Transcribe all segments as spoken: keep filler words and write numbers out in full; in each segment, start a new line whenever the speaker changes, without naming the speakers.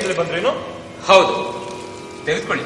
ವಿಷಯದಲ್ಲಿ ಬಂದ್ರೇನು?
ಹೌದು, ತೆಗೆದುಕೊಳ್ಳಿ.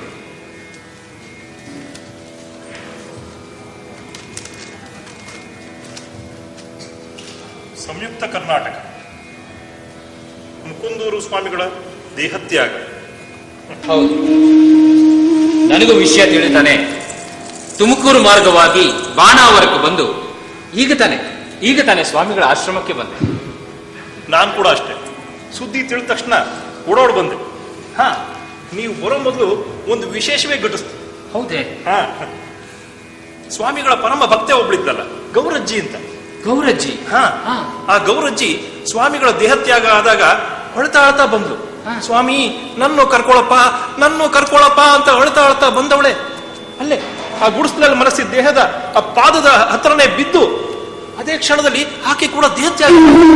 ಸಂಯುಕ್ತ ಕರ್ನಾಟಕ ಮುಕುಂದೂರು ಸ್ವಾಮಿಗಳ ದೇಹತ್ಯಾಗ.
ಹೌದು, ನನಗೂ ವಿಷಯ ತಿಳಿತಾನೆ. ತುಮಕೂರು ಮಾರ್ಗವಾಗಿ ಬಾಣಾವರಕ್ಕೆ ಬಂದು ಈಗ ತಾನೆ ಈಗ ತಾನೆ ಸ್ವಾಮಿಗಳ ಆಶ್ರಮಕ್ಕೆ ಬಂದೆ.
ನಾನು ಕೂಡ ಅಷ್ಟೇ. ಸುದ್ದಿ ತಿಳಿದ ತಕ್ಷಣ ಓಡೋಡ್ ಬಂದೆ. ಹಾ, ನೀವು ಬರೋ ಮೊದಲು ಒಂದು ವಿಶೇಷವೇ ಘಟಿಸ್ತು.
ಹೌದೇ?
ಹಾ, ಸ್ವಾಮಿಗಳ ಪರಮ ಭಕ್ತೆ ಒಬ್ಳಿದ್ದಲ್ಲ, ಗೌರಜ್ಜಿ ಅಂತ.
ಗೌರಜ್ಜಿ?
ಹಾ, ಆ ಗೌರಜ್ಜಿ ಸ್ವಾಮಿಗಳ ದೇಹತ್ಯಾಗ ಆದಾಗ ಅಳ್ತಾ ಅಳ್ತಾ ಬಂದ್ಲು. ಸ್ವಾಮಿ, ನನ್ನ ಕರ್ಕೊಳಪ್ಪ, ನನ್ನ ಕರ್ಕೊಳಪ್ಪ ಅಂತ ಅಳ್ತಾ ಅಳ್ತಾ ಬಂದವಳೆ ಅಲ್ಲೇ ಆ ಗುಡಿಸ್ಲಲ್ಲಿ ಮನಸ್ಸಿದ ದೇಹದ ಆ ಪಾದದ ಹತ್ರನೇ ಬಿದ್ದು ಅದೇ ಕ್ಷಣದಲ್ಲಿ ಆಕೆ ಕೂಡ ದೇಹತ್ಯಾಗ.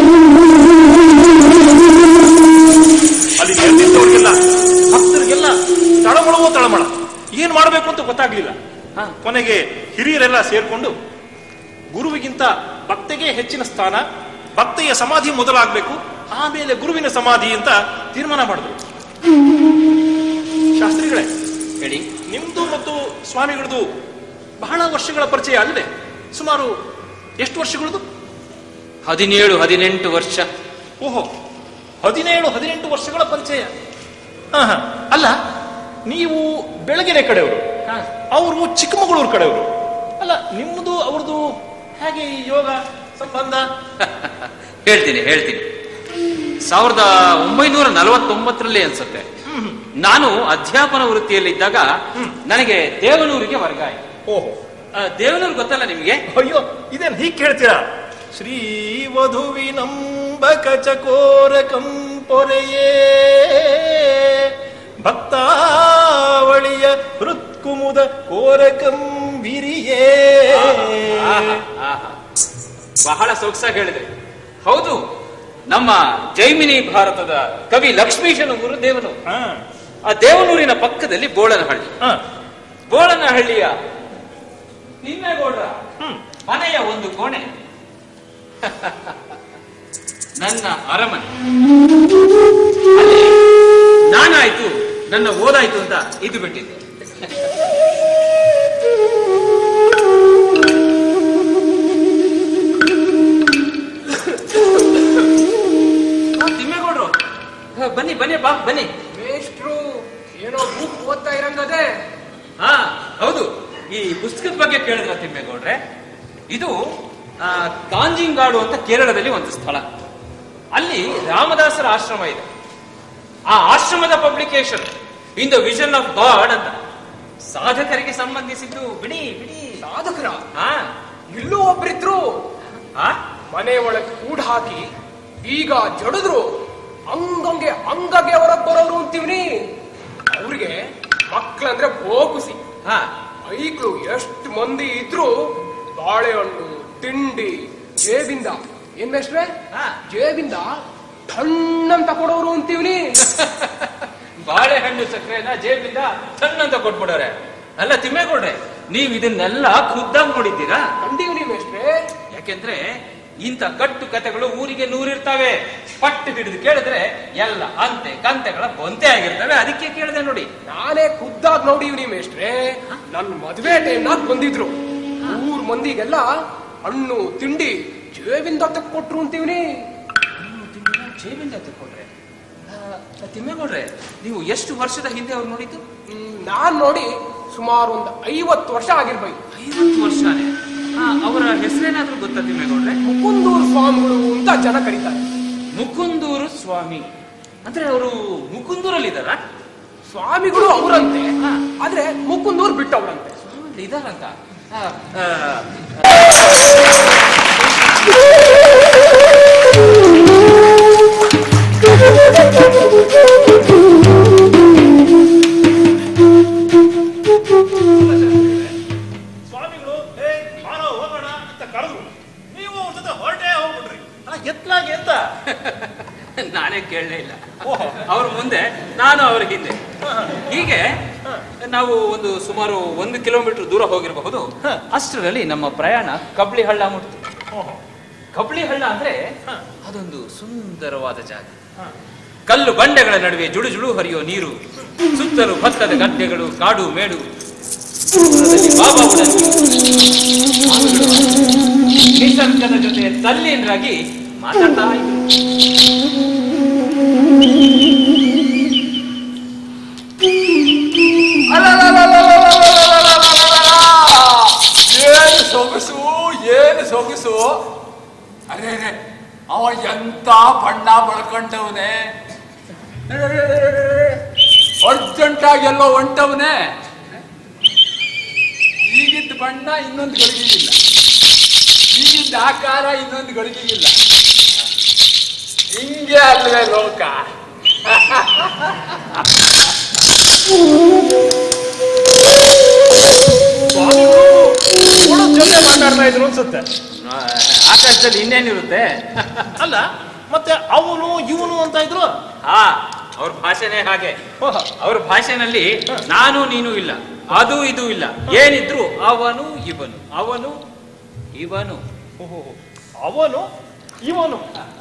ಅಲ್ಲಿ ನೆರೆದಿದ್ದವರಿಗೆಲ್ಲ, ಭಕ್ತರಿಗೆಲ್ಲ ತಳಮಳವೋ ತಳಮಳ, ಏನ್ ಮಾಡಬೇಕು ಅಂತ ಗೊತ್ತಾಗ್ಲಿಲ್ಲ. ಕೊನೆಗೆ ಹಿರಿಯರೆಲ್ಲ ಸೇರ್ಕೊಂಡು ಗುರುವಿಗಿಂತ ಭಕ್ತೆಗೆ ಹೆಚ್ಚಿನ ಸ್ಥಾನ, ಭಕ್ತೆಯ ಸಮಾಧಿ ಮೊದಲಾಗಬೇಕು, ಆಮೇಲೆ ಗುರುವಿನ ಸಮಾಧಿ ಅಂತ ತೀರ್ಮಾನ ಮಾಡಿದ್ರು. ಶಾಸ್ತ್ರಿಗಳೇ
ಹೇಳಿ,
ನಿಮ್ದು ಮತ್ತು ಸ್ವಾಮಿಗಳದು ಬಹಳ ವರ್ಷಗಳ ಪರಿಚಯ ಅಲ್ಲದೆ? ಸುಮಾರು ಎಷ್ಟು ವರ್ಷಗಳದು?
ಹದಿನೇಳು ಹದಿನೆಂಟು ವರ್ಷ.
ಓಹೋ, ಹದಿನೇಳು ಹದಿನೆಂಟು ವರ್ಷಗಳ ಪರಿಚಯ. ಹಾ ಹಾ ಅಲ್ಲ, ನೀವು ಬೆಳಗೆರೆ ಕಡೆಯವರು, ಅವರು ಚಿಕ್ಕಮಗಳೂರು ಕಡೆಯವರು ಅಲ್ಲ? ನಿಮ್ಮದು ಅವ್ರದ್ದು ಹೇಗೆ ಈ ಯೋಗ ಸಂಬಂಧ?
ಹೇಳ್ತೀನಿ ಹೇಳ್ತೀನಿ ಸಾವಿರದ ಒಂಬೈನೂರ ನಲವತ್ತೊಂಬತ್ತರಲ್ಲಿ ಅನ್ಸುತ್ತೆ, ನಾನು ಅಧ್ಯಾಪನ ವೃತ್ತಿಯಲ್ಲಿದ್ದಾಗ ನನಗೆ ದೇವನೂರಿಗೆ ವರ್ಗ ಆಯ್ತು.
ಓಹೋ,
ದೇವನೂರು ಗೊತ್ತಲ್ಲ ನಿಮಗೆ?
ಅಯ್ಯೋ, ಇದೇನು ಹೀಗೆ ಕೇಳ್ತೀರಾ? ಶ್ರೀ ವಧುವಿನಂಬಕ ಚಕೋರ ಕಂಪೊರೆಯೇ ಭಕ್ತಾವಳಿಯ ಹೃತ್ಕುಮುದ ಕೋರಕಂಬಿರಿಯೇ.
ಬಹಳ ಸೊಗಸಾಗಿ ಹೇಳಿದೆ. ಹೌದು, ನಮ್ಮ ಜೈಮಿನಿ ಭಾರತದ ಕವಿ ಲಕ್ಷ್ಮೀಶನ ಊರು ದೇವನೂರು. ಆ ದೇವನೂರಿನ ಪಕ್ಕದಲ್ಲಿ ಬೋಳನಹಳ್ಳಿ. ಬೋಳನಹಳ್ಳಿಯ ತಿಮ್ಮೇಗೌಡರ ಮನೆಯ ಒಂದು ಕೋಣೆ ನನ್ನ ಅರಮನೆ. ಅಲ್ಲಿ ನಾನಾಯ್ತು, ನನ್ನ ಓದಾಯ್ತು ಅಂತ ಇದು ಬಿಟ್ಟಿದ್ದೆ. ತಿಮ್ಮೇಗೌಡರು, ಬನ್ನಿ ಬನ್ನಿ ಬಾ ಬನ್ನಿ.
ಮೇಷ್ಟ್ರು ಏನೋ ಬುಕ್ ಓದ್ತಾ ಇರಂಗದೆ.
ಹಾ ಹೌದು, ಈ ಪುಸ್ತಕದ ಬಗ್ಗೆ ಕೇಳಿದ್ರ ತಿಮ್ಮೇಗೌಡ್ರೆ? ಇದು ಕಾಂಜಿಂಗಾಡು ಅಂತ ಕೇರಳದಲ್ಲಿ ಒಂದು ಸ್ಥಳ. ಅಲ್ಲಿ ರಾಮದಾಸರ ಆಶ್ರಮ ಇದೆ. ಆ ಆಶ್ರಮದ publication in the vision of God ಅಂತ ಸಾಧಕರಿಗೆ ಸಂಬಂಧಿಸಿದ್ದು. ಬಿಡಿ ಬಿಡಿ.
ಸಾಧಕರ?
ಹಾ,
ಇಲ್ಲೂ ಒಬ್ರಿದ್ರು.
ಆ
ಮನೆ ಒಳಗೆ ಕೂಡ ಹಾಕಿ ಈಗ ಜಡಿದ್ರು ಅಂಗಂಗೆ ಅಂಗಗೆ ಹೊರಗ್ ಬರೋರು ಅಂತೀವ್ನಿ. ಅವ್ರಿಗೆ ಮಕ್ಳಂದ್ರೆ ಬೋಗುಸಿ.
ಹಾ,
ಐಕ್ಳು ಎಷ್ಟು ಮಂದಿ ಇದ್ರು ಬಾಳೆಹಣ್ಣು ತಿಂಡಿ ಜೇಬಿಂದ, ಏನ್ ಮೇಷ್ಟ್ರೆ, ಜೇಬಿಂದ ಠಣ್ಣಂತ ಕೊಡೋರು ಅಂತೀವ್ನಿ.
ಬಾಳೆಹಣ್ಣು ಸಕ್ಕರೆನ ಜೇಬಿಂದ ಠಣ್ಣಂತ ಕೊಟ್ಬಿಡೋರೆ. ಅಲ್ಲ ತಿಮ್ಮೇಗೌಡ್ರೆ, ನೀವ್ ಇದನ್ನೆಲ್ಲ ಖುದ್ದಾಗಿ ನೋಡಿದ್ದೀರಾ?
ಕಂಡೀವ್ನಿ ಮೇಷ್ಟ್ರೆ.
ಯಾಕೆಂದ್ರೆ ಇಂಥ ಕಟ್ಟು ಕತೆಗಳು ಊರಿಗೆ ನೂರಿರ್ತಾವೆ. ಪಟ್ಟು ಹಿಡಿದು ಕೇಳಿದ್ರೆ ಎಲ್ಲ ಅಂತೆ ಕಂತೆಗಳ ಬೊಂತೆ ಆಗಿರ್ತವೆ. ಅದಕ್ಕೆ ಕೇಳಿದೆ ನೋಡಿ.
ನಾನೇ ಖುದ್ದಾಗಿ ನೋಡಿವ್ನಿ ಮೇಷ್ಟ್ರೆ. ನನ್ನ ಮದ್ವೆ ಟೈಮ್ನಾಗ ಬಂದಿದ್ರು. ಮೂರ್ ಮಂದಿಗೆಲ್ಲ ಹಣ್ಣು ತಿಂಡಿ ಜೇಬಿಂದ ತಕ್ಕೊಟ್ರು ಅಂತೀವ್ನಿ.
ಜೇಬಿಂದ ತಕ್ಕೊಟ್ರೆ? ತಿಮ್ಮೇಗೌಡ್ರೆ, ನೀವು ಎಷ್ಟು ವರ್ಷದ ಹಿಂದೆ ಅವ್ರು ನೋಡಿದ್ದು?
ನಾನ್ ನೋಡಿ ಸುಮಾರು ಒಂದು ಐವತ್ತು ವರ್ಷ ಆಗಿರ್ಬೇಕು.
ಐವತ್ತು ವರ್ಷನೇ? ಅವರ ಹೆಸರೇನಾದ್ರೂ ಗೊತ್ತಾ ತಿಮ್ಮೇಗೌಡ್ರೆ?
ಮುಕುಂದೂರು ಸ್ವಾಮಿಗಳು ಅಂತ ಜನ ಕರೀತಾರೆ.
ಮುಕುಂದೂರು ಸ್ವಾಮಿ ಅಂದ್ರೆ ಅವರು ಮುಕುಂದೂರಲ್ಲಿ ಇದಾರ?
ಸ್ವಾಮಿಗಳು ಅವರಂತೆ, ಆದ್ರೆ ಮುಕುಂದೂರು ಬಿಟ್ಟವ್ರಂತೆ.
ಇದಾರಂತ?
ಸ್ವಾಮಿಗಳು ಹೇ ಮಾನವ ಹೋಗೋಣ ಅಂತ ಕರೆದ್ರು, ನೀವು ಅವ್ರ ಜೊತೆ ಹೊರಟೇ ಹೋಗ್ಬಿಟ್ರಿ. ಎತ್ಲಾಗೆ ಅಂತ
ನಾನೇ ಕೇಳಲೇ ಇಲ್ಲ. ಅವ್ರ ಮುಂದೆ ನಾನು ಅವ್ರ ಹಿಂದೆ. ಹೀಗೆ ನಾವು ಒಂದು ಸುಮಾರು ಒಂದು ಕಿಲೋಮೀಟರ್ ದೂರ ಹೋಗಿರಬಹುದು. ಅಷ್ಟರಲ್ಲಿ ನಮ್ಮ ಪ್ರಯಾಣ ಕಬ್ಳಿ ಹಳ್ಳ ಮುಟ್ತು. ಕಬ್ಳಿ ಹಳ್ಳ ಅಂದ್ರೆ ಅದೊಂದು ಸುಂದರವಾದ ಜಾಗ. ಕಲ್ಲು ಬಂಡೆಗಳ ನಡುವೆ ಜುಳು ಜುಳು ಹರಿಯೋ ನೀರು, ಸುತ್ತಲೂ ಭತ್ತದ ಗದ್ದೆಗಳು, ಕಾಡು ಮೇಡು. ಬಾಬಾ ನಿಸರ್ಗದ ಜೊತೆ ತಲ್ಲೀನರಾಗಿ ಮಾತಾಡ್ತಾ ಇದ್ರು.
ಏನು ಸೊಗಸು, ಏನು ಸೊಗಸು. ಅರೆ ಅವ ಎಂತ ಬಣ್ಣ ಬಳ್ಕೊಂಡವನೆ, ಅರ್ಜೆಂಟಾಗಿ ಎಲ್ಲೋ ಹೊಂಟವನೆ. ಈಗಿದ್ದ ಬಣ್ಣ ಇನ್ನೊಂದು ಗಳಿಗೆಗಿಲ್ಲ, ಈಗಿದ್ದ ಆಕಾರ ಇನ್ನೊಂದು ಗಳಿಗೆಗಿಲ್ಲ. ಹಿಂಗೆ ಅಲ್ವೇ ಲೋಕ.
ಜೊತೆ ಮಾತಾಡ್ತಾ ಇದ್ರು ಅನ್ಸುತ್ತೆ.
ಆಕಾಶದಲ್ಲಿ ಇನ್ನೇನಿರುತ್ತೆ.
ಅಲ್ಲ ಮತ್ತೆ ಅವನು ಇವನು ಅಂತ ಇದ್ರು.
ಹಾ, ಅವ್ರ ಭಾಷೆನೇ ಹಾಗೆ. ಅವ್ರ ಭಾಷೆನಲ್ಲಿ ನಾನು ನೀನು ಇಲ್ಲ, ಅದು ಇದು ಇಲ್ಲ. ಏನಿದ್ರು ಅವನು ಇವನು, ಅವನು ಇವನು,
ಅವನು ಇವನು.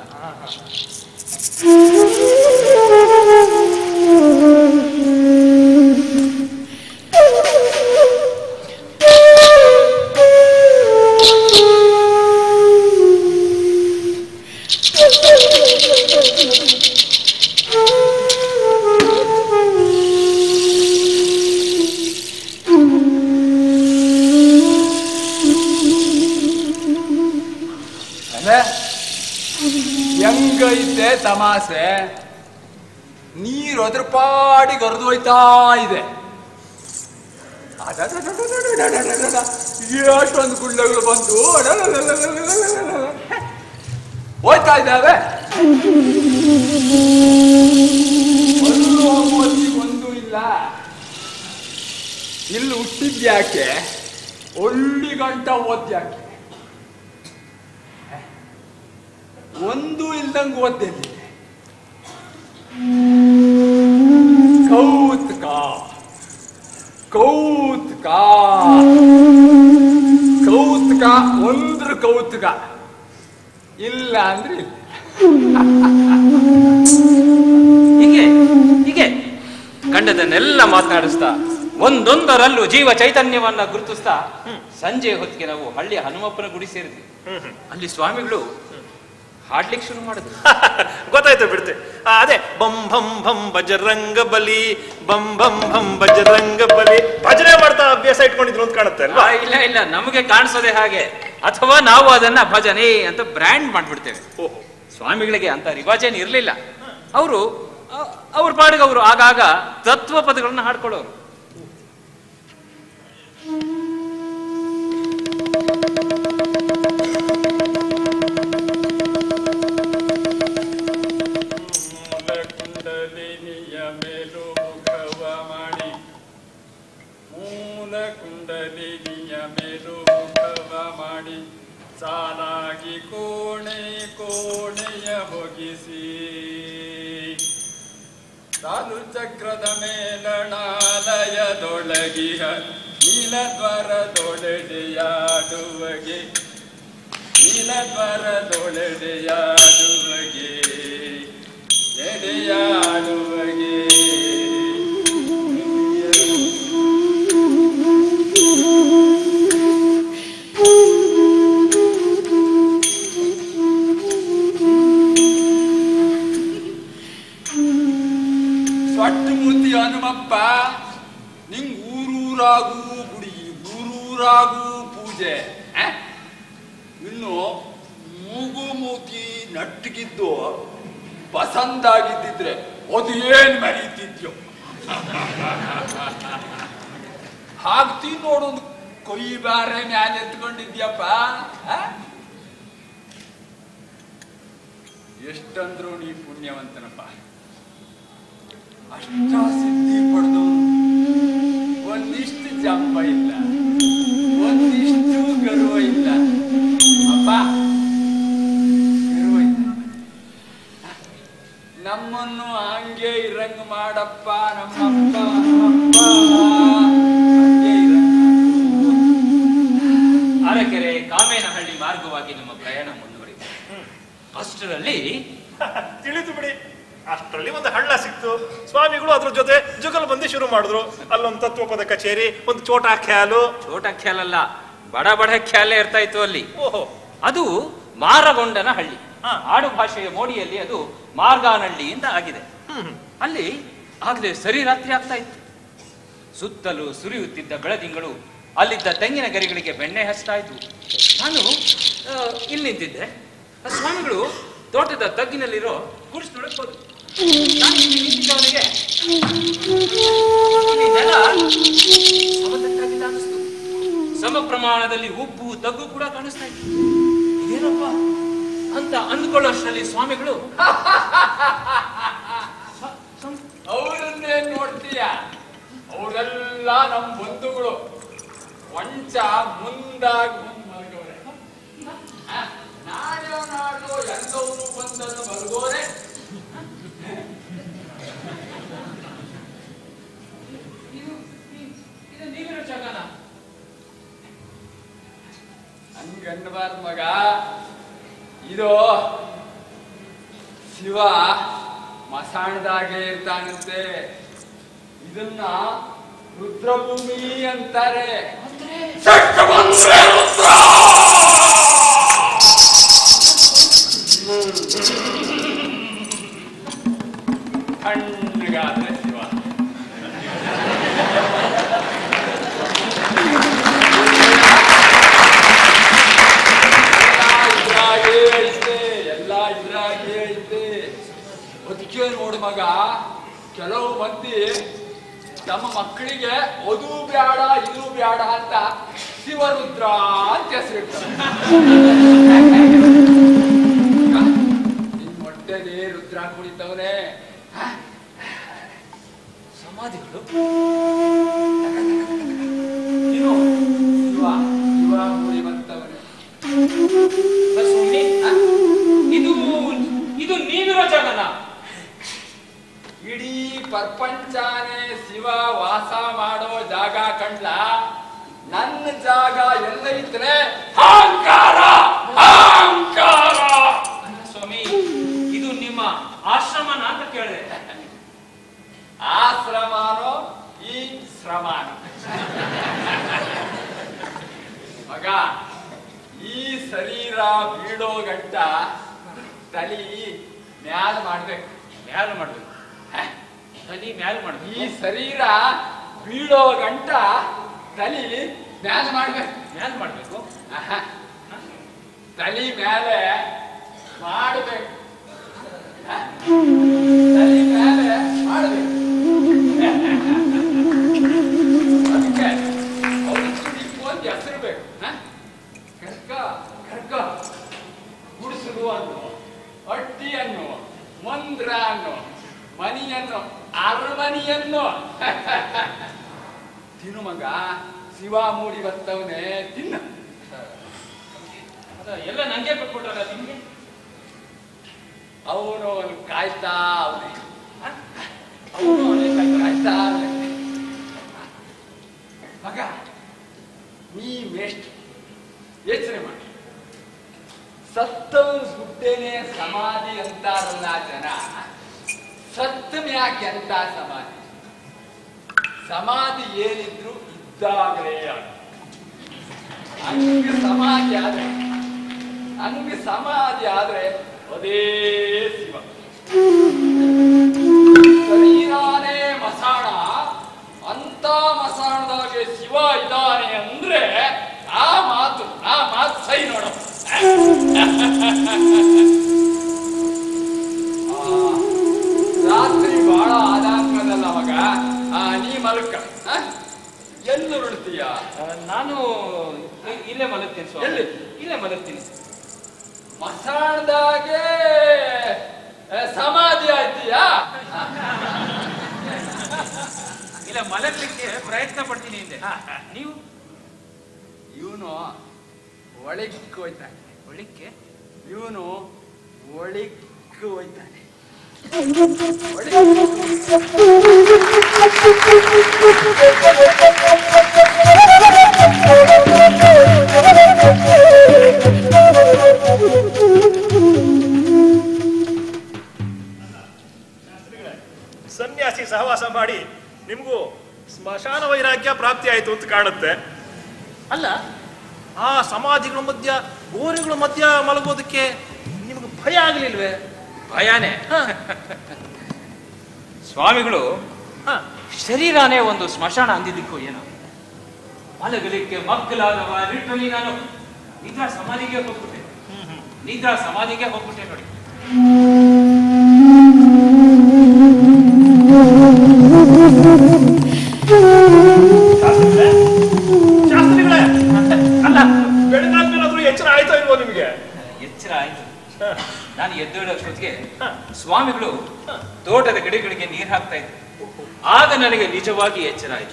ಹೆಂಗೈತೆ ತಮಾಸೆ. ನೀರು ಅದ್ರ ಪಾಡಿಗೆ ಹರಿದು ಹೋಯ್ತಾ ಇದೆ. ಎಷ್ಟೊಂದು ಗುಳ್ಳೆಗಳು ಬಂದು ಹೋಯ್ತಾ ಇದ್ದಾವೆ. ಒಂದು ಇಲ್ಲ. ಇಲ್ಲಿ ಹುಟ್ಟಿದ್ಯಾಕೆ, ಒಳ್ಳಿ ಗಂಟ ಓದ್ಯಾಕೆ, ಒಂದು ಇಲ್ದಂಗೆ ಓದ್ದಲ್ಲಿ. ಕೌತುಕ ಕೌತುಕ ಕೌತುಕ ಒಂದ್ರ ಕೌತುಕ ಇಲ್ಲ ಅಂದ್ರೆ ಇಲ್ಲ.
ಹೀಗೆ ಹೀಗೆ ಕಂಡದನ್ನೆಲ್ಲ ಮಾತನಾಡಿಸ್ತಾ ಒಂದೊಂದರಲ್ಲೂ ಜೀವ ಚೈತನ್ಯವನ್ನ ಗುರುತಿಸ್ತಾ ಸಂಜೆ ಹೊತ್ತಿಗೆ ನಾವು ಹಳ್ಳಿಯ ಹನುಮಪ್ಪನ ಗುಡಿ ಸೇರಿದ್ವಿ. ಅಲ್ಲಿ ಸ್ವಾಮಿಗಳು ಹಾಡ್ಲಿಕ್ಕೆ ಶುರು ಮಾಡಿದ್ರು.
ಗೊತ್ತಾಯ್ತು ಬಿಡ್ತೆ. ಅದೇ ಬಂ ಭಂ ಭಂ ಬಜರಂಗ ಬಲಿ, ಬಂ ಭಂ ಭಂ ಬಜರಂಗ ಬಲಿ ಭಜನೆ ಮಾಡ್ತಾ ಅಭ್ಯಾಸ ಇಟ್ಕೊಂಡಿದ್ರು ಅಂತ ಕಾಣುತ್ತೆ ಅಲ್ವಾ?
ಇಲ್ಲ ಇಲ್ಲ, ನಮಗೆ ಕಾಣಿಸೋದೆ ಹಾಗೆ. ಅಥವಾ ನಾವು ಅದನ್ನ ಭಜನೆ ಅಂತ ಬ್ರ್ಯಾಂಡ್ ಮಾಡ್ಬಿಡ್ತೇವೆ. ಸ್ವಾಮಿಗಳಿಗೆ ಅಂತ ರಿವಾಜೇನು ಇರಲಿಲ್ಲ. ಅವರು ಅವ್ರ ಪಾಡಿಗೆ ಅವರು ಆಗಾಗ ತತ್ವ ಪದಗಳನ್ನ ಹಾಡ್ಕೊಳ್ಳೋರು.
ಕುಂಡಲಿನಿಯ ಮೇಲು ಮುಖವ ಮಾಡಿ ಸಾಲಾಗಿ ಕೋಣೆ ಕೋಣೆಯ ಹೊಗಿಸಿ ಸಾಲು ಚಕ್ರದ ಮೇಲಣಾಲಯದೊಳಗಿಹ ನೀಲದ್ವಾರದೊಳೆಡೆಯಾಡುವಗೆ ನೀಲದ್ವಾರದೊಳೆಡೆಯಾಡುವಗೆ ಎಡೆಯಾಡುವಗೆ ಹನುಮಪ್ಪ, ನಿಂಗ್ ಊರೂರಾಗೂ ಗುಡಿ, ಊರೂರಾಗೂ ಪೂಜೆ. ಇನ್ನು ಮೂಗು ಮೂತಿ ನಟ್ಟಿಗಿದ್ದು ಪಸಂದಾಗಿದ್ದಿದ್ರೆ ಅದು ಏನ್ ಮರೀತಿದ್ಯೋ. ಹಾಕ್ತಿ ನೋಡೊಂದು ಕೊಯ್ ಬಾರೆ ಮ್ಯಾಲೆ ಎತ್ಕೊಂಡಿದ್ಯಪ್ಪ. ಎಷ್ಟಂದ್ರು ನೀ ಪುಣ್ಯವಂತನಪ್ಪ. ಅಷ್ಟ ಸಿದ್ಧಿ ಪಡೆದು ಒಂದಿಷ್ಟು ಜಂಬ ಇಲ್ಲ, ಒಂದಿಷ್ಟು ಗರ್ವ ಇಲ್ಲ ಅಪ್ಪ, ಗರ್ವ ಇಲ್ಲ. ನಮ್ಮನ್ನು ಹಂಗೆ ಇರಂಗ್ ಮಾಡಪ್ಪ, ನಮ್ಮಪ್ಪ ನಮ್ಮಪ್ಪ ಹಂಗೆ ಇರಂಗ್.
ಅರಕೆರೆ ಕಾಮೇನಹಳ್ಳಿ ಮಾರ್ಗವಾಗಿ ನಮ್ಮ ಪ್ರಯಾಣ ಮುಂದುವರಿತು. ಅಷ್ಟರಲ್ಲಿ
ತಿಳಿತು ಬಿಡಿ, ಅಷ್ಟರಲ್ಲಿ ಒಂದು ಹಳ್ಳ ಸಿಕ್ತು. ಸ್ವಾಮಿಗಳು ಅದ್ರ ಜೊತೆ ಜುಗಲ್ ಬಂದಿ ಶುರು ಮಾಡಿದ್ರು. ಅಲ್ಲೊಂದು ತತ್ವಪದ ಕಚೇರಿ, ಒಂದು ಚೋಟಾ ಖ್ಯಾಲು.
ಚೋಟಾ ಖ್ಯಾಲ್ ಅಲ್ಲ, ಬಡ ಬಡ ಖ್ಯಾಲೆ ಇರ್ತಾ ಇತ್ತು ಅಲ್ಲಿ.
ಓಹೋ,
ಅದು ಮಾರಗೊಂಡನ ಹಳ್ಳಿ. ಆಡು ಭಾಷೆಯ ಮೋಡಿಯಲ್ಲಿ ಅದು ಮಾರ್ಗಾನಹಳ್ಳಿ ಅಂತ ಆಗಿದೆ. ಅಲ್ಲಿ ಆಗ್ಲೇ ಸರಿ ರಾತ್ರಿ ಆಗ್ತಾ ಇತ್ತು. ಸುತ್ತಲೂ ಸುರಿಯುತ್ತಿದ್ದ ಬೆಳದಿಂಗಳು ಅಲ್ಲಿದ್ದ ತೆಂಗಿನ ಗರಿಗಳಿಗೆ ಬೆಣ್ಣೆ ಹಚ್ತಾ ಇದ್ವು. ನಾನು ಇಲ್ಲಿ ನಿಂತಿದ್ದೆ. ಸ್ವಾಮಿಗಳು ತೋಟದ ತಗ್ಗಿನಲ್ಲಿರೋ ಗುಡಿಸ್ನೊಳಗೆ ಹೋದ್ರು. ನಾನು ಇಲ್ಲಿ ನಿಂತಿದ್ದವನಿಗೆ ನೆಲ ಸಮತಟ್ಟಾಗಿಲ್ಲ ಅನ್ನಿಸ್ತು. ಸಮ ಪ್ರಮಾಣದಲ್ಲಿ ಉಬ್ಬು ತಗ್ಗು ಕೂಡ ಕಾಣಿಸ್ತಾ ಇತ್ತು. ಏನಪ್ಪ ಅಂತ ಅಂದ್ಕೊಳ್ಳೋಷ್ಟರಲ್ಲಿ ಸ್ವಾಮಿಗಳು
ಅವರನ್ನೇ ನೋಡ್ತೀಯ, ಅವರೆಲ್ಲ ನಮ್ಮ ಬಂಧುಗಳು. ವಂಚ ಮುಂದಾಗಿ ಮುಂದ್ ಮಲಗೋರೆ, ನಾಳೆ ನಾಡು ಎಲ್ಲವರು ಬಂದನ್ನು ಮಲಗೋರೆ.
ನೀವಿರೋ ಜಾಗನ
ಹಂಗನ್ಬಾರ್ದು ಮಗ. ಇದು ಶಿವ ಮಸಾಣದಾಗೆ ಇರ್ತಾನಂತೆ. ಇದನ್ನ ರುದ್ರಭೂಮಿ ಅಂತಾರೆ. ಕಣ್ಣಗಾದ್ರೆ ಶಿವ. ಇದ್ರಾಗೆ ಐತೆ, ಎಲ್ಲ ಇದ್ರಾಗೆ ಐತೆ. ಅದಕ್ಕೆ ನೋಡು ಮಗ, ಕೆಲವು ಮಂದಿ ತಮ್ಮ ಮಕ್ಕಳಿಗೆ ಅದು ಬ್ಯಾಡ ಇದು ಬ್ಯಾಡ ಅಂತ ಶಿವರುದ್ರ ಅಂತ ಹೆಸರಿಡ್ತಾರೆ. ನಿನ್ ಹೊಟ್ಟೆಲಿ ರುದ್ರ ಕುಳಿತವನೇ
ಸಮಾಧಿಗಳು.
ನೀನು ಶಿವ ಶಿವ ಮುಡಿ ಬಂತವನೇ.
ಇದು ಇದು ನೀವಿರೋ ಜಾಗನ?
ಇಡೀ ಪ್ರಪಂಚನೇ ಶಿವ ವಾಸ ಮಾಡೋ ಜಾಗ ಕಂಡ್ಲ. ನನ್ನ ಜಾಗ ಎಲ್ಲೈತ್ರೆ ಅಹಂಕಾರ ಅಹಂಕಾರ.
ಸ್ವಾಮಿ, ಇದು ನಿಮ್ಮ ಆಶ್ರಮನ ಅಂತ ಕೇಳಿದೆ.
ಆಶ್ರಮಾನೋ ಈ ಶ್ರಮಾನ ಮಗ. ಈ ಶರೀರ ಬೀಳೋ ಗಂಟ ತಲಿ ಮ್ಯಾಲ ಮಾಡ್ಬೇಕು.
ಮ್ಯಾಲ ಮಾಡ್ಬೇಕು, ತಲೆ ಮ್ಯಾಲ ಮಾಡ್ಬೇಕು.
ಈ ಶರೀರ ಬೀಳೋ ಗಂಟ ತಲಿ ಮ್ಯಾಲ ಮಾಡ್ಬೇಕು.
ಮ್ಯಾಲ ಮಾಡ್ಬೇಕು,
ತಲಿ ಮೇಲೆ ಮಾಡಬೇಕು. ತಲಿ ಮೇಲೆ ಮಾಡಬೇಕು. ಅದಕ್ಕೆ ಅವ್ರಿಗೆ ಒಂದು ಹೆಸರು ಬೇಕು. ಕರ್ಕ ಕರ್ಕ ಗುಡಿಸಲು ಅನ್ನು, ಅಟ್ಟಿಯನ್ನು, ಮಂದ್ರ ಅನ್ನು, ಮನಿಯನ್ನು, ಅರಮನಿಯನ್ನು. ತಿನ್ನು ಮಗ, ಶಿವ ಮೂಡಿ ಬರ್ತವನೇ, ತಿನ್ನು.
ಎಲ್ಲ ನಂಗೆ ಕೊಟ್ಬಿಟ್ರಲ್ಲ ನಿಮ್ಗೆ.
ಅವನು ಕಾಯ್ತಾ ಅವನೇ ಅವನು ಕಾಯ್ತಾ ಅವನೇ. ಮಗ, ನೀ ಮೇಷ್ಟ್ ಯೋಚನೆ ಮಾಡಿ. ಸತ್ತವನು ಸುಟ್ಟೇನೆ ಸಮಾಧಿ ಅಂತಾರಲ್ಲ ಜನ. ಸತ್ತ ಮ್ಯಾಕೆ ಅಂತ ಸಮಾಧಿ? ಸಮಾಧಿ ಏನಿದ್ರು ಇದ್ದಾಗಲೇ ಹಂಗೆ ಸಮಾಧಿ ಆದ್ರೆ ಹಂಗೆ ಸಮಾಧಿ ಆದ್ರೆ ಅದೇ ಶಿವ. ಶರೀರಾನೇ ಮಸಾಣ, ಅಂತ ಮಸಾಣದಾಗೆ ಶಿವ ಇದ್ದಾನೆ ಅಂದ್ರೆ ಆ ಮಾತು ಆ ಮಾತು ಸೈ ನೋಡ. ರಾತ್ರಿ ಬಹಳ ಆದಾಂಕದಲ್ಲ ಮಗ. ನೀ ಮಲ್ಕ. ಎಲ್ಲಿ ಉರುಳ್ತೀಯ?
ನಾನು ಇಲ್ಲೇ ಮಲಗ್ತೀನಿ ಸ್ವಾಮಿ.
ಎಲ್ಲಿ?
ಇಲ್ಲೇ ಮಲಗ್ತೀನಿ.
ಮಸಾಣದಾಗೆ ಸಮಾಧಿ ಆಯ್ತೀಯಾ?
ಇಲ್ಲ, ಮಲಗ್ಲಿಕ್ಕೆ ಪ್ರಯತ್ನ ಪಡ್ತೀನಿ ಹಿಂದೆ. ನೀವು?
ಇವನು ಒಳಗ್ ಹೋಯ್ತಾನೆ.
ಒಳಿಕ್ಕೆ
ಇವನು ಒಳಿಗ್ ಹೋಯ್ತಾನೆ.
ಪ್ರಾಪ್ತಿ ಆಯ್ತು ಅಂತ ಕಾಣುತ್ತೆ. ಅಲ್ಲ, ಆ ಸಮಾಧಿಗಳ ಮಧ್ಯ ಗೋರಿಗಳ ಮಧ್ಯ ಮಲಗೋದಕ್ಕೆ ನಿಮ್ಗೆ ಭಯ ಆಗ್ಲಿಲ್ವೇ?
ಭಯನೇ. ಸ್ವಾಮಿಗಳು ಶರೀರನೇ ಒಂದು ಸ್ಮಶಾನ ಅಂದಿದ್ದಕ್ಕೂ ಏನೋ ಮಲಗಲಿಕ್ಕೆ ಮಕ್ಕಳಾದವ ನಿಟ್ಟಲ್ಲಿ ನಾನು ನಿದ್ರಾ ಸಮಾಧಿಗೆ ಹೋಗ್ಬಿಟ್ಟೆ. ನಿದ್ರಾ ಸಮಾಧಿಗೆ ಹೋಗ್ಬಿಟ್ಟೆ ನೋಡಿ.
ಶಾಸ್ತ್ರಿಗಳೇ, ಅಲ್ಲ ಬೆಳಗಾದ್ಮೇಲಾದ್ರೂ ಎಚ್ಚರ ಆಯ್ತಾ ಇಲ್ವೋ ನಿಮ್ಗೆ?
ಎಚ್ಚರ ಆಯ್ತು. ನಾನು ಎದ್ದೇಳೋಷ್ಟೊತ್ತಿಗೆ ಸ್ವಾಮಿಗಳು ತೋಟದ ಗಿಡಗಳಿಗೆ ನೀರು ಹಾಕ್ತಾ ಇದ್ರು. ಆಗ ನನಗೆ ನಿಜವಾಗಿ ಎಚ್ಚರ ಆಯ್ತು.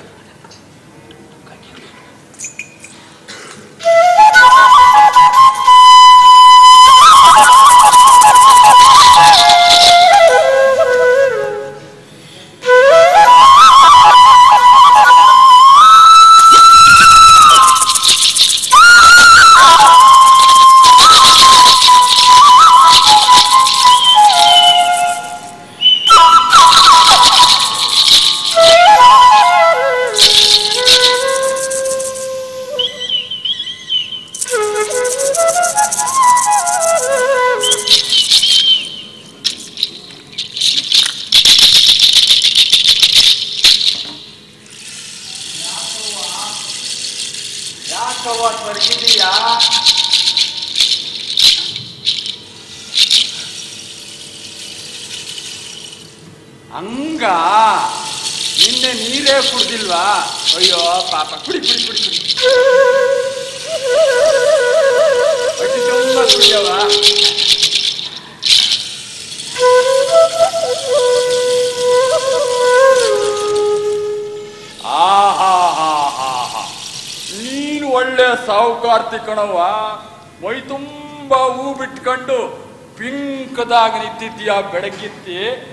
ಹಂಗ ನಿನ್ನೆ ನೀರೇ ಕುಡ್ದಿಲ್ವಾ? ಅಯ್ಯೋ ಪಾಪ, ಕುಡಿ ಕುಡಿ ಕುಡಿ ಕುಡಿ ಅತಿ ತುಂಬ ಕುಡಿಯವ. ಆಹಾ ಹಾ ಹಾ ಹಾ ನೀನು ಒಳ್ಳೆ ಸಾಹುಕಾರ್ತಿ ಕಣವ್ವ. ಮೈ ತುಂಬ ಹೂ ಬಿಟ್ಕೊಂಡು ಪಿಂಕದಾಗ ನಿಂತಿದ್ದೀಯ ಬೆಳಗಿತ್ತಿ.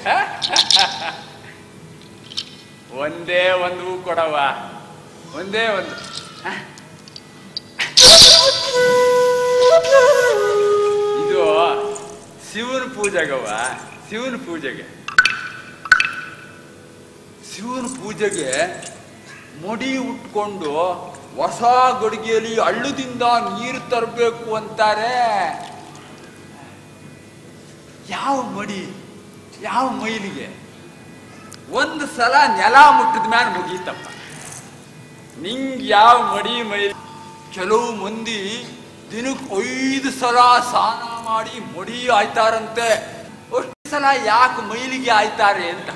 ಒಂದೇ ಒಂದು ಹೂ ಕೊಡವ, ಒಂದೇ ಒಂದು. ಇದು ಶಿವನ ಪೂಜೆಗವ್ವ, ಶಿವನ ಪೂಜೆಗೆ. ಶಿವನ ಪೂಜೆಗೆ ಮಡಿ ಉಟ್ಕೊಂಡು ಹೊಸ ಗಡಿಗೆಯಲ್ಲಿ ಹಳ್ಳದಿಂದ ನೀರು ತರಬೇಕು ಅಂತಾರೆ. ಯಾವ ಮಡಿ, ಯಾವ ಮೈಲಿಗೆ? ಒಂದು ಸಲ ನೆಲ ಮುಟ್ಟಿದ ಮ್ಯಾಲ ಮುಗೀತಪ್ಪ. ನಿಂಗೆ ಯಾವ ಮಡಿ ಮೈಲಿ? ಕೆಲವು ಮಂದಿ ದಿನಕ್ಕೆ ಐದು ಸಲ ಸ್ನಾನ ಮಾಡಿ ಮಡಿ ಆಯ್ತಾರಂತೆ. ಅಷ್ಟು ಸಲ ಯಾಕೆ ಮೈಲಿಗೆ ಆಯ್ತಾರೆ ಅಂತ.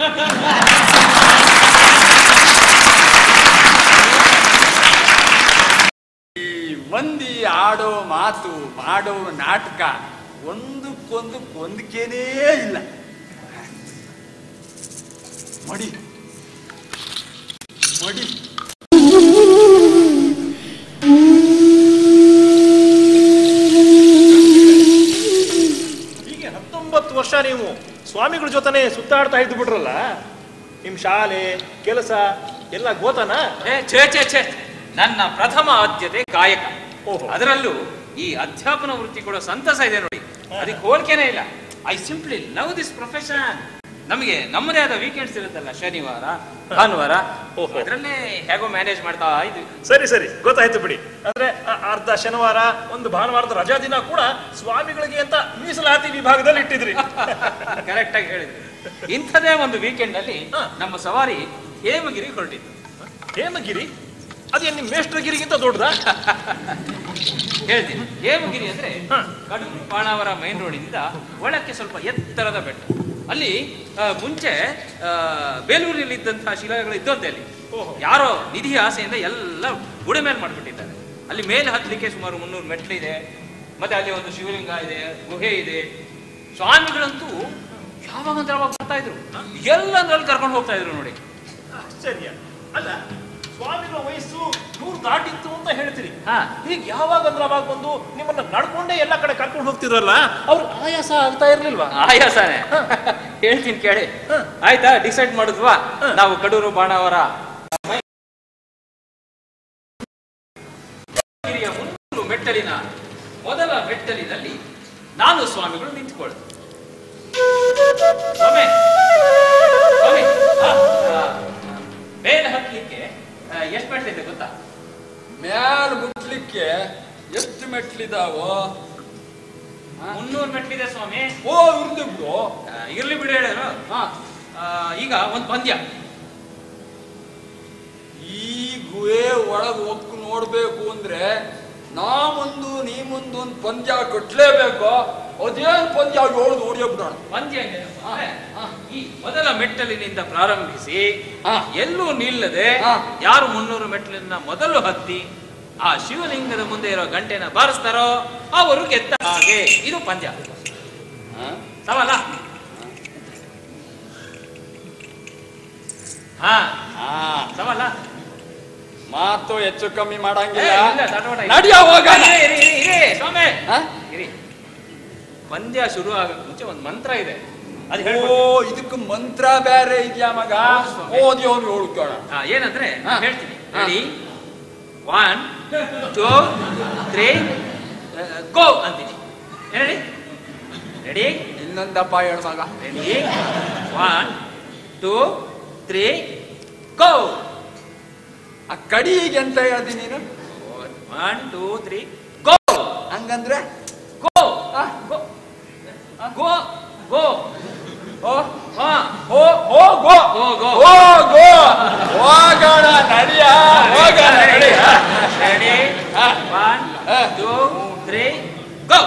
ಈ ಮಂದಿ ಆಡೋ ಮಾತು, ಮಾಡೋ ನಾಟಕ ಒಂದಕ್ಕೊಂದು ಹೊಂದಿಕೆನೇ ಇಲ್ಲ. ಮಡಿ ಮಡಿ
ಹೀಗೆ ಹತ್ತೊಂಬತ್ತು ವರ್ಷ ನೀವು ಸ್ವಾಮಿಗಳ ಜೊತೆನೆ ಸುತ್ತಾಡ್ತಾ ಇದ್ದು ಬಿಟ್ರಲ್ಲ. ನಿಮ್ ಶಾಲೆ ಕೆಲಸ ಎಲ್ಲ ಗೋತನ?
ಏ ಛೇ ಛೇ ಛೇ ನನ್ನ ಪ್ರಥಮ ಆದ್ಯತೆ ಕಾಯಕ. ಅದರಲ್ಲೂ ಈ ಅಧ್ಯಾಪನ ವೃತ್ತಿ ಕೂಡ ಸಂತಸ ಇದೆ ನೋಡಿ. ಅದಕ್ಕೆ ಹೋಲಿಕೆನೇ ಇಲ್ಲ. I simply love this profession. ನಮಗೆ ನಮ್ಮದೇ ಆದ ವೀಕೆಂಡ್ಸ್ ಇರುತ್ತಲ್ಲ, ಶನಿವಾರ ಭಾನುವಾರ, ಅದರಲ್ಲೇ ಹೇಗೋ ಮ್ಯಾನೇಜ್ ಮಾಡ್ತಾ ಇದ್ವಿ.
ಸರಿ ಸರಿ ಗೊತ್ತಾಯ್ತು ಬಿಡಿ. ಅಂದ್ರೆ ಅರ್ಧ ಶನಿವಾರ ಒಂದು ಭಾನುವಾರದ ರಜಾ ದಿನ ಕೂಡ ಸ್ವಾಮಿಗಳಿಗೆ ಅಂತ ಮೀಸಲಾತಿ ವಿಭಾಗದಲ್ಲಿ ಇಟ್ಟಿದ್ರಿ.
ಕರೆಕ್ಟ್ ಆಗಿ ಹೇಳಿದ್ರಿ. ಇಂಥದೇ ಒಂದು ವೀಕೆಂಡ್ ಅಲ್ಲಿ ನಮ್ಮ ಸವಾರಿ ಹೇಮಗಿರಿ ಹೊರಟಿತ್ತು.
ಹೇಮಗಿರಿ? ಅದೇನ್ ನಿಮ್ ಮೇಷ್ಟ್ರಗಿರಿಗಿಂತ ದೊಡ್ಡದ?
ಹೇಳ್ತೀನಿ. ಹೇಮಗಿರಿ ಅಂದ್ರೆ ಕಡೂರು ಬಾಣಾವರ ಮೈನ್ ರೋಡಿಂದ ಒಳಕ್ಕೆ ಸ್ವಲ್ಪ ಎತ್ತರದ ಬೆಟ್ಟ. ಅಲ್ಲಿ ಮುಂಚೆ ಬೇಲೂರಿನಲ್ಲಿ ಇದ್ದಂತಹ ಶಿಲೆಗಳು ಇದ್ದಂತೆ. ಅಲ್ಲಿ ಯಾರೋ ನಿಧಿ ಆಸೆಯಿಂದ ಎಲ್ಲ ಗುಡೆ ಮೇಲೆ ಮಾಡ್ಬಿಟ್ಟಿದ್ದಾರೆ. ಅಲ್ಲಿ ಮೇಲೆ ಹತ್ತಲಿಕ್ಕೆ ಸುಮಾರು ಮುನ್ನೂರು ಮೆಟ್ಲಿದೆ. ಮತ್ತೆ ಅಲ್ಲಿ ಒಂದು ಶಿವಲಿಂಗ ಇದೆ, ಗುಹೆ ಇದೆ. ಸ್ವಾಮಿಗಳಂತೂ ಯಾವಾಗಂದ್ರೆ ಅವಾಗ ಬರ್ತಾ ಇದ್ರು, ಎಲ್ಲಂದ್ರಲ್ಲಿ ಕರ್ಕೊಂಡು ಹೋಗ್ತಾ ಇದ್ರು ನೋಡಿ.
ಆಶ್ಚರ್ಯ ಅಲ್ಲ, ಸ್ವಾಮಿಗಳ ವಯಸ್ಸು ನೂರು ದಾಟಿತ್ತು ಅಂತ ಹೇಳ್ತೀರಿ. ಈಗ ಯಾವಾಗಂದ್ರೆ ಅವಾಗ ಬಂದು ನಿಮ್ಮನ್ನ ನಡ್ಕೊಂಡೇ ಎಲ್ಲ ಕಡೆ ಕರ್ಕೊಂಡು ಹೋಗ್ತಿದ್ರಲ್ಲ, ಅವ್ರು ಆಯಾಸ ಆಗ್ತಾ ಇರ್ಲಿಲ್ವಾ?
ಆಯಾಸನೇ. ಹೇಳ್ತೀನಿ ಕೇಳಿ. ಆಯ್ತಾ, ಡಿಸೈಡ್ ಮಾಡಿದ್ವಾ ನಾವು ಕಡೂರು ಬಾಣಾವರ ಮುನ್ನೂರು ಮೆಟ್ಟಲಿನ ಮೊದಲ ಮೆಟ್ಟಲಿನಲ್ಲಿ ನಾನು ಸ್ವಾಮಿಗಳು ನಿಂತ್ಕೊಳ್ತು. ಮೇಲೆ ಹತ್ತಲಿಕ್ಕೆ ಎಷ್ಟು ಮೆಟ್ಲಿದೆ ಗೊತ್ತಾ?
ಮ್ಯಾಲ ಮುಟ್ಲಿಕ್ಕೆ ಎಷ್ಟು ಮೆಟ್ಲಿದಾವೋ?
ಮುನ್ನೂರು ಮೆಟ್ಲಿದೆ ಸ್ವಾಮಿ.
ಓ ಇರ್ಲಿ ಬಿಡು,
ಇರ್ಲಿ ಬಿಡು ಹೇಳೋರು. ಈಗ ಒಂದು ಪಂದ್ಯ.
ಈ ಗುಹೆ ಒಳಗ್ ಹೋಗ್ ನೋಡ್ಬೇಕು ಅಂದ್ರೆ ನಾ ಮುಂದು ನೀ ಮುಂದು ಒಂದು ಪಂದ್ಯ ಕಟ್ಲೇಬೇಕು. ಅದೇನ್ ಪಂದ್ಯ ಏಳು ನೋಡಿಯೇ ಬಿಡೋಣ.
ಪಂದ್ಯ ಈ ಮೊದಲ ಮೆಟ್ಟಲಿನಿಂದ ಪ್ರಾರಂಭಿಸಿ ಎಲ್ಲೂ ನಿಲ್ಲದೆ ಯಾರು ಮುನ್ನೂರು ಮೆಟ್ಟಲಿನ ಮೊದಲು ಹತ್ತಿ ಆ ಶಿವಲಿಂಗದ ಮುಂದೆ ಇರೋ ಗಂಟೆನ ಬಾರಿಸ್ತಾರೋ ಅವರು ಗೆದ್ದ ಹಾಗೆ. ಇದು ಪಂದ್ಯ. ಸವಾಲ? ಹಾ ಸವಾಲ.
ಮಾತು ಹೆಚ್ಚು ಕಮ್ಮಿ ಮಾಡಂಗಿಲ್ಲ.
ಸ್ವಾಮಿ ಇರಿ, ಪಂದ್ಯ ಶುರು ಆಗಕ್ಕೆ ಮುಂಚೆ ಒಂದು ಮಂತ್ರ ಇದೆ, ಅದು ಹೇಳಿ.
ಓ ಇದಕ್ಕೆ ಮಂತ್ರ ಬೇರೆ ಇದೆಯಾ ಮಗ? ಓದಿ ಅವ್ನು ಹೇಳ್ಕೋಣ.
ಏನಂದ್ರೆ ಹೇಳ್ತೀನಿ. Ready, one two three go ಅಂತೀನಿ. ಹೇಳಿ. ರೆಡಿ?
ಇನ್ನೊಂದಪ್ಪ ಹೇಳ ಮಗ.
Ready, one two three go.
ಆ ಕಡಿಗೆ ಅಂತ ಹೇಳ್ದಿ ನೀನು.
One two three go.
ಹಂಗಂದ್ರೆ
ಗೋ ಗೋ ಗೋ ಗೋ
ಓ
ಹಾ
ಓ ಓ ಗೋ
ಗೋ ಗೋ
ಓ ಗೋ ಹೋಗೋಣ ನಡಿಯ ಹೋಗೋಣ ನಡಿ.
Ready, one two three go.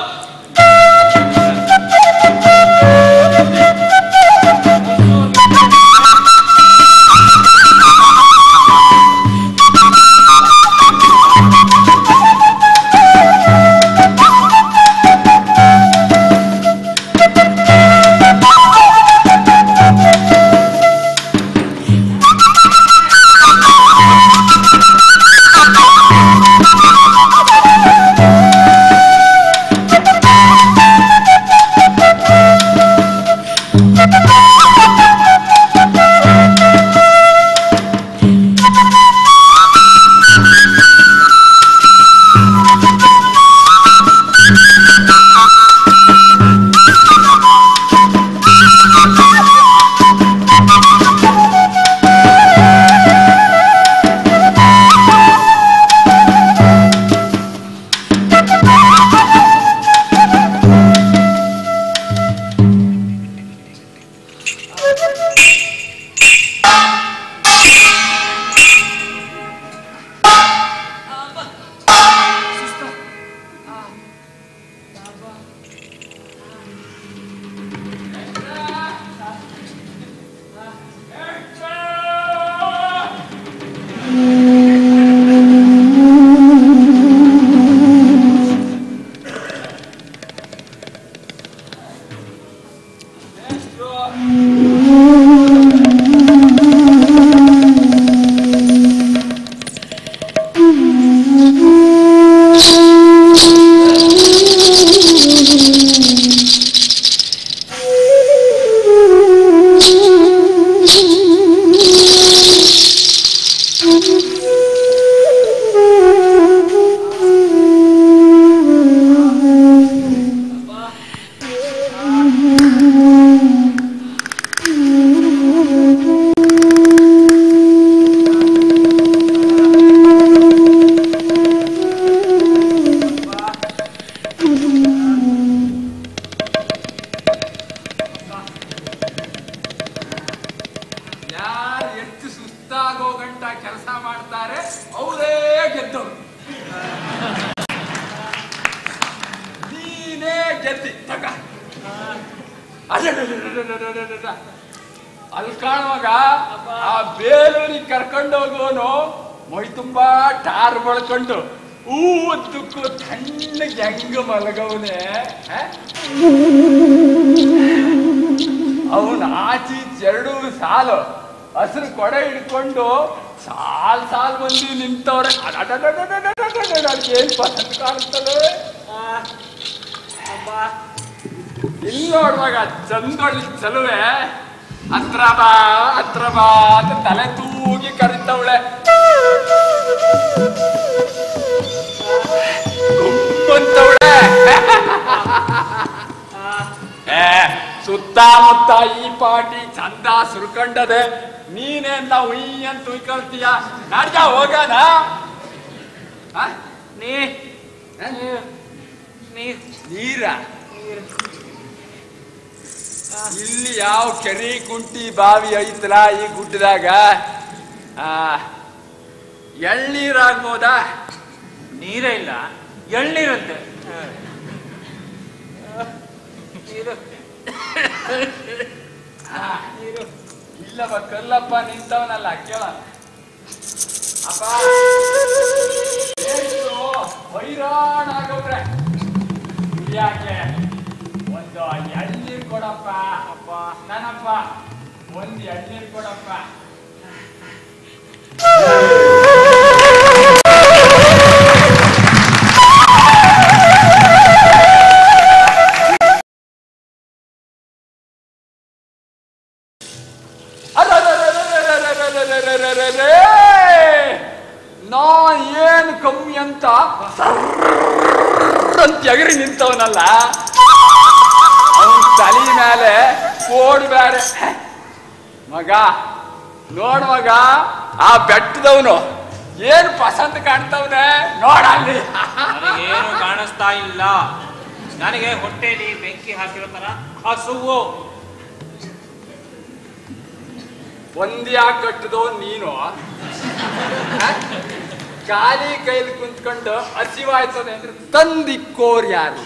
ಅಲ್ಲಿ ಕಾಣುವಾಗ ಆ ಬೇಲೂರಿಗೆ ಕರ್ಕೊಂಡು ಹೋಗೋನು ಮೈ ತುಂಬಾ ಟಾರ್ ಬಳ್ಕೊಂಡು ಊದ್ದಕ್ಕೂ ತಣ್ಣಗೆ ಹೆಂಗ ಮಲಗವನೆ. ಅವನ ಆಚಿ ಎರಡು ಸಾಲು ಹಸಿರು ಕೊಡೆ ಹಿಡ್ಕೊಂಡು ಸಾಲ್ ಸಾಲ್ ಮಂದಿ ನಿಂತವ್ರೆ. ಏನ್ ಪಸಂದ್ ಕಾಣಿಸ್ತದೆ ಇಲ್ಲಿ ನೋಡುವಾಗ ಚಂದೊಳ್ಳಿ ಚಲುವೆ ಹತ್ರ ಬಾ ಹತ್ರ ಬಾ ಅಂತ ತಲೆ ತೂಗಿ ಕರಿತವಳೆ. ಗುಂಪಂತವಳೆ. ಸುತ್ತಮುತ್ತ ಈ ಪಾಟಿ ಚಂದ ಸುರ್ಕಂಡದೆ. ನೀನೆಲ್ಲ ಉಯ್ ಅಂತ ಉಯ್ಕೊಳ್ತೀಯ. ನಾಡ್ಗ ಹೋಗೋಣ. ಆ?
ನೀ
ಆ?
ನೀರ್
ನೀರ ಇಲ್ಲಿ ಯಾವ ಕೆರೆ ಕುಂಟಿ ಬಾವಿ ಐತಲ್ಲ ಈ ಗುಡ್ಡದಾಗ? ಆ ಎಳ್ನೀರಾಗ್ಬೋದಾ?
ನೀರೇ ಇಲ್ಲ, ಎಳ್ನೀರಂತೆ. ನೀರು ನೀರು
ಇಲ್ಲಪ್ಪ, ಕಲ್ಲಪ್ಪ ನಿಂತವನಲ್ಲ, ಕೇಳ ಅಪ್ಪ. ಹೈರಾಣ ಆಗವ್ರೆ ಯಾಕೆ? ಒಂದು ಎಳ್ನೀರ್ ಕೊಡಪ್ಪ. ಅಪ್ಪ ನಾನಪ್ಪ ಒಂದು ಎಳ್ನೀರ್ ಕೊಡಪ್ಪ. ನಾ ಏನು ಕಮ್ಮಿ ಅಂತ ಅಂತ ಎಗರಿ ನಿಂತವನಲ್ಲ, ಅವನ್ ತಲೆ ಮೇಲೆ ಕೋಡ್ ಬ್ಯಾರೆ. ಮಗ ನೋಡ್ ಮಗ, ಆ ಬೆಟ್ಟದವನು ಏನ್ ಪಸಂದ್ ಕಾಣ್ತವನೆ ನೋಡಲ್ಲಿ.
ನನಗೇನು ಕಾಣಿಸ್ತಾ ಇಲ್ಲ. ನನಗೆ ಹೊಟ್ಟೆಲಿ ಬೆಂಕಿ ಹಾಕಿರೋ ತರ ಹಸುವು.
ಒಂದ್ಯಾ ಕಟ್ಟದೋ ನೀನು ಖಾಲಿ ಕೈಲಿ ಕುಂತ್ಕೊಂಡು ಹಸಿವಾಯ್ತದೆ ಅಂದ್ರೆ ತಂದಿಕ್ಕೋರ್ ಯಾರು?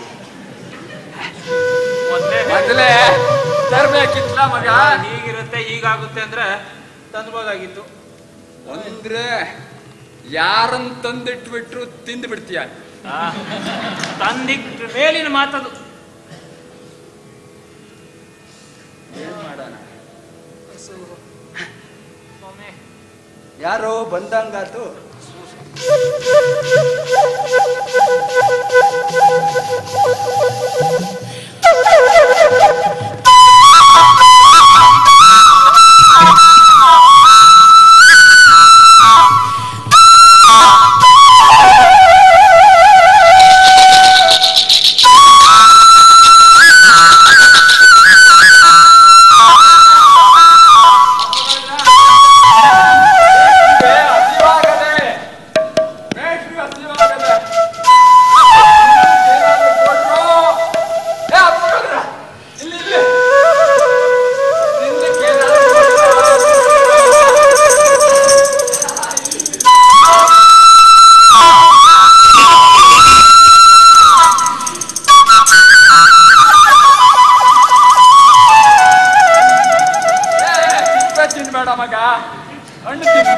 ಮೊದಲೇ ತರ್ಬೇಕಿತ್ತಲ್ಲ ಮಗ.
ಹೀಗಿರುತ್ತೆ ಹೀಗಾಗುತ್ತೆ ಅಂದ್ರೆ ತಂದ್ಬೋದಾಗಿತ್ತು.
ಅಂದ್ರೆ ಯಾರನ್ನ ತಂದಿಟ್ಬಿಟ್ರು ತಿಂದು ಬಿಡ್ತೀಯ.
ತಂದಿಟ್ಟ ಮೇಲಿನ ಮಾತದು.
ಏನ್ ಮಾಡೋಣ? ಯಾರೋ ಬಂದಂಗಾತು. ತಿನ್ಬೇಡ ಮಗ, ಹಣ್ಣು ತಿನ್ನು.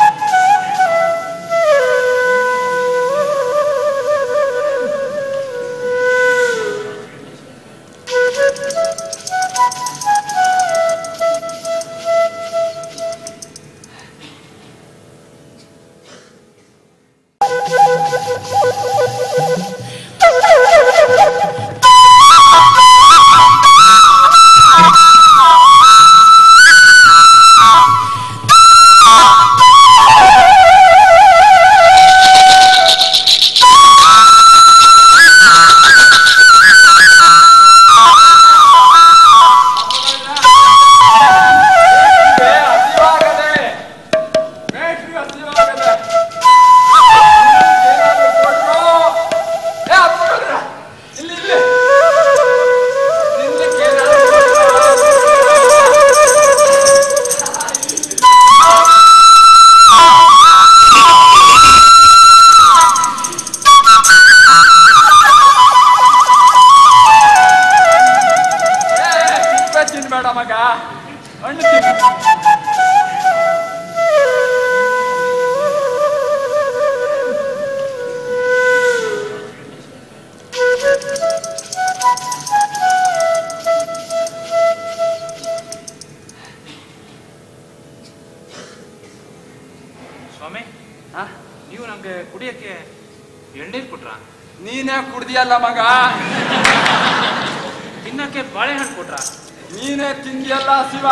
ತಿನ್ಬೇಡ ಮಗ, ಹಣ್ಣು ತಿನ್ನು.
ಸ್ವಾಮಿ, ನೀವು ನಮ್ಗೆ ಕುಡಿಯಕ್ಕೆ ಎಳ್ನೀರು ಕೊಟ್ರ?
ನೀನೇ ಕುಡ್ದಿಯಲ್ಲ ಮಗ.
ತಿನ್ನಕ್ಕೆ ಬಾಳೆಹಣ್ಣು ಕೊಟ್ರ?
ನೀನೇ ತಿಂದಿಯಲ್ಲ ಶಿವ.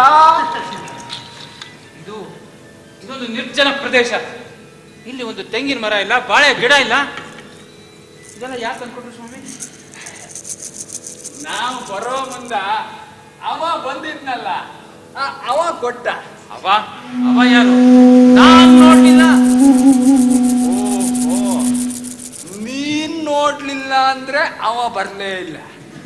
ಇದು ಇದೊಂದು ನಿರ್ಜನ ಪ್ರದೇಶ. ಇಲ್ಲಿ ಒಂದು ತೆಂಗಿನ ಮರ ಇಲ್ಲ, ಬಾಳೆ ಗಿಡ ಇಲ್ಲ. ಇದೆಲ್ಲ ಯಾಕೆ ತಂದ್ಕೊಟ್ರು ಸ್ವಾಮಿ?
ನಾವು ಬರೋ ಮುಂದ ಅವ ಬಂದಿದ್ನಲ್ಲ, ಅವ ಕೊಟ್ಟ.
ಅವ ಅವ ಯಾರು? ನಾನ್ ನೋಡ್ಲಿಲ್ಲ.
ಓಹೋ, ನೀನ್ ನೋಡ್ಲಿಲ್ಲ ಅಂದ್ರೆ ಅವ ಬರ್ಲೇ ಇಲ್ಲ.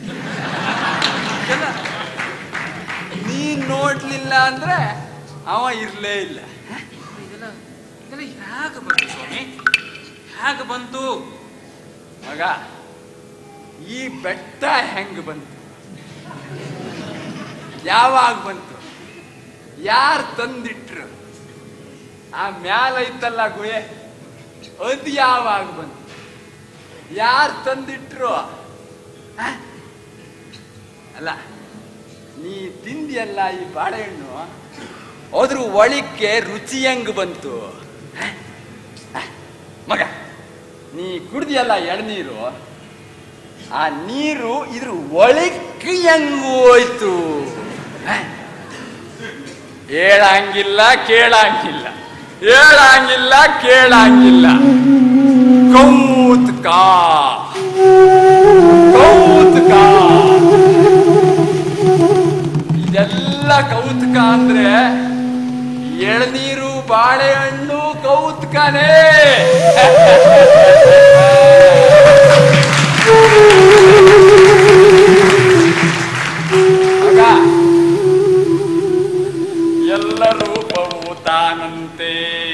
ನೀನ್ ನೋಡ್ಲಿಲ್ಲ ಅಂದ್ರೆ ಅವ ಇರ್ಲೇ ಇಲ್ಲ.
ಇದೆಲ್ಲ ಇದೆಲ್ಲ ಹೇಗೆ ಬಂತು ಸ್ವಾಮಿ? ಹೇಗೆ ಬಂತು?
ಮಗ, ಈ ಬೆಟ್ಟ ಹೆಂಗ್ ಬಂತು? ಯಾವಾಗ ಬಂತು? ಯಾರು ತಂದಿಟ್ರು? ಆ ಮ್ಯಾಲ ಇತ್ತಲ್ಲ ಗುಹೆ, ಅದು ಯಾವಾಗ ಬಂತು? ಯಾರು ತಂದಿಟ್ರು? ಅಲ್ಲ, ನೀ ತಿಂದಿಯಲ್ಲ ಈ ಬಾಳೆಹಣ್ಣು, ಅದ್ರ ಒಳಿಕೆ ರುಚಿ ಹೆಂಗ್ ಬಂತು? ಮಗ, ನೀ ಕುಡ್ದಿಯಲ್ಲ ಎಳ್ನೀರು, ಆ ನೀರು ಇದ್ರ ಒಳಕ್ಕೆ ಹೆಂಗ್ ಹೋಯ್ತು? ಹೇಳಂಗಿಲ್ಲ, ಕೇಳಂಗಿಲ್ಲ, ಹೇಳಂಗಿಲ್ಲ, ಕೇಳಂಗಿಲ್ಲ. ಕೌತುಕ ಕೌತುಕ ಇದೆಲ್ಲ ಕೌತುಕ ಅಂದ್ರೆ ಎಳನೀರು ಬಾಳೆಹಣ್ಣು ಕೌತುಕನೇ. ಮಗ, ಎಲ್ಲ ರೂಪವು ತಾನಂತೆ,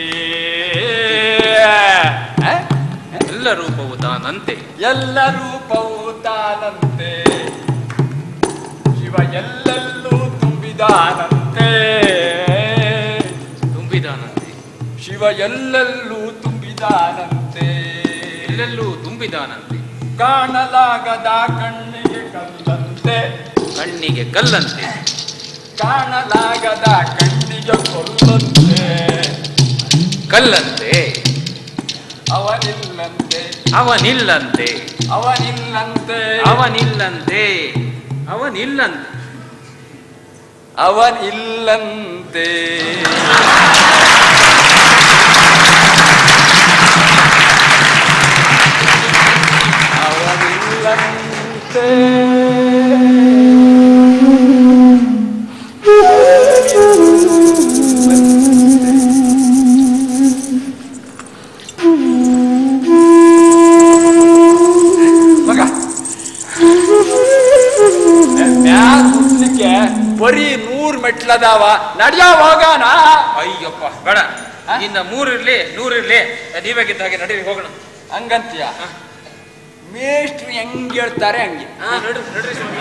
ಎಲ್ಲ ರೂಪವು ತಾನಂತೆ,
ಎಲ್ಲ ರೂಪವು ತಾನಂತೆ, ಶಿವ ಎಲ್ಲೆಲ್ಲೂ ತುಂಬಿದಾನಂತೆ,
ತುಂಬಿದಾನಂತೆ,
ಶಿವ ಎಲ್ಲೆಲ್ಲೂ ತುಂಬಿದಾನಂತೆ,
ಎಲ್ಲೆಲ್ಲೂ ತುಂಬಿದಾನಂತೆ.
ಕಾಣಲಾಗದ ಕಣ್ಣಿಗೆ ಕಲ್ಲಂತೆ,
ಕಣ್ಣಿಗೆ ಕಲ್ಲಂತೆ,
ಕಾಣಲಾಗದ ಕಣ್ಣಿಗೆ ಕೊಲ್ಲಂತೆ,
ಕಲ್ಲಂತೆ.
ಅವನಿಲ್ಲಂತೆ,
ಅವನಿಲ್ಲಂತೆ,
ಅವನಿಲ್ಲಂತೆ,
ಅವನಿಲ್ಲಂತೆ, ಅವನಿಲ್ಲಂತೆ,
ಅವನಿಲ್ಲಂತೆ. ಅವನಿಲ್ಲಂತೆ. ಮಗ, ಮ್ಯಾಲ್ ಹುಡ್ಲಿಕ್ಕೆ ಬರೀ ನೂರ್ ಮೆಟ್ಲದಾವ, ನಡ್ಯಾ ಹೋಗೋಣ.
ಅಯ್ಯಪ್ಪ ಬೇಡ, ಇನ್ನ ಮೂರಿರ್ಲಿ ನೂರಿರ್ಲಿ, ನೀವಾಗಿದ್ದ ಹಾಗೆ ನಡೀರಿ ಹೋಗೋಣ.
ಹಂಗಂತೀಯ? ಮೇಷ್ಟ್ರು ಹೆಂಗ್ ಹೇಳ್ತಾರೆ ಹಂಗೆ.
ಹಾ, ನಡ್ರಿ ನಡ್ರಿ ಸ್ವಾಮಿ.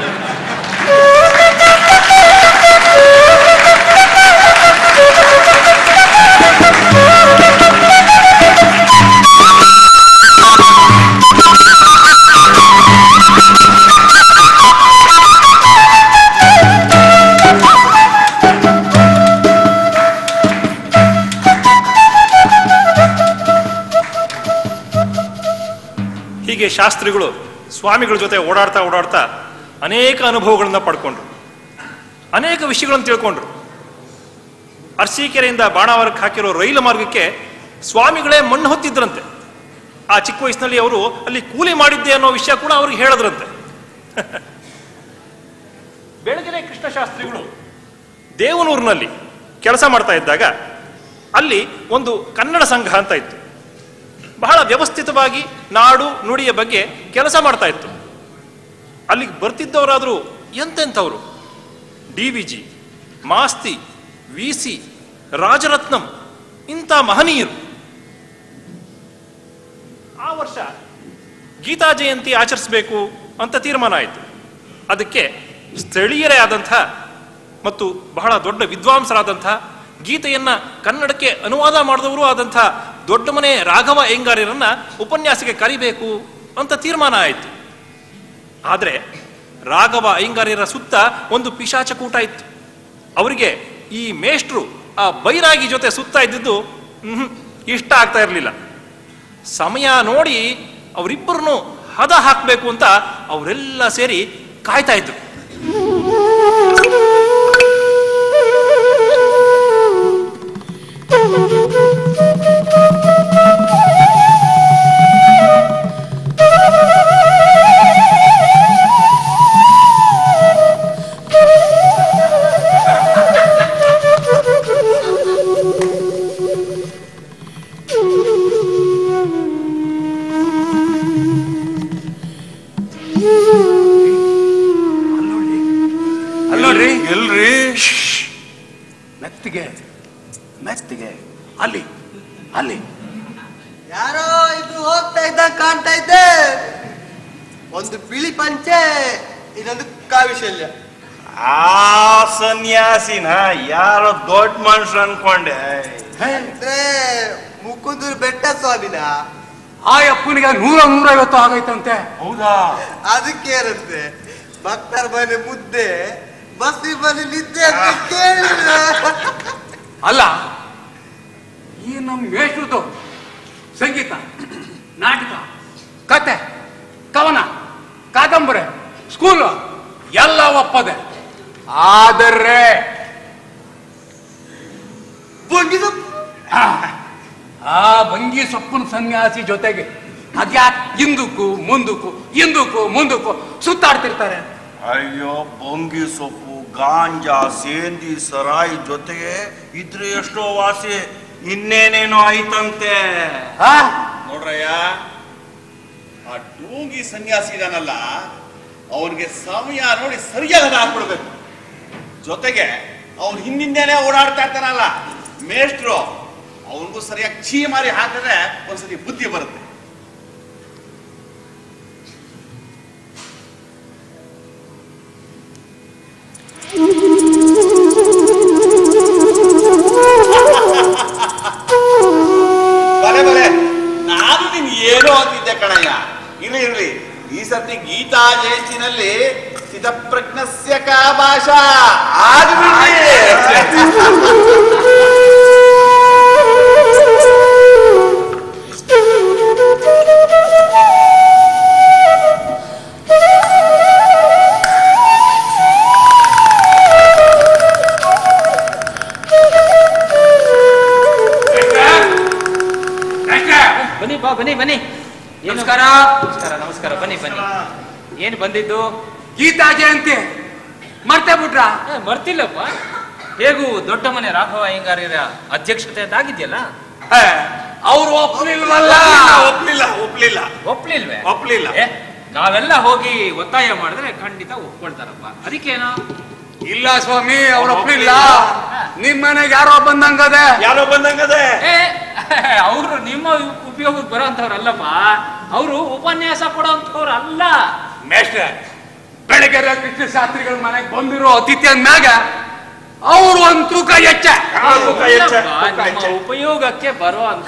ಹೀಗೆ ಶಾಸ್ತ್ರಿಗಳು ಸ್ವಾಮಿಗಳ ಜೊತೆ ಓಡಾಡ್ತಾ ಓಡಾಡ್ತಾ ಅನೇಕ ಅನುಭವಗಳನ್ನ ಪಡ್ಕೊಂಡ್ರು, ಅನೇಕ ವಿಷಯಗಳನ್ನು ತಿಳ್ಕೊಂಡ್ರು. ಅರಸೀಕೆರೆಯಿಂದ ಬಾಣಾವರಕ್ಕೆ ಹಾಕಿರೋ ರೈಲು ಮಾರ್ಗಕ್ಕೆ ಸ್ವಾಮಿಗಳೇ ಮಣ್ಣು ಹೊತ್ತಿದ್ರಂತೆ. ಆ ಚಿಕ್ಕ ವಯಸ್ಸಿನಲ್ಲಿ ಅವರು ಅಲ್ಲಿ ಕೂಲಿ ಮಾಡಿದ್ದೆ ಅನ್ನೋ ವಿಷಯ ಕೂಡ ಅವ್ರಿಗೆ ಹೇಳಿದ್ರಂತೆ. ಬೆಳಗೆರೆ ಕೃಷ್ಣಶಾಸ್ತ್ರಿಗಳು ದೇವನೂರಿನಲ್ಲಿ ಕೆಲಸ ಮಾಡ್ತಾ ಇದ್ದಾಗ ಅಲ್ಲಿ ಒಂದು ಕನ್ನಡ ಸಂಘ ಅಂತ ಇತ್ತು. ಬಹಳ ವ್ಯವಸ್ಥಿತವಾಗಿ ನಾಡು ನುಡಿಯ ಬಗ್ಗೆ ಕೆಲಸ ಮಾಡ್ತಾ ಇತ್ತು. ಅಲ್ಲಿಗೆ ಬರ್ತಿದ್ದವರಾದರೂ ಎಂತೆಂಥವ್ರು, D V G, Masti, V C, Rajaratnam, ಇಂಥ ಮಹನೀಯರು. ಆ ವರ್ಷ ಗೀತಾ ಜಯಂತಿ ಆಚರಿಸಬೇಕು ಅಂತ ತೀರ್ಮಾನ ಆಯಿತು. ಅದಕ್ಕೆ ಸ್ಥಳೀಯರೇ ಆದಂಥ ಮತ್ತು ಬಹಳ ದೊಡ್ಡ ವಿದ್ವಾಂಸರಾದಂಥ, ಗೀತೆಯನ್ನ ಕನ್ನಡಕ್ಕೆ ಅನುವಾದ ಮಾಡಿದವರು ಆದಂಥ ದೊಡ್ಡ ಮನೆ ರಾಘವ ಅಯ್ಯಂಗಾರ್ಯರನ್ನ ಉಪನ್ಯಾಸಕ್ಕೆ ಕರಿಬೇಕು ಅಂತ ತೀರ್ಮಾನ ಆಯಿತು. ಆದರೆ ರಾಘವ ಅಯ್ಯಂಗಾರ್ಯರ ಸುತ್ತ ಒಂದು ಪಿಶಾಚಕೂಟ ಇತ್ತು. ಅವರಿಗೆ ಈ ಮೇಷ್ಟ್ರು ಆ ಬೈರಾಗಿ ಜೊತೆ ಸುತ್ತ ಇದ್ದಿದ್ದು ಹ್ಮ್ ಇಷ್ಟ ಆಗ್ತಾ ಇರಲಿಲ್ಲ. ಸಮಯ ನೋಡಿ ಅವರಿಬ್ಬರನ್ನು ಹದ ಹಾಕಬೇಕು ಅಂತ ಅವರೆಲ್ಲ ಸೇರಿ ಕಾಯ್ತಾ ಇದ್ರು.
ಅಲ್ಲೋಡ್ರಿ
ಎಲ್ರಿ?
ಮೆತ್ತಿಗೆ ಮೆತ್ತಿಗೆ ಅಲ್ಲಿ ಅಲ್ಲಿ
ಯಾರೋ ಇದು ಹೋಗ್ತಾ ಇದ್ದ ಕಾಣ್ತಾ ಇದ್ದೆ. ಒಂದು ಬಿಳಿ ಪಂಚೆ, ಇನ್ನೊಂದು ಕಾವಿಶಲ್ಯ.
ಆ ಸನ್ಯಾಸಿನ ಯಾರೋ ದೊಡ್ಡ ಮನುಷ್ಯ ಅನ್ಕೊಂಡೆ.
ಅಂದ್ರೆ ಮುಕುಂದೂರು ಬೆಟ್ಟ ಸ್ವಾಮಿನ.
ಆ ಅಪ್ಪನಿಗೆ ನೂರ ನೂರೈವತ್ತು ಆಗೈತಂತೆ.
ಹೌದಾ?
ಅದಕ್ಕೇನಂತೆ ಭಕ್ತರ ಮನೆ ಮುದ್ದೆ, ಬಸ್ಸಿ ಮನೆ ನಿದ್ದೆ ಅಂತ ಕೇಳಿದ.
ಅಲ್ಲ, ಈ ನಮ್ಮ ಮೇಷ್ಟ್ರದ್ದು ಸಂಗೀತ, ನಾಟಕ, ಕತೆ, ಕವನ, ಕಾದಂಬರಿ, ಸ್ಕೂಲು ಎಲ್ಲ ಒಪ್ಪದೆ. ಆದರೆ ಆ ಭಂಗಿ ಸೊಪ್ಪಿನ ಸನ್ಯಾಸಿ ಜೊತೆಗೆ ಅದ್ಯಾಕ್ ಹಿಂದಕ್ಕೂ ಮುಂದಕ್ಕೂ ಹಿಂದಕ್ಕೂ ಮುಂದಕ್ಕೂ ಸುತ್ತಾಡ್ತಿರ್ತಾರೆ.
ಅಯ್ಯೋ, ಬೊಂಗಿ ಸೊಪ್ಪು, ಗಾಂಜಾ, ಸೇಂದಿ, ಸರಾಯಿ ಜೊತೆಗೆ ಇದ್ರೆ ಎಷ್ಟೋ ವಾಸಿ, ಇನ್ನೇನೇನೋ ಆಯ್ತಂತೆ.
ನೋಡ್ರಯ್ಯ, ಆ ಟೂಂಗಿ ಸನ್ಯಾಸಿ ಇದಾನಲ್ಲ, ಅವನಿಗೆ ಸಮಯ ನೋಡಿ ಸರಿಯಾದ ಹಾಕ್ಬಿಡ್ಬೇಕು. ಜೊತೆಗೆ ಅವ್ನು ಹಿಂದಿಂದೇನೆ ಓಡಾಡ್ತಾ ಇರ್ತಾನಲ್ಲ ಮೇಷ್ಟ್ರು, ಅವನಿಗೂ ಸರಿಯಾಗಿ ಛೀ ಮಾರಿ ಹಾಕಿದ್ರೆ ಒಂದ್ಸತಿ ಬುದ್ಧಿ ಬರುತ್ತೆ. ಬಲೆ ಬಲೆ, ನಾನು ನಿನ್ ಏನೋ ಅಂತಿದ್ದೆ ಕಣಯ್ಯ. ಇರ್ಲಿ ಇರ್ಲಿ, ಈ ಸರ್ತಿ ಗೀತಾ ಜಯಂತಿನಲ್ಲಿ ಸ್ಥಿತಪ್ರಜ್ಞಸ್ಯ ಕಾ ಭಾಷಾ
ಬನ್ನಿ ಬಾ, ಬನ್ನಿ ಬನ್ನಿ.
ನಮಸ್ಕಾರ.
ನಮಸ್ಕಾರ ನಮಸ್ಕಾರ, ಬನ್ನಿ ಬನ್ನಿ. ಏನು ಬಂದಿದ್ದು?
ಗೀತಾ ಜಯಂತಿ ಮರ್ತೇ ಬಿಟ್ರ?
ಮರ್ತಿಲ್ಲಪ್ಪ. ಹೇಗೂ ದೊಡ್ಡ ಮನೆ ರಾಘವ ಅಯ್ಯಂಗಾರ್ಯರ ಅಧ್ಯಕ್ಷತೆ ಅಂತ ಆಗಿದ್ಯಲ್ಲ.
ಅವ್ರು ಒಪ್ಲಿಲ್ವಲ್ಲ?
ಒಪ್ಲಿಲ್ಲ ಒಪ್ಲಿಲ್ಲ
ಒಪ್ಲಿಲ್ವೇ?
ಒಪ್ಲಿಲ್ಲ.
ಏ, ನಾವೆಲ್ಲ ಹೋಗಿ ಒತ್ತಾಯ ಮಾಡಿದ್ರೆ ಖಂಡಿತ ಒಪ್ಕೊಳ್ತಾರಪ್ಪ. ಅದಕ್ಕೇನೋ?
ಇಲ್ಲ ಸ್ವಾಮಿ, ಅವ್ರು ಒಪ್ಲಿಲ್ಲ. ನಿಮ್ ಮನೆಗೆ ಯಾರೋ ಬಂದಂಗದೆ.
ಯಾರೋ ಬಂದಂಗದೆ?
ಅವರು ನಿಮ್ಮ ಉಪಯೋಗಕ್ಕೆ ಬರೋ ಅಂತವ್ರಲ್ಲಪ್ಪ. ಅವರು ಉಪನ್ಯಾಸ ಕೊಡೋ ಅಂತವ್ರು ಅಲ್ಲ.
ಮೇಷ್ಟ್ರೆ, ಬೆಳಗ್ಗೆ ಕೃಷ್ಣ ಶಾಸ್ತ್ರಿಗಳ ಮನೆಗೆ ಬಂದಿರೋ ಅತಿಥಿ ಅಂದಾಗ ಅವ್ರು ಒಂದ್ ತೂಕ ಹೆಚ್ಚ.
ನಿಮ್ಮ ಉಪಯೋಗಕ್ಕೆ ಬರೋ ಅಂತ.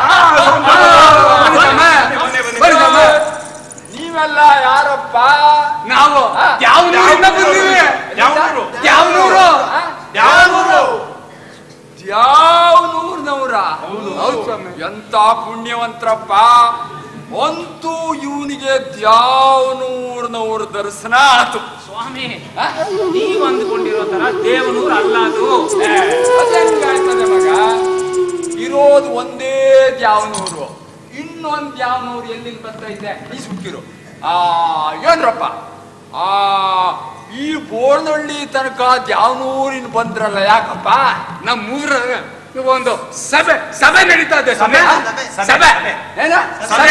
ನೀವೆಲ್ಲ ಯಾರಪ್ಪ?
ನಾವು ಯಾವ ಊರಿಂದ ಬಂದಿವಿ?
ಯಾವೂರು?
ಯಾವನೂರು?
ಯಾವೂರು?
ದ್ಯಾವನೂರ್ನವ್ರ? ಹೌದು ಸ್ವಾಮಿ. ಎಂತ ಪುಣ್ಯವಂತರಪ್ಪ. ಅಂತೂ ಇವನಿಗೆ ದ್ಯಾವನೂರ್ನವ್ರ ದರ್ಶನ ಆತು.
ಸ್ವಾಮಿ, ನೀವು ಅಂದ್ಕೊಂಡಿರೋ ತರ ದೇವನೂರು ಅಲ್ಲ ಅದು.
ಅದೇನಾಗ್ತದೆ ಮಗ? ಇರೋದು ಒಂದೇ ದ್ಯಾವನೂರು, ಇನ್ನೊಂದ್ ದ್ಯಾವನೂರು ಎಲ್ಲಿಂದ ಬರ್ತಾ ಇದೆ? ಈ ಸುಕ್ಕಿರು. ಆ ಏನ್ರಪ್ಪ, ಆ ಈ ಬೋರ್ನಹಳ್ಳಿ ತನಕ ದ್ಯಾವನೂರಿನ ಬಂದ್ರಲ್ಲ, ಯಾಕಪ್ಪ?
ನಮ್ಮ ಊರ ಒಂದು ಸಭೆ ಸಭೆ ನಡೀತಾ ಇದೆ. ಸಭೆ ಸಭೆ
ಏನ ಸಭೆ?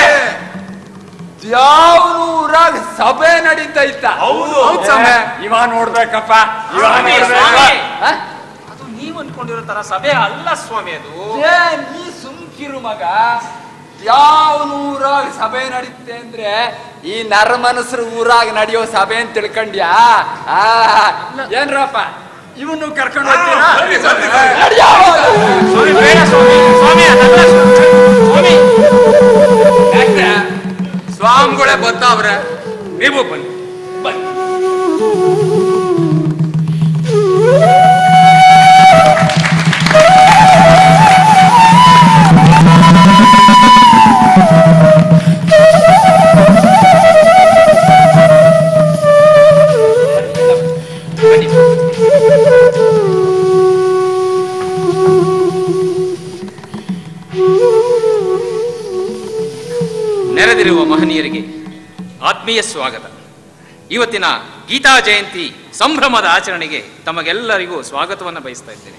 ದ್ಯಾವನೂರಾಗ ಸಭೆ ನಡೀತಾ ಇತ್ತ?
ಹೌದು.
ಸಭೆ ಇವ ನೋಡ್ಬೇಕಪ್ಪ, ಇವ
ಸ್ವಾಮಿ,
ನೋಡ್ಬೇಕು.
ಸ್ವಾಮಿ.
ಹ?
ಅದು ನೀವು ಅನ್ಕೊಂಡಿರೋ ತರ ಸಭೆ ಅಲ್ಲ ಸ್ವಾಮಿ ಅದು.
ಏ, ನೀ ಸುಮ್ಕಿರು ಮಗ. ದ್ಯಾವನೂರಾಗ ಸಭೆ ನಡೀತೆ ಅಂದ್ರೆ ಈ ನರಮನಸ್ರ ಊರಾಗ ನಡೆಯೋ ಸಭೆ ಅಂತ ತಿಳ್ಕೊಂಡ್ಯಾ? ಆ ಏನ್ರಪ್ಪ, ಇವನು ಕರ್ಕೊಂಡು ಹೋಗ್ತೀರಾ? ನಡ್ಯೋ.
ಸ್ವಾಮಿ ಬೇಡ ಸ್ವಾಮಿ, ಸ್ವಾಮಿ ಅದಲ್ಲ ಸ್ವಾಮಿ.
ಯಾಕೆ? ಸ್ವಾಮಿಗಳೇ ಬರ್ತಾವ್ರೆ, ನೀವು ಬನ್ನಿ ಬನ್ನಿ.
ನೆರೆದಿರುವ ಮಹನೀಯರಿಗೆ ಆತ್ಮೀಯ ಸ್ವಾಗತ. ಇವತ್ತಿನ ಗೀತಾ ಜಯಂತಿ ಸಂಭ್ರಮದ ಆಚರಣೆಗೆ ತಮಗೆಲ್ಲರಿಗೂ ಸ್ವಾಗತವನ್ನು ಬಯಸ್ತಾ ಇದ್ದೇನೆ.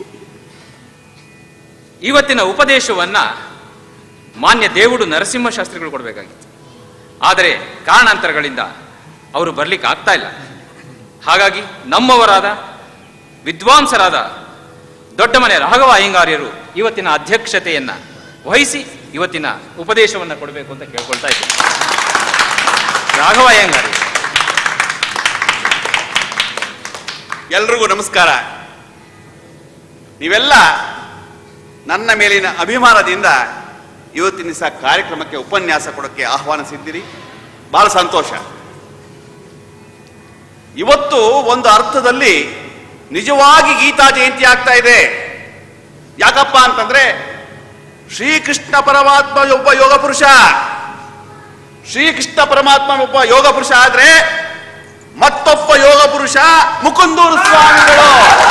ಇವತ್ತಿನ ಉಪದೇಶವನ್ನ ಮಾನ್ಯ ದೇವುಡು ನರಸಿಂಹ ಶಾಸ್ತ್ರಿಗಳು ಕೊಡಬೇಕಾಗಿತ್ತು. ಆದರೆ ಕಾರಣಾಂತರಗಳಿಂದ ಅವರು ಬರ್ಲಿಕ್ಕೆ ಆಗ್ತಾ ಇಲ್ಲ. ಹಾಗಾಗಿ ನಮ್ಮವರಾದ ವಿದ್ವಾಂಸರಾದ ದೊಡ್ಡ ಮನೆ ರಾಘವ ಅಯ್ಯಂಗಾರ್ಯರು ಇವತ್ತಿನ ಅಧ್ಯಕ್ಷತೆಯನ್ನ ವಹಿಸಿ ಇವತ್ತಿನ ಉಪದೇಶವನ್ನ ಕೊಡಬೇಕು ಅಂತ ಕೇಳ್ಕೊಳ್ತಾ ಇದ್ದೀನಿ. ರಾಘವ ಅಯ್ಯಂಗಾರ್ಯ.
ಎಲ್ರಿಗೂ ನಮಸ್ಕಾರ. ನೀವೆಲ್ಲ ನನ್ನ ಮೇಲಿನ ಅಭಿಮಾನದಿಂದ ಇವತ್ತಿನ ದಿವಸ ಕಾರ್ಯಕ್ರಮಕ್ಕೆ ಉಪನ್ಯಾಸ ಕೊಡೋಕ್ಕೆ ಆಹ್ವಾನಿಸಿದ್ದೀರಿ. ಬಹಳ ಸಂತೋಷ. ಇವತ್ತು ಒಂದು ಅರ್ಥದಲ್ಲಿ ನಿಜವಾಗಿ ಗೀತಾ ಜಯಂತಿ ಆಗ್ತಾ ಇದೆ. ಯಾಕಪ್ಪ ಅಂತಂದ್ರೆ ಶ್ರೀಕೃಷ್ಣ ಪರಮಾತ್ಮ ಒಬ್ಬ ಯೋಗ ಪುರುಷ. ಶ್ರೀಕೃಷ್ಣ ಪರಮಾತ್ಮ ಒಬ್ಬ ಯೋಗ ಪುರುಷ ಆದ್ರೆ ಮತ್ತೊಬ್ಬ ಯೋಗ ಪುರುಷ ಮುಕುಂದೂರು ಸ್ವಾಮಿಗಳು.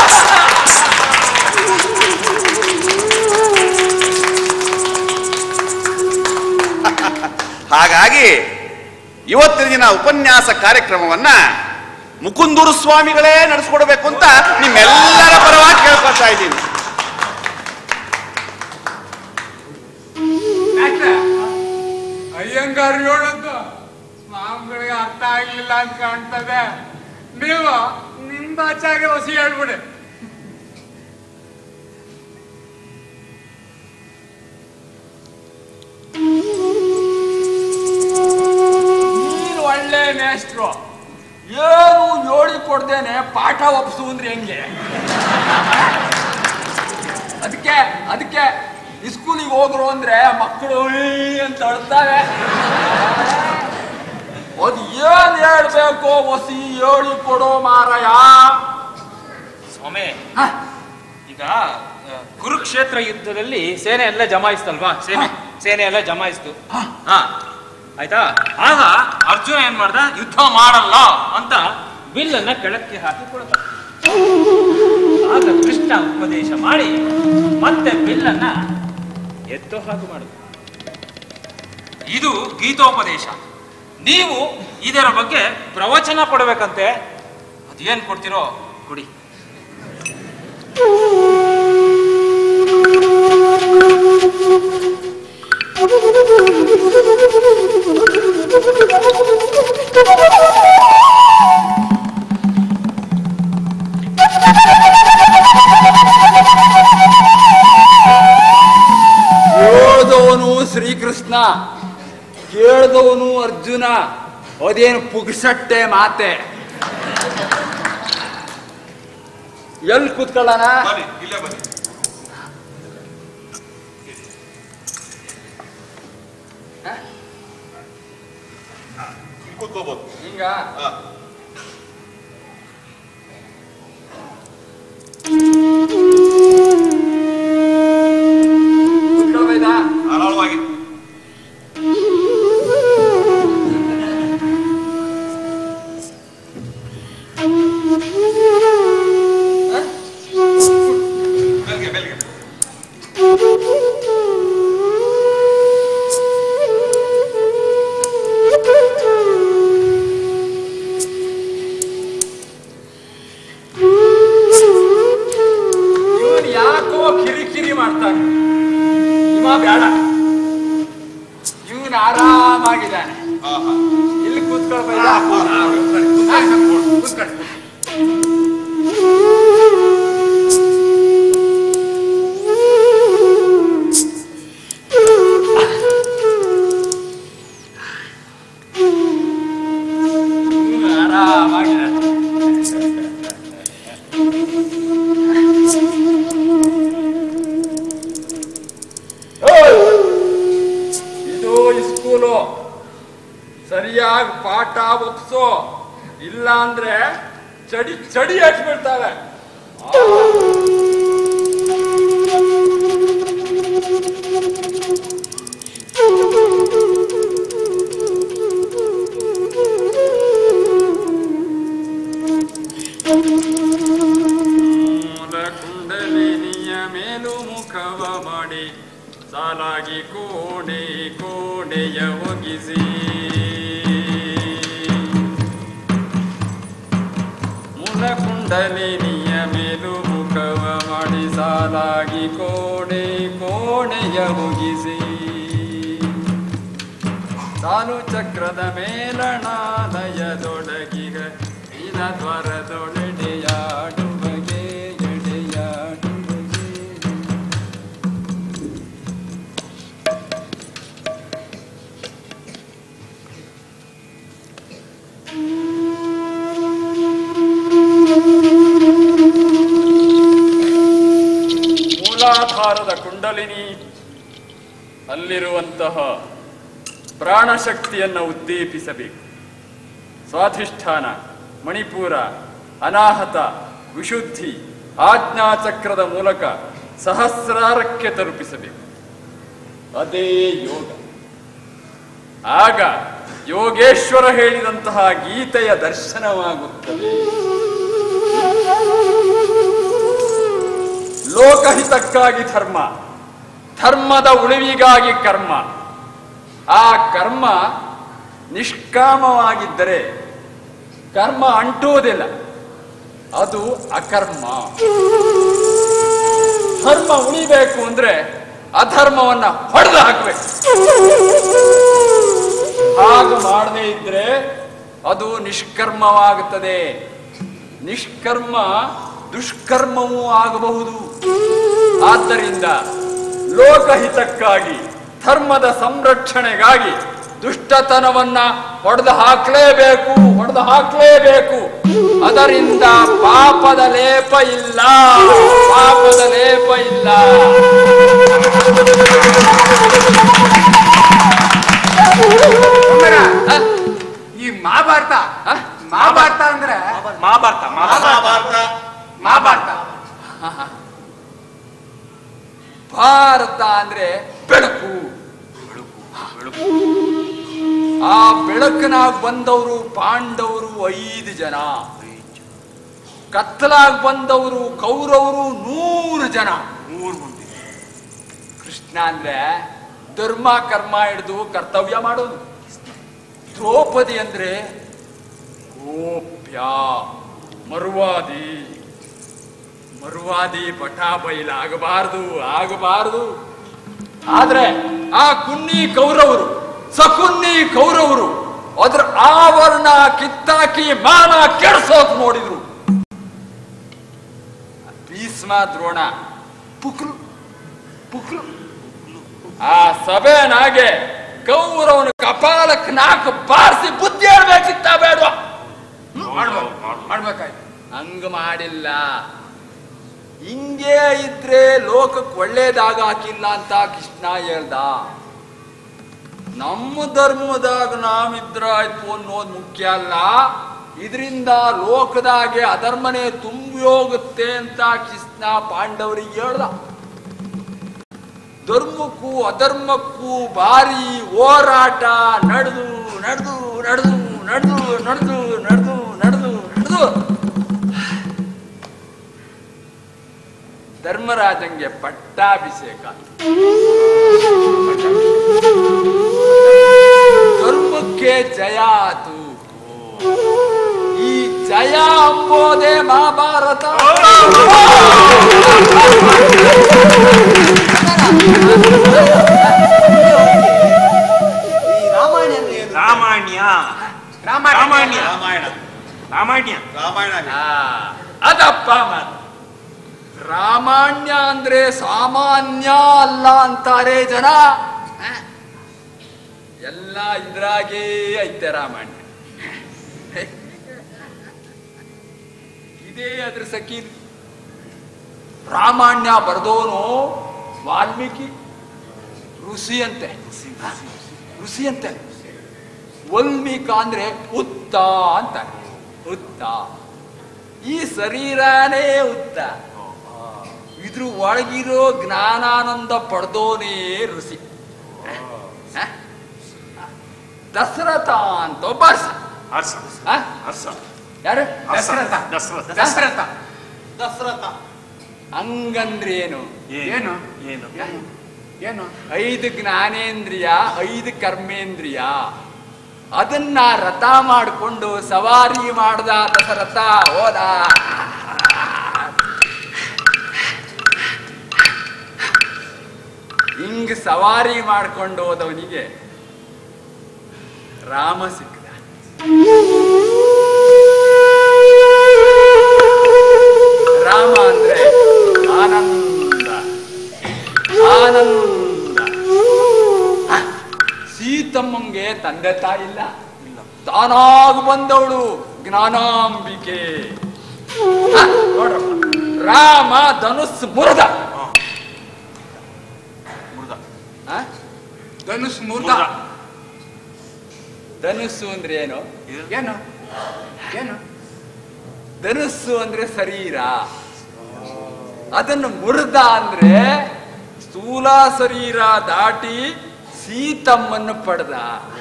ಹಾಗಾಗಿ ಇವತ್ತಿನ ದಿನ ಉಪನ್ಯಾಸ ಕಾರ್ಯಕ್ರಮವನ್ನ ಮುಕುಂದೂರು ಸ್ವಾಮಿಗಳೇ ನಡೆಸ್ಕೊಡ್ಬೇಕು ಅಂತ ನಿಮ್ಮೆಲ್ಲರ ಪರವಾಗಿ ಕೇಳ್ಕೊಳ್ತಾ ಇದ್ದೀನಿ.
ಅಯ್ಯಂಗಾರ್ ಹೇಳದ್ದು ಸ್ವಾಮಿಗಳಿಗೆ ಅರ್ಥ ಆಗ್ಲಿಲ್ಲ ಅಂತ ಕಾಣ್ತದೆ. ನೀವು ನಿಮ್ ಬಾಚಾಗೆ ಹೊಸಿ ಹೇಳ್ಬಿಡಿ.
ನೀನು ಒಳ್ಳೆ ಮೇಷ್ಟ್ರು, ಏನು ಹೇಳಿ ಕೊಡ್ದೇನೆ ಪಾಠ ಒಪ್ಸು ಅಂದ್ರೆ ಹೆಂಗೆ? ಅದಕ್ಕೆ ಅದಕ್ಕೆ ಸ್ಕೂಲಿಗೆ ಹೋದ್ರು ಅಂದ್ರೆ ಮಕ್ಕಳು ಅಂತ ಅಳ್ತಾವೆ. ಅದು ಏನ್ ಹೇಳ್ಬೇಕು ಹೊಸಿ ಹೇಳಿ ಕೊಡೋ ಮಾರಾಯ.
ಸ್ವಾಮಿ, ಈಗ ಕುರುಕ್ಷೇತ್ರ ಯುದ್ಧದಲ್ಲಿ ಸೇನೆ ಎಲ್ಲ ಜಮಾಯಿಸ್ತಲ್ವಾ? ಸೇನೆ ಸೇನೆ ಎಲ್ಲ ಜಮಾಯಿಸ್ತು. ಹಾ ಆಯ್ತಾ? ಆಗ ಅರ್ಜುನ ಏನ್ ಮಾಡ್ದ? ಯುದ್ಧ ಮಾಡಲ್ಲ ಅಂತ ಬಿಲ್ಲನ್ನ ಕೆಳಕ್ಕೆ ಹಾಕಿ ಕೊಡ್ತ. ಆಗ ಕೃಷ್ಣ ಉಪದೇಶ ಮಾಡಿ ಮತ್ತೆ ಬಿಲ್ಲನ್ನ ಎತ್ತೋ ಹಾಗೆ ಮಾಡುದು. ಇದು ಗೀತೋಪದೇಶ. ನೀವು ಇದರ ಬಗ್ಗೆ ಪ್ರವಚನ ಕೊಡಬೇಕಂತೆ. ಅದೇನ್ ಕೊಡ್ತಿರೋ ಕೊಡಿ.
ಹೇಳಿದವನು ಶ್ರೀಕೃಷ್ಣ, ಕೇಳಿದವನು ಅರ್ಜುನ. ಅದೇನು ಪುಗ್ಸಟ್ಟೆ ಮಾತೆ. ಎಲ್ಲಿ ಕೂತ್ಕೊಳ್ಳೋಣ?
ಇಲ್ಲೇ ಬನ್ನಿ. ಕೂತ್ಕೋಬಹುದು.
ಹಿಂಗ ಕೂತ್ಕೊಳ್ಬೇಡ.
ಆರಾಳವಾಗಿ ಬೆಲ್ಗೆ ಬೆಲ್ಗೆ
ಇವನು ಯಾಕೋ ಕಿರಿಕಿರಿ ಮಾಡ್ತಾನೆ. ಇವ ಬೇಡ, ಇವನು ಆರಾಮಾಗಿದ್ದಾನೆ. ಇಲ್ಲಿ ಕೂತ್ಕೊಳ್ಬೇಡ.
ಕೂತ್ಕೊಳ್ಳಿ.
ಇವನು ಆರಾಮಾಗಿದ್ದಾನೆ. ಇದು ಸ್ಕೂಲು. ಸರಿಯಾಗಿ ಪಾಠ ಒಪ್ಸೋ, ಇಲ್ಲ ಅಂದ್ರೆ ಚಡಿ ಚಡಿ ಹಚ್ಬಿಡ್ತಾರೆ.
ಕುಂಡಲಿನಿಯ ಮೇಲು ಮುಖವ ಮಾಡಿ ಸಾಲಾಗಿ ಕೋಣೆ ಕೋಣೆಯ ಒಗಿಸಿ ಮೂಲ ಕುಂಡಲಿನಿಯ ಮೇಲು ಮುಖವ ಮಾಡಿ ಸಾಲಾಗಿ ಕೋಣೆ ಕೋಣೆಯ ಒಗಿಸಿ ಸಾಲು ಚಕ್ರದ ಮೇಲಣಾಲಯದೊಳಗಿಗ ಇನ ದ್ವಾರದೊಳೆಡೆಯಾಡುವಗೆ ಎಡೆಯಾಡುವಗೆ. ಮೂಲಾಧಾರದ ಕುಂಡಲಿನಿ ಅಲ್ಲಿರುವಂತಹ ಪ್ರಾಣಶಕ್ತಿಯನ್ನು ಉದ್ದೀಪಿಸಬೇಕು. ಸ್ವಾಧಿಷ್ಠಾನ, ಮಣಿಪುರ, ಅನಾಹತ, ವಿಶುದ್ಧಿ, ಆಜ್ಞಾಚಕ್ರದ ಮೂಲಕ ಸಹಸ್ರಾರಕ್ಕೆ ತಲುಪಿಸಬೇಕು. ಅದೇ ಯೋಗ. ಆಗ ಯೋಗೇಶ್ವರ ಹೇಳಿದಂತಹ ಗೀತೆಯ ದರ್ಶನವಾಗುತ್ತದೆ. ಲೋಕಹಿತಕ್ಕಾಗಿ ಧರ್ಮ, ಧರ್ಮದ ಉಳಿವಿಗಾಗಿ ಕರ್ಮ. ಆ ಕರ್ಮ ನಿಷ್ಕಾಮವಾಗಿದ್ದರೆ ಕರ್ಮ ಅಂಟುವುದಿಲ್ಲ, ಅದು ಅಕರ್ಮ. ಧರ್ಮ ಉಳಿಬೇಕು ಅಂದ್ರೆ ಅಧರ್ಮವನ್ನ ಹೊಡೆದು ಹಾಕಬೇಕು. ಹಾಗೆ ಮಾಡದೇ ಇದ್ರೆ ಅದು ನಿಷ್ಕರ್ಮವಾಗುತ್ತದೆ. ನಿಷ್ಕರ್ಮ ದುಷ್ಕರ್ಮವೂ ಆಗಬಹುದು. ಆದ್ದರಿಂದ ಲೋಕಹಿತಕ್ಕಾಗಿ, ಧರ್ಮದ ಸಂರಕ್ಷಣೆಗಾಗಿ ದುಷ್ಟತನವನ್ನ ಹೊಡೆದು ಹಾಕಲೇಬೇಕು, ಹೊಡೆದು ಹಾಕಲೇಬೇಕು. ಅದರಿಂದ ಪಾಪದ ಲೇಪ ಇಲ್ಲ, ಪಾಪದ ಲೇಪ ಇಲ್ಲ.
ಈ ಮಹಾಭಾರತ ಮಹಾಭಾರತ ಅಂದ್ರೆ
ಮಹಾಭಾರತ
ಮಹಾಭಾರತ
ಮಹಾಭಾರತ
ಭಾರತ ಅಂದ್ರೆ ಬೆಳಕು. ಆ ಬೆಳಕಿನಾಗ ಬಂದವರು ಪಾಂಡವರು ಐದು ಜನ, ಕತ್ತಲಾಗಿ ಬಂದವರು ಕೌರವರು ನೂರು ಜನ, ನೂರು ಮಂದಿ. ಕೃಷ್ಣ ಅಂದ್ರೆ ಧರ್ಮ ಕರ್ಮ ಹಿಡಿದು ಕರ್ತವ್ಯ ಮಾಡೋದು. ದ್ರೌಪದಿ ಅಂದ್ರೆ ಗೋಪ್ಯ, ಮರುವಾದಿ. ಮರುವಾದಿ ಪಟಾ ಬೈಲ ಆಗಬಾರದು, ಆಗಬಾರದು. ಆದ್ರೆ ಆ ಕುನ್ನಿ ಕೌರವರು, ಸಕುನ್ನಿ ಕೌರವರು ಅದ್ರ ಆವರಣ ಕಿತ್ತಾಕಿ ಮಾನ ಕೆಡ್ಸೋಕ್ ನೋಡಿದ್ರು. ಭೀಷ್ಮ ದ್ರೋಣ ಪುಕ್ರು ಪುಕ್ರು ಆ ಸಭೆನಾಗೆ ಕೌರವನ ಕಪಾಲಕ್ಕೆ ನಾಲ್ಕು ಬಾರಿಸಿ ಬುದ್ಧಿ ಹೇಳ್ಬೇಕಿತ್ತ ಬೇಡ ಮಾಡ್ಬೇಕಾಯ್ತು. ಹಂಗ ಮಾಡಿಲ್ಲ. ಹಿಂಗೇ ಇದ್ರೆ ಲೋಕಕ್ಕೆ ಒಳ್ಳೇದಾಗ ಹಾಕಿಲ್ಲ ಅಂತ ಕೃಷ್ಣ ಹೇಳ್ದ. ನಮ್ಮ ಧರ್ಮದಾಗ ನಾವಿದ್ರ ಆಯ್ತು ಅನ್ನೋದು ಮುಖ್ಯ ಅಲ್ಲ, ಇದರಿಂದ ಲೋಕದಾಗೆ ಅಧರ್ಮನೇ ತುಂಬಿ ಹೋಗುತ್ತೆ ಅಂತ ಕೃಷ್ಣ ಪಾಂಡವರಿಗೆ ಹೇಳ್ದ. ಧರ್ಮಕ್ಕೂ ಅಧರ್ಮಕ್ಕೂ ಭಾರಿ ಹೋರಾಟ ನಡೆದು ನಡೆದು ನಡೆದು ನಡೆದು ನಡೆದು ನಡೆದು ನಡೆದು ನಡೆದು ಧರ್ಮರಾಜಂಗೆ ಪಟ್ಟಾಭಿಷೇಕ. ಧರ್ಮಕ್ಕೆ ಜಯ ಆತು. ಈ ಜಯ ಅಂಬೋದೇ ಮಹಾಭಾರತ.
ರಾಮಾಯಣ ರಾಮಾಯಣ
ರಾಮಾಯಣ
ರಾಮಾಯಣ
ರಾಮಾಯಣ
ಅದಪ್ಪ ಮಾತು. ರಾಮಾಯಣ ಅಂದ್ರೆ ಸಾಮಾನ್ಯ ಅಲ್ಲ ಅಂತಾರೆ ಜನ. ಎಲ್ಲ ಇದ್ರಾಗೇ ಐತೆ ರಾಮಾಯಣ. ಇದೇ ಅದ್ರ ಸಕೀಲ್. ರಾಮಾಯಣ ಬರ್ದೋನು ವಾಲ್ಮೀಕಿ ಋಷಿ ಅಂತೆ, ಋಷಿ ಅಂತೆ. ವಾಲ್ಮೀಕ ಅಂದ್ರೆ ಉತ್ತ ಅಂತ. ಉತ್ತ ಈ ಶರೀರನೇ ಉತ್ತ. ಇದ್ರ ಒಳಗಿರೋ ಜ್ಞಾನಾನಂದ ಪಡೆದೋನೇ ಋಷಿ. ದಶರಥ ಅಂತ ಒಬ್ಬ ಯಾರು?
ದಶರಥ
ದಶರಥ
ದಶರಥ
ದಶರಥ
ಹಂಗಂದ್ರೇನು?
ಏನು
ಏನು
ಏನು
ಐದು ಜ್ಞಾನೇಂದ್ರಿಯ, ಐದು ಕರ್ಮೇಂದ್ರಿಯ, ಅದನ್ನ ರಥ ಮಾಡಿಕೊಂಡು ಸವಾರಿ ಮಾಡ್ದ ದಶರಥ. ಹೋದ ಹಿಂಗ್ ಸವಾರಿ ಮಾಡ್ಕೊಂಡು ಹೋದವನಿಗೆ ರಾಮ ಸಿಕ್ಕದ. ರಾಮ ಅಂದ್ರೆ ಆನಂದ, ಆನಂದ. ಸೀತಮ್ಮಂಗೆ ತಂದೆ ತಾಯಿ ಇಲ್ಲ, ತಾನಾಗಿ ಬಂದವಳು ಜ್ಞಾನಾಂಬಿಕೆ. ನೋಡ್ರಪ್ಪ, ರಾಮ ಧನುಸ್ ಮುರಿದ.
ಧನುಷ್ ಮುರ್ದ.
ಧನುಸ್ಸು ಅಂದ್ರೆ ಏನು?
ಏನು ಏನು
ಧನುಸ್ಸು ಅಂದ್ರೆ ಶರೀರ, ಅದನ್ನು ಮುರಿದ ಅಂದ್ರೆ ಸ್ಥೂಲ ಶರೀರ ದಾಟಿ ಸೀತಮ್ಮನ್ನು ಪಡೆದ.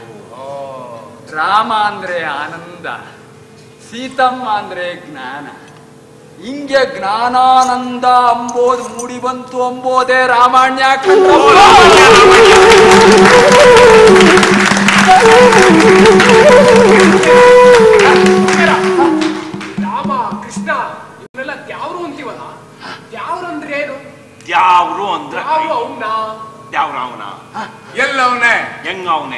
ರಾಮ ಅಂದ್ರೆ ಆನಂದ, ಸೀತಮ್ಮ ಅಂದ್ರೆ ಜ್ಞಾನ. ಹಿಂಗೆ ಜ್ಞಾನಾನಂದ ಅಂಬೋದು ಮೂಡಿ ಬಂತು ಅಂಬೋದೇ ರಾಮಾಯಣ.
ರಾಮ ಕೃಷ್ಣ ಇವರೆಲ್ಲ ದ್ಯಾವ್ರು ಅಂತೀವಲ್ಲ, ದ್ಯಾವ್ರು ಅಂದ್ರೆ ಏನು?
ದ್ಯಾವ್ರು ಅಂದ್ರೆ
ದ್ಯಾವ್ರು ಅವ್ನ
ದ್ಯಾವ್ರ ಅವನ
ಎಲ್ಲವನೇ
ಹೆಂಗ ಅವನೇ.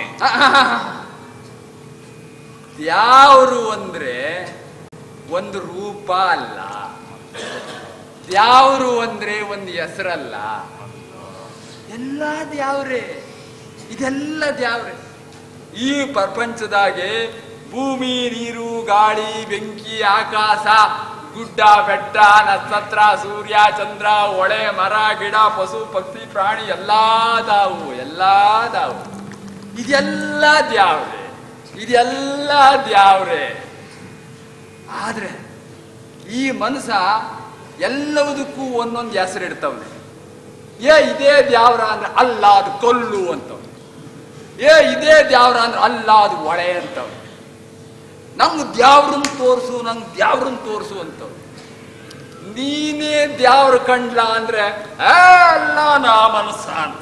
ದ್ಯಾವ್ರು ಅಂದ್ರೆ ಒಂದು ರೂಪ ಅಲ್ಲ, ದ್ಯಾವ್ರು ಅಂದ್ರೆ ಒಂದು ಹೆಸರಲ್ಲ. ಎಲ್ಲ ದ್ಯಾವ್ರೆ, ಇದೆಲ್ಲ ದ್ಯಾವ್ರೆ. ಈ ಪ್ರಪಂಚದಾಗೆ ಭೂಮಿ, ನೀರು, ಗಾಳಿ, ಬೆಂಕಿ, ಆಕಾಶ, ಗುಡ್ಡ, ಬೆಟ್ಟ, ನಕ್ಷತ್ರ, ಸೂರ್ಯ, ಚಂದ್ರ, ಹೊಳೆ, ಮರ, ಗಿಡ, ಪಶು, ಪಕ್ಷಿ, ಪ್ರಾಣಿ ಎಲ್ಲಾದಾವು, ಎಲ್ಲಾದಾವು. ಇದೆಲ್ಲ ದ್ಯಾವ್ರೆ, ಇದೆಲ್ಲ ದ್ಯಾವ್ರೆ. ಆದ್ರೆ ಈ ಮನಸ್ಸ ಎಲ್ಲದಕ್ಕೂ ಒಂದೊಂದು ಹೆಸರು ಇಡ್ತವ್ನೆ. ಏ ಇದೇ ದ್ಯಾವ್ರ ಅಂದ್ರೆ ಅಲ್ಲ ಅದು ಕೊಲ್ಲು ಅಂತವ್, ಏ ಇದೇ ದ್ಯಾವ್ರ ಅಂದ್ರೆ ಅಲ್ಲ ಅದು ಹೊಳೆ ಅಂತವ್. ನಂಗೆ ದ್ಯಾವ್ರನ್ ತೋರ್ಸು, ನಂಗೆ ದ್ಯಾವ್ರನ್ ತೋರ್ಸು ಅಂತವ್. ನೀನೇ ದ್ಯಾವ್ರ ಕಂಡ್ಲ ಅಂದ್ರೆ ಅಲ್ಲ ನಾ ಮನಸ್ಸ ಅಂತ.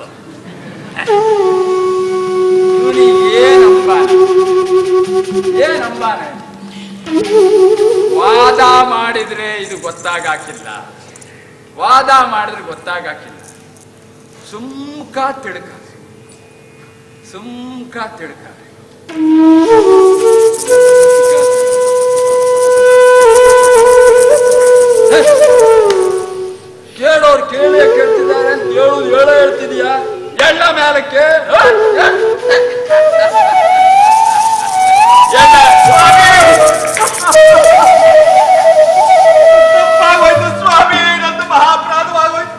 ಏನಂಬಾನೆ ಏನಂಬಾನೆ ವಾದ ಮಾಡಿದ್ರೆ ಇದು ಗೊತ್ತಾಗಾಕಿಲ್ಲ, ವಾದ ಮಾಡಿದ್ರೆ ಗೊತ್ತಾಗಾಕಿಲ್ಲ. ಸುಮ್ಕ ತಿಳ್ಕ, ಸುಮ್ಕ ತಿಳ್ಕ. ಕೇಳೋರು ಕೇಳೇ ಕೇಳ್ತಿದ್ದಾರೆ ಅಂತ ಹೇಳುದು ಹೇಳೋ ಹೇಳ್ತಿದೀಯಾ? ಎಳ್ಳ ಮೇಲಕ್ಕೆ
ತಪ್ಪಾಗೋಯ್ತು ಸ್ವಾಮಿ, ನಂದು ಮಹಾಪರಾಧವಾಗೋಯ್ತು.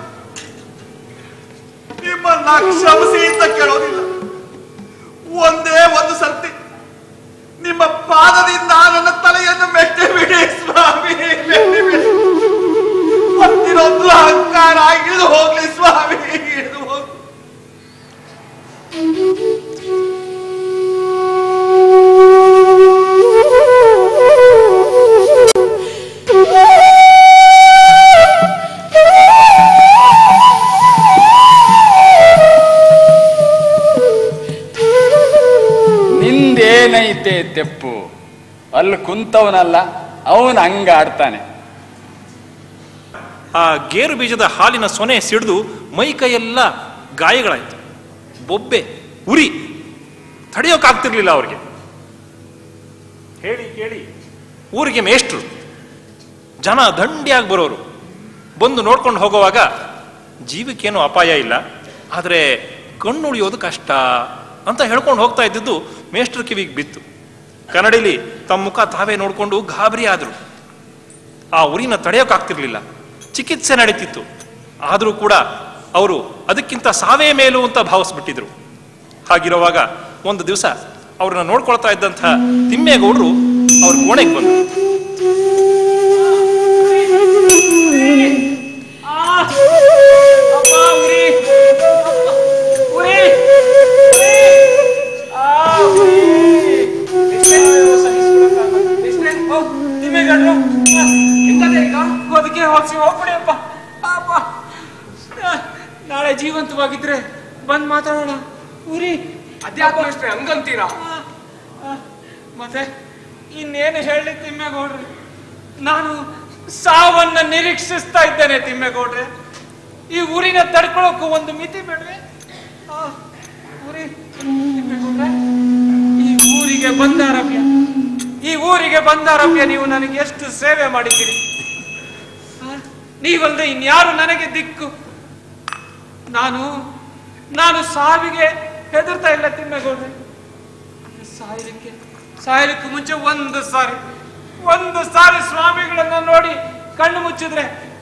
ನಿಮ್ಮನ್ನ ಕ್ಷಮಿಸಿ ಅಂತ ಕೇಳೋದಿಲ್ಲ, ಒಂದೇ ಒಂದು ಸರ್ತಿ ನಿಮ್ಮ ಪಾದದಿಂದ ನನ್ನ ತಲೆಯನ್ನು ಮೆಟ್ಟಿ ಬಿಡಿ ಸ್ವಾಮಿ, ಮೆಟ್ಟಿ ಬಿಡಿ. ಹತ್ತಿರೊಂದು ಅಹಂಕಾರ ಇಳಿದು ಹೋಗ್ಲಿ ಸ್ವಾಮಿ, ಇಳಿದು ಹೋಗ್ಲಿ.
ನಿಂದೇನೈತೆ ತೆಪ್ಪು, ಅಲ್ಲಿ ಕುಂತವನಲ್ಲ ಅವನು ಹಂಗ ಆಡ್ತಾನೆ.
ಆ ಗೇರು ಬೀಜದ ಹಾಲಿನ ಸೊನೆ ಸಿಡಿದು ಮೈ ಕೈಯೆಲ್ಲ ಗಾಯಗಳಾಯ್ತು, ಬೊಬ್ಬೆ, ಉರಿ, ತಡೆಯೋಕ್ಕಾಗ್ತಿರ್ಲಿಲ್ಲ ಅವ್ರಿಗೆ. ಹೇಳಿ ಕೇಳಿ ಊರಿಗೆ ಮೇಷ್ಟ್ರು, ಜನ ದಂಡಿಯಾಗಿ ಬರೋರು. ಬಂದು ನೋಡ್ಕೊಂಡು ಹೋಗುವಾಗ ಜೀವಕ್ಕೇನು ಅಪಾಯ ಇಲ್ಲ, ಆದರೆ ಕಣ್ಣುಳಿಯೋದು ಕಷ್ಟ ಅಂತ ಹೇಳ್ಕೊಂಡು ಹೋಗ್ತಾ ಇದ್ದಿದ್ದು ಮೇಷ್ಟ್ರ ಕಿವಿಗೆ ಬಿತ್ತು. ಕನ್ನಡಿಲಿ ತಮ್ಮ ಮುಖ ತಾವೇ ನೋಡ್ಕೊಂಡು ಗಾಬರಿ ಆದ್ರು. ಆ ಉರಿನ ತಡೆಯೋಕ್ಕಾಗ್ತಿರ್ಲಿಲ್ಲ, ಚಿಕಿತ್ಸೆ ನಡೀತಿತ್ತು. ಆದರೂ ಕೂಡ ಅವರು ಅದಕ್ಕಿಂತ ಸಾವೇ ಮೇಲು ಅಂತ ಭಾವಿಸ್ಬಿಟ್ಟಿದ್ರು. ಹಾಗಿರುವಾಗ ಒಂದು ದಿವಸ ಅವ್ರನ್ನ ನೋಡ್ಕೊಳ್ತಾ ಇದ್ದಂತಹ ತಿಮ್ಮೇಗೌಡರು ಅವ್ರ ಕೋಣೆಗೆ ಬಂದರು.
ಅದಕ್ಕೆ ಹೋಗ್ಸಿ ಹೋಗ್ಬಿಡಿ ಅಪ್ಪ. ಅಪ್ಪ ನಾಳೆ ಜೀವಂತವಾಗಿದ್ರೆ ಬಂದ್ ಮಾತಾಡೋಣ. ಉರಿ
ಅಧ್ಯಾತ್ಮ ಅಷ್ಟೇ ಹಂಗಂತೀರಾ?
ಮತ್ತೆ ಇನ್ನೇನು ಹೇಳಿ ತಿಮ್ಮೇಗೌಡ್ರೆ, ನಾನು ಸಾವನ್ನ ನಿರೀಕ್ಷಿಸ್ತಾ ಇದ್ದೇನೆ ತಿಮ್ಮೇಗೌಡ್ರೆ. ಈ ಊರಿನ ತಡ್ಕೊಳ್ಳೋಕ್ಕೂ ಒಂದು ಮಿತಿ ಬೇಡ್ವೆ? ಉರಿ ತಿಮ್ಮೇಗೌಡ್ರೆ, ಈ ಊರಿ ಊರಿಗೆ ಬಂದಾರಭ್ಯ, ಈ ಊರಿಗೆ ಬಂದಾರಭ್ಯ ನೀವು ನನಗೆ ಎಷ್ಟು ಸೇವೆ ಮಾಡಿದ್ದೀರಿ. ನೀವಲ್ಲದೆ ಇನ್ಯಾರು ನನಗೆ ದಿಕ್ಕು? ನಾನು ನಾನು ಸಾವಿಗೆ ಹೆದರ್ತಾ ಇಲ್ಲ ತಿಮ್ಮೇಗೌಡ್ರೆ. ಸಾಯಲಿಕ್ಕೆ ಸಾಯಲಿಕ್ಕೆ ಮುಂಚೆ ಒಂದು ಸಾರಿ ಒಂದು ಸಾರಿ ಸ್ವಾಮಿಗಳನ್ನ ನೋಡಿ ಕಣ್ಣು ಮುಚ್ಚಿದ್ರೆ,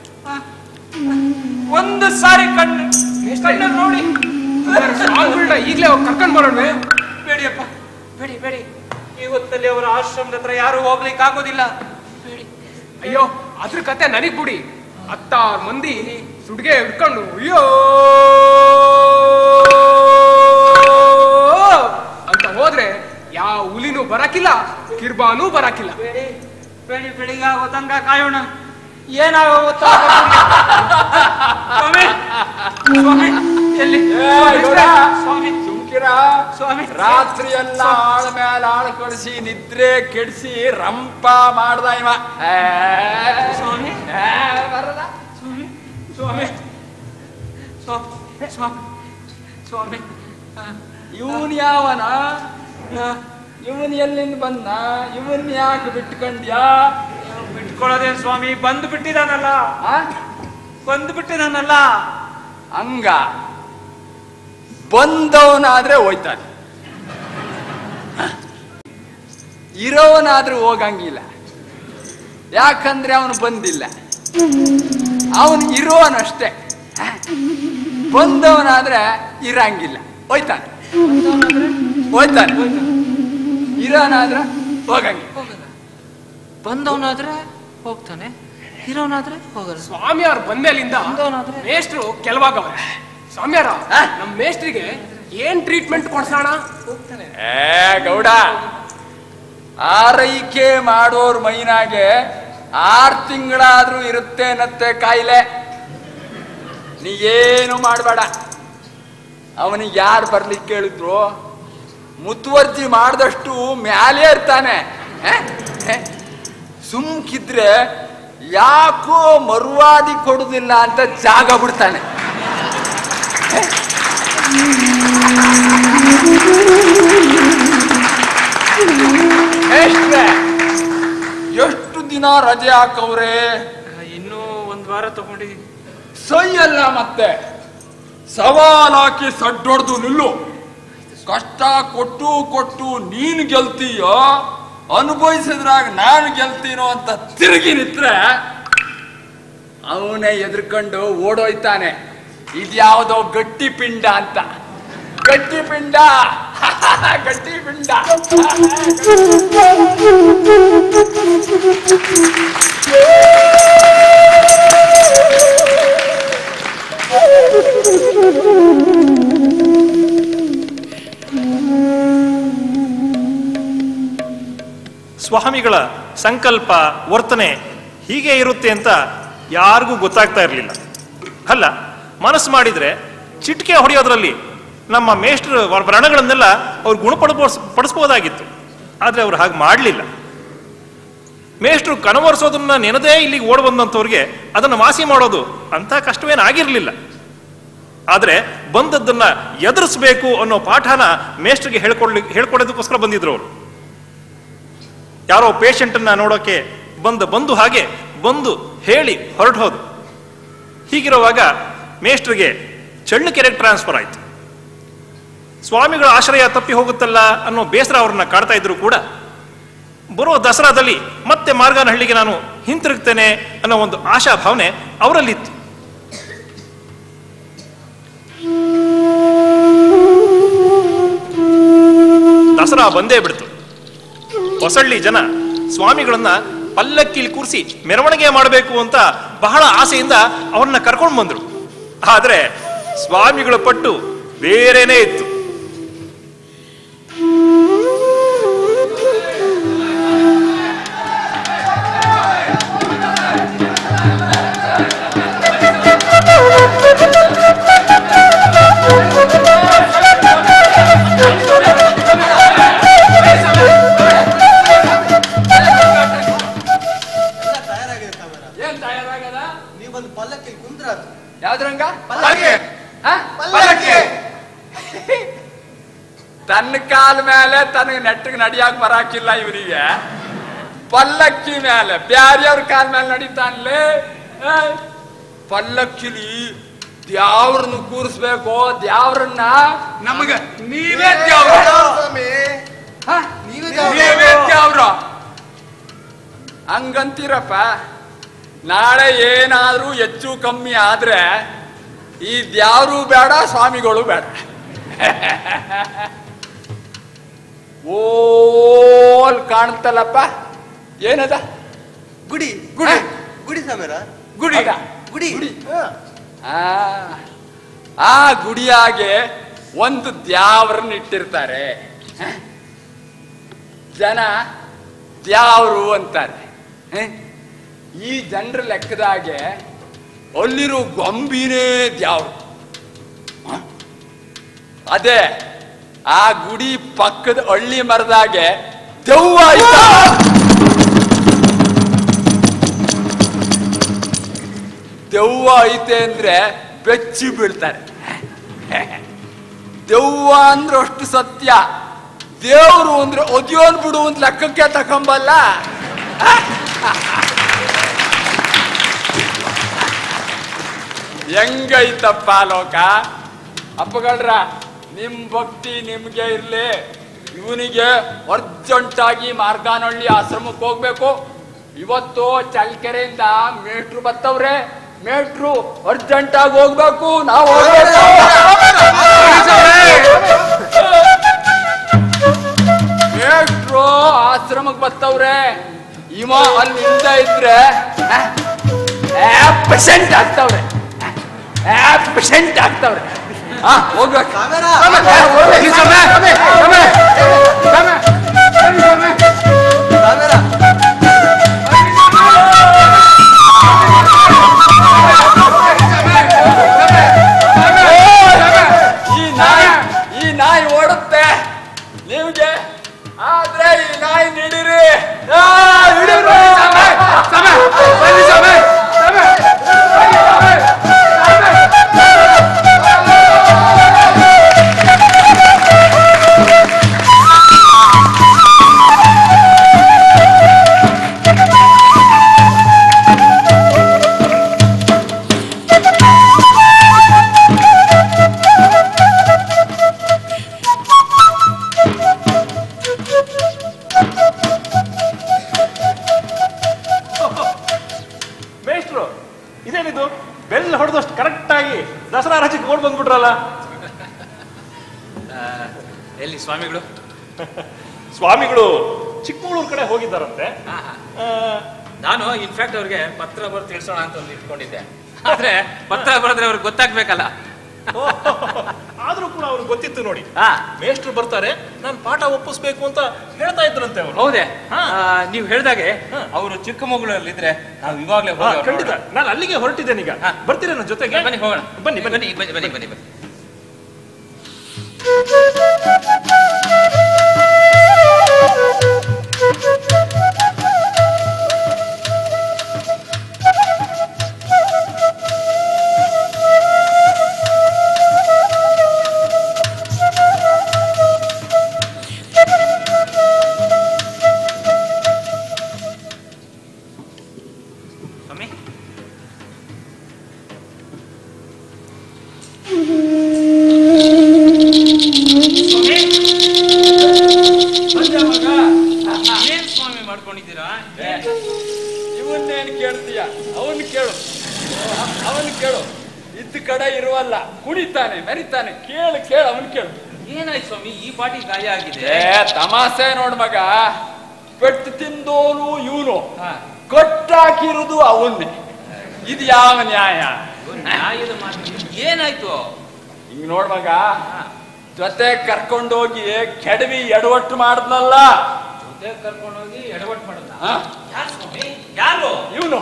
ಒಂದು ಸಾರಿ ಕಣ್ಣು ಕಣ್ಣು ನೋಡಿ
ಸ್ವಾಮಿಗಳನ್ನ ಈಗಲೇ ಕರ್ಕೊಂಡ್ ಬರೋಣ.
ಬೇಡಿಯಪ್ಪ, ಬೇಡಿ ಬೇಡಿ. ಈ ಹೊತ್ತಲ್ಲಿ ಅವರ ಆಶ್ರಮದ ಹತ್ರ ಯಾರು ಹೋಗ್ಲಿಕ್ಕೆ ಆಗೋದಿಲ್ಲ. ಬೇಡಿ.
ಅಯ್ಯೋ, ಅದ್ರ ಕತೆ ನನಗ್ ಬಿಡಿ. ಹತ್ತಾರು ಮಂದಿ ಸುಡ್ಗೆ ಹಿಡ್ಕೊಂಡು ಅಯ್ಯೋ ಅಂತ ಹೋದ್ರೆ ಯಾವ ಹುಲಿನೂ ಬರಕಿಲ್ಲ, ಕಿರ್ಬಾನೂ ಬರಕಿಲ್ಲ.
ಬೇಡಿ ಬೇಡಿ, ಬೆಳಿಗ್ಗೆ ಆಗೋ ತನಕ ಕಾಯೋಣ. ಏನಾಗೋ ಸ್ವಾಮಿ ಸ್ವಾಮಿ ಎಲ್ಲಿ ಸ್ವಾಮಿ
ಸುಮ್ಕಿರ
ಸ್ವಾಮಿ
ರಾತ್ರಿ ಎಲ್ಲ ಆಳ ಮೇಲೆ ಆಳ ಕಳಿಸಿ ನಿದ್ರೆ ಕೆಡಿಸಿ ರಂಪ ಮಾಡ್ದ ಇವ.
ಸ್ವಾಮಿ
ಬರಲ್ಲ
ಸ್ವಾಮಿ ಸ್ವಾಮಿ ಸ್ವಾಮಿ ಸ್ವಾಮಿ
ಇವನ್ ಯಾವನ? ಇವನ್ ಎಲ್ಲಿಂದ ಬಂದ? ಇವನ್ ಯಾಕೆ ಬಿಟ್ಕೊಂಡ್ಯಾ?
ಬಿಟ್ಕೊಳ್ಳೋದೇನ್ ಸ್ವಾಮಿ, ಬಂದು ಬಿಟ್ಟಿದಾನಲ್ಲ ಬಂದು ಬಿಟ್ಟಿದಾನಲ್ಲ.
ಹಂಗ ಬಂದವನಾದ್ರೆ ಹೋಯ್ತಾನೆ, ಇರೋವನಾದ್ರೂ ಹೋಗಂಗಿಲ್ಲ. ಯಾಕಂದ್ರೆ ಅವನು ಬಂದಿಲ್ಲ, ಅವನು ಇರೋವನಷ್ಟೇ. ಬಂದವನಾದ್ರೆ ಇರಂಗಿಲ್ಲ, ಹೋಯ್ತಾನೆ ಹೋಯ್ತಾನೆ. ಇರೋನಾದ್ರೆ ಹೋಗಂಗಿಲ್ಲ.
ಬಂದವನಾದ್ರೆ ಹೋಗ್ತಾನೆ, ಇರೋನಾದ್ರೆ ಹೋಗಲ್ಲ.
ಸ್ವಾಮಿಯಾರ್ ಬಂದ್ಮೇಲಿಂದ ಮೇಷ್ಟ್ರು ಕೆಲವಾಗವ್ರೆ. ಸ್ವಾಮಿಯಾರ, ನಮ್ ಮೇಷ್ಟ್ರಿಗೆ ಏನ್ ಟ್ರೀಟ್ಮೆಂಟ್ ಕೊಡ್ಸೋಣ?
ಹೋಗ್ತಾನೆ.
ಏ ಗೌಡ, ಆರೈಕೆ ಮಾಡೋರ್ ಮೈನಾಗೆ ಆರ್ ತಿಂಗಳಾದ್ರೂ ಇರುತ್ತೇನತ್ತೆ ಕಾಯಿಲೆ. ನೀ ಏನು ಮಾಡಬೇಡ. ಅವನಿಗೆ ಯಾರು ಬರ್ಲಿಕ್ಕೆ ಹೇಳಿದ್ರು? ಮುತುವರ್ಜಿ ಮಾಡಿದಷ್ಟು ಮ್ಯಾಲೇ ಇರ್ತಾನೆ. ಸುಮ್ಕಿದ್ರೆ ಯಾಕೋ ಮರುವಾದಿ ಕೊಡುದಿಲ್ಲ ಅಂತ ಜಾಗ ಬಿಡ್ತಾನೆ. ಎಷ್ಟು ದಿನ ರಜೆ ಹಾಕವ್ರೆ?
ಇನ್ನೂ ಒಂದ್ ವಾರ ತಗೊಂಡಿದ್ದೀನಿ.
ಸೈ ಅಲ್ಲ ಮತ್ತೆ ಸವಾಲ್ ಹಾಕಿ ಸಡ್ಡೊಡ್ದು ನಿಲ್ಲು. ಕಷ್ಟ ಕೊಟ್ಟು ಕೊಟ್ಟು ನೀನು ಗೆಲ್ತೀಯೋ, ಅನುಭವಿಸಿದ್ರಾಗ ನಾನು ಗೆಲ್ತೀನೋ ಅಂತ ತಿರುಗಿ ನಿತ್ರೆ ಅವನೇ ಎದ್ರಕೊಂಡು ಓಡೋಯ್ತಾನೆ. ಇದ್ಯಾವುದೋ ಗಟ್ಟಿ ಪಿಂಡ ಅಂತ. ಗಟ್ಟಿ ಪಿಂಡ ಗಟ್ಟಿ ಪಿಂಡ.
ಸ್ವಾಮಿಗಳ ಸಂಕಲ್ಪ ವರ್ತನೆ ಹೀಗೆ ಇರುತ್ತೆ ಅಂತ ಯಾರಿಗೂ ಗೊತ್ತಾಗ್ತಾ ಇರಲಿಲ್ಲ. ಅಲ್ಲ, ಮನಸ್ಸು ಮಾಡಿದ್ರೆ ಚಿಟಿಕೆ ಹೊಡೆಯೋದ್ರಲ್ಲಿ ನಮ್ಮ ಮೇಷ್ಟ್ರ ವ್ರಣಗಳನ್ನೆಲ್ಲ ಅವ್ರು ಗುಣಪಡಿಸ್ ಪಡಿಸ್ಬೋದಾಗಿತ್ತು. ಆದ್ರೆ ಅವ್ರು ಹಾಗೆ ಮಾಡಲಿಲ್ಲ. ಮೇಷ್ಟ್ರು ಕನವರಿಸೋದನ್ನ ನೆನದೇ ಇಲ್ಲಿಗೆ ಓಡ್ ಬಂದಂಥವ್ರಿಗೆ ಅದನ್ನು ವಾಸಿ ಮಾಡೋದು ಅಂತ ಕಷ್ಟವೇನು ಆಗಿರಲಿಲ್ಲ. ಆದ್ರೆ ಬಂದದ್ದನ್ನ ಎದುರಿಸ್ಬೇಕು ಅನ್ನೋ ಪಾಠನ ಮೇಷ್ಟ್ರಿಗೆ ಹೇಳ್ಕೊಡ್ಲಿ ಹೇಳ್ಕೊಡೋದಕ್ಕೋಸ್ಕರ ಬಂದಿದ್ರು ಅವರು. ಯಾರೋ ಪೇಷಂಟನ್ನ ನೋಡೋಕೆ ಬಂದ ಬಂದು ಹಾಗೆ ಬಂದು ಹೇಳಿ ಹೊರಟು ಹೋದು. ಹೀಗಿರುವಾಗ ಮೇಷ್ಟ್ರಿಗೆ ಚಳ್ಳಕೆರೆ ಟ್ರಾನ್ಸ್ಫರ್ ಆಯ್ತು. ಸ್ವಾಮಿಗಳ ಆಶ್ರಯ ತಪ್ಪಿ ಹೋಗುತ್ತಲ್ಲ ಅನ್ನೋ ಬೇಸರ ಅವ್ರನ್ನ ಕಾಡ್ತಾ ಇದ್ರು ಕೂಡ ಬರೋ ದಸರಾದಲ್ಲಿ ಮತ್ತೆ ಮಾರ್ಗಾನಹಳ್ಳಿಗೆ ನಾನು ಹಿಂತಿರುಗ್ತೇನೆ ಅನ್ನೋ ಒಂದು ಆಶಾ ಭಾವನೆ ಅವರಲ್ಲಿತ್ತು. ದಸರಾ ಬಂದೇ ಬಿಡ್ತು. ಹೊಸಳ್ಳಿ ಜನ ಸ್ವಾಮಿಗಳನ್ನ ಪಲ್ಲಕ್ಕಿಲಿ ಕೂರಿಸಿ ಮೆರವಣಿಗೆ ಮಾಡಬೇಕು ಅಂತ ಬಹಳ ಆಸೆಯಿಂದ ಅವ್ರನ್ನ ಕರ್ಕೊಂಡು ಬಂದ್ರು. ಆದ್ರೆ ಸ್ವಾಮಿಗಳ ಪಟ್ಟು ಬೇರೆನೇ ಇತ್ತು.
ಯಾವ್ದ್ರಂಗ? ತನ್ನ ಕಾಲ ಮೇಲೆ ತನಗೆ ನೆಟ್ಟಿಗೆ ನಡಿಯಾಕ ಬರಾಕಿಲ್ಲ ಇವನಿಗೆ, ಪಲ್ಲಕ್ಕಿ ಮೇಲೆ ಬ್ಯಾರಿಯವ್ರ ಕಾಲ ಮೇಲೆ ನಡೀತಾನ್ಲೆ. ಪಲ್ಲಕ್ಕಿಲಿ ದ್ಯಾವ್ರನ್ನ ಕೂರಿಸ್ಬೇಕು, ದ್ಯಾವ್ರನ್ನ
ನಮಗ ನೀವೇ ದ್ಯಾವ್ರ,
ನೀವೇ ದ್ಯಾವ್ರ ಹಂಗಂತೀರಪ್ಪ. ನಾಳೆ ಏನಾದ್ರೂ ಹೆಚ್ಚು ಕಮ್ಮಿ ಆದ್ರೆ ಈ ದ್ಯಾವ್ರು ಬೇಡ, ಸ್ವಾಮಿಗಳು ಬೇಡ. ಓಲ್ ಕಾಣ್ತಲ್ಲಪ್ಪ, ಏನದ?
ಗುಡಿ ಗುಡಿ ಗುಡಿ ಸಮರ
ಗುಡಿ
ಗುಡಿ
ಗುಡಿ. ಆ ಆ ಗುಡಿಯಾಗೆ ಒಂದು ದ್ಯಾವ್ರನ್ನ ಇಟ್ಟಿರ್ತಾರೆ. ಜನ ದ್ಯಾವ್ರು ಅಂತಾರೆ. ಈ ಜನರ ಲೆಕ್ಕದಾಗೆ ಅಲ್ಲಿರೋ ಗೊಂಬಿನೇ ದ್ಯಾವ್ರು. ಅದೇ ಆ ಗುಡಿ ಪಕ್ಕದ ಹಳ್ಳಿ ಮರದಾಗೆ ದೆವ್ವ ಆಯ್ತ. ದೆವ್ವ ಐತೆ ಅಂದ್ರೆ ಬೆಚ್ಚಿ ಬೀಳ್ತಾರೆ. ದೆವ್ವ ಅಂದ್ರೆ ಅಷ್ಟು ಸತ್ಯ, ದೇವ್ರು ಅಂದ್ರೆ ಒದಿಯೋನ್ ಬಿಡು ಅಂತ ಲೆಕ್ಕಕ್ಕೆ ತಕೊಂಬಲ್ಲ. ಹೆಂಗೈತಪ್ಪ ಲೋಕ. ಅಪ್ಪಗಳ್ರ, ನಿಮ್ ಭಕ್ತಿ ನಿಮ್ಗೆ ಇರ್ಲಿ. ಇವನಿಗೆ ಅರ್ಜೆಂಟಾಗಿ ಮಾರ್ಗಾನಹಳ್ಳಿ ಆಶ್ರಮಕ್ಕೆ ಹೋಗ್ಬೇಕು. ಇವತ್ತು ಚಳ್ಳಕೆರೆಯಿಂದ ಮೇಟ್ರು ಬರ್ತವ್ರೆ, ಮೇಟ್ರು ಅರ್ಜೆಂಟ್ ಆಗಿ ಹೋಗ್ಬೇಕು. ನಾವು ಮೇಟ್ರು ಆಶ್ರಮಕ್ಕೆ ಬರ್ತವ್ರೆ. ಇವ ಅಲ್ಲಿಂದ ಇದ್ರೆ ಪರ್ಸೆಂಟ್ ಆಗ್ತವ್ರೆ, ಪರ್ಸೆಂಟ್ ಆಗ್ತವ್ರೆ. ಹಾ ಹೋಗ್ಬೇಕು. ಈ ನಾಯಿ ಈ ನಾಯಿ ಓಡುತ್ತೆ ನಿಮ್ಗೆ, ಆದ್ರೆ ಈ ನಾಯಿ ನಿಡಿರಿ ಹಿಡಿರಿ.
ದಸರಾ ರಜೆಗೆ ಓಡ್ ಬಂದ್ಬಿಟ್ರಲ್ಲ.
ಎಲ್ಲಿ ಸ್ವಾಮಿಗಳು?
ಸ್ವಾಮಿಗಳು ಚಿಕ್ಕಮಗಳೂರು ಕಡೆ ಹೋಗಿದ್ದಾರಂತೆ.
ನಾನು ಇನ್ಫ್ಯಾಕ್ಟ್ ಅವ್ರಿಗೆ ಪತ್ರ ಬರೆದು ತಿಳಿಸೋಣ ಅಂತ ಒಂದು ಇಟ್ಕೊಂಡಿದ್ದೆ, ಆದ್ರೆ ಪತ್ರ ಬರೆದ್ರೆ ಅವ್ರಿಗೆ ಗೊತ್ತಾಗ್ಬೇಕಲ್ಲ.
ಆದ್ರೂ ಕೂಡ ಅವ್ರಿಗೆ ಗೊತ್ತಿತ್ತು ನೋಡಿ, ಮೇಷ್ಟ್ರು ಬರ್ತಾರೆ, ನಾನು ಪಾಠ ಒಪ್ಪಿಸ್ಬೇಕು ಅಂತ ಹೇಳ್ತಾ ಇದ್ರಂತೆ ಅವರು.
ಹೌದೇ? ನೀವು ಹೇಳ್ದಾಗೆ ಅವರು ಚಿಕ್ಕಮಗಳೂರಲ್ಲಿ ಇದ್ರೆ ನಾವು ಇವಾಗಲೇ ಹೋಗೋಣ.
ಖಂಡಿತ, ನಾನು ಅಲ್ಲಿಗೆ ಹೊರಟಿದ್ದೇನೆ ಈಗ. ಬರ್ತೀರ ನನ್ನ ಜೊತೆಗೆ?
ಬನ್ನಿ ಹೋಗೋಣ.
ಬನ್ನಿ ಬನ್ನಿ
ಬನ್ನಿ ಬನ್ನಿ ಬನ್ನಿ ಬನ್ನಿ. ಏನ್ ಸ್ವಾಮಿ ಮಾಡ್ಕೊಂಡಿದ್ದೀರಾ?
ಇವನ್ನೇನು ಕೇಳ್ತೀಯ? ಅವನ್ ಕೇಳು, ಅವನ್ ಕೇಳು. ಇದ್ದ ಕಡೆ ಇರುವಲ್ಲ, ಕುಣಿತಾನೆ ಮೆರಿತಾನೆ. ಕೇಳು ಕೇಳು, ಅವನ್ ಕೇಳು.
ಏನಾಯ್ತು ಸ್ವಾಮಿ, ಈ ಪಾಟಿ ಗಾಯ ಆಗಿದೆ?
ತಮಾಷೆ ನೋಡ್ ಮಗ, ಪೆಟ್ಟು ತಿಂದೋನು ಇವನು, ಕೊಟ್ಟಾಕಿರುವುದು ಅವನ್ನೇ. ಇದು ಯಾವ ನ್ಯಾಯ?
ನ್ಯಾಯದ ಮಾತು. ಏನಾಯ್ತು?
ಹಿಂಗ್ ನೋಡ್ ಮಗ, ಜೊತೆ ಕರ್ಕೊಂಡೋಗಿ ಕೆಡವಿ ಎಡವಟ್ಟು ಮಾಡಿದ್ನಲ್ಲ.
ಜೊತೆ ಕರ್ಕೊಂಡೋಗಿ ಎಡವಟ್ಟು ಮಾಡಿದ್ನ? ಯಾರು ಸ್ವಾಮಿ? ಯಾರು?
ಇವನು.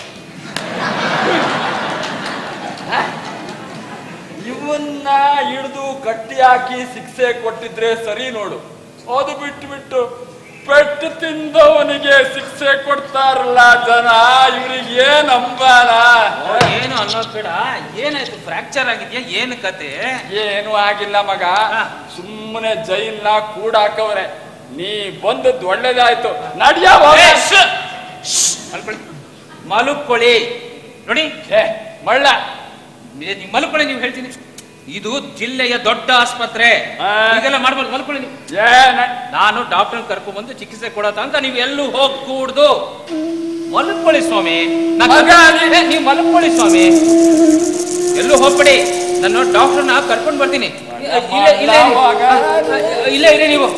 ಇವನ್ನ ಹಿಡಿದು ಕಟ್ಟಿ ಹಾಕಿ ಶಿಕ್ಷೆ ಕೊಟ್ಟಿದ್ರೆ ಸರಿ ನೋಡು. ಅದು ಬಿಟ್ಟು ಬಿಟ್ಟು ಪೆಟ್ಟು ತಿಂದವನಿಗೆ ಶಿಕ್ಷೆ ಕೊಡ್ತಾರಲ್ಲ ಜನ, ಇವ್ರಿಗೆ ಏನ್ ಅಂಬಾನ?
ಏನು ಅನ್ನೋದ್ ಬೇಡ. ಏನಾಯ್ತು? ಫ್ರಾಕ್ಚರ್ ಆಗಿದ್ಯಾ? ಏನು ಕತೆ?
ಏನು ಆಗಿಲ್ಲ ಮಗ, ಸುಮ್ಮನೆ ಜೈಲ್ನ ಕೂಡಾಕವ್ರೆ. ನೀ ಬಂದದ್ದು ಒಳ್ಳೇದಾಯ್ತು. ನಡಿಯ
ಮಲಕ್ಕೊಳ್ಳಿ. ನೋಡಿ
ಏ ಮಳ್ಳ,
ಮಲಕ್ಕೊಳ್ಳಿ. ನೀವು ಹೇಳ್ತೀನಿ, ಇದು ಜಿಲ್ಲೆಯ ದೊಡ್ಡ ಆಸ್ಪತ್ರೆ, ಇದೆಲ್ಲ ಮಾಡ್ಬೋದು. ಮಲ್ಕೊಳ್ಳಿ ನೀವು. ನಾನು ಡಾಕ್ಟರ್ ಕರ್ಕೊಂಡ್ ಬಂದು ಚಿಕಿತ್ಸೆ ಕೊಡತ್ತ ಅಂತ ನೀವು ಎಲ್ಲೂ ಹೋಗ್ಕೂಡ್ದು. ಮಲ್ಕೊಳ್ಳಿ ಸ್ವಾಮಿ. ನೀವು ಮಲ್ಕೊಳ್ಳಿ ಸ್ವಾಮಿ, ಎಲ್ಲೂ ಹೋಗ್ಬೇಡಿ. ನಾನು ಡಾಕ್ಟರ್ನ ಕರ್ಕೊಂಡ್ ಬರ್ತೀನಿ. ಇಲ್ಲೇ ಇರಿ ನೀವು.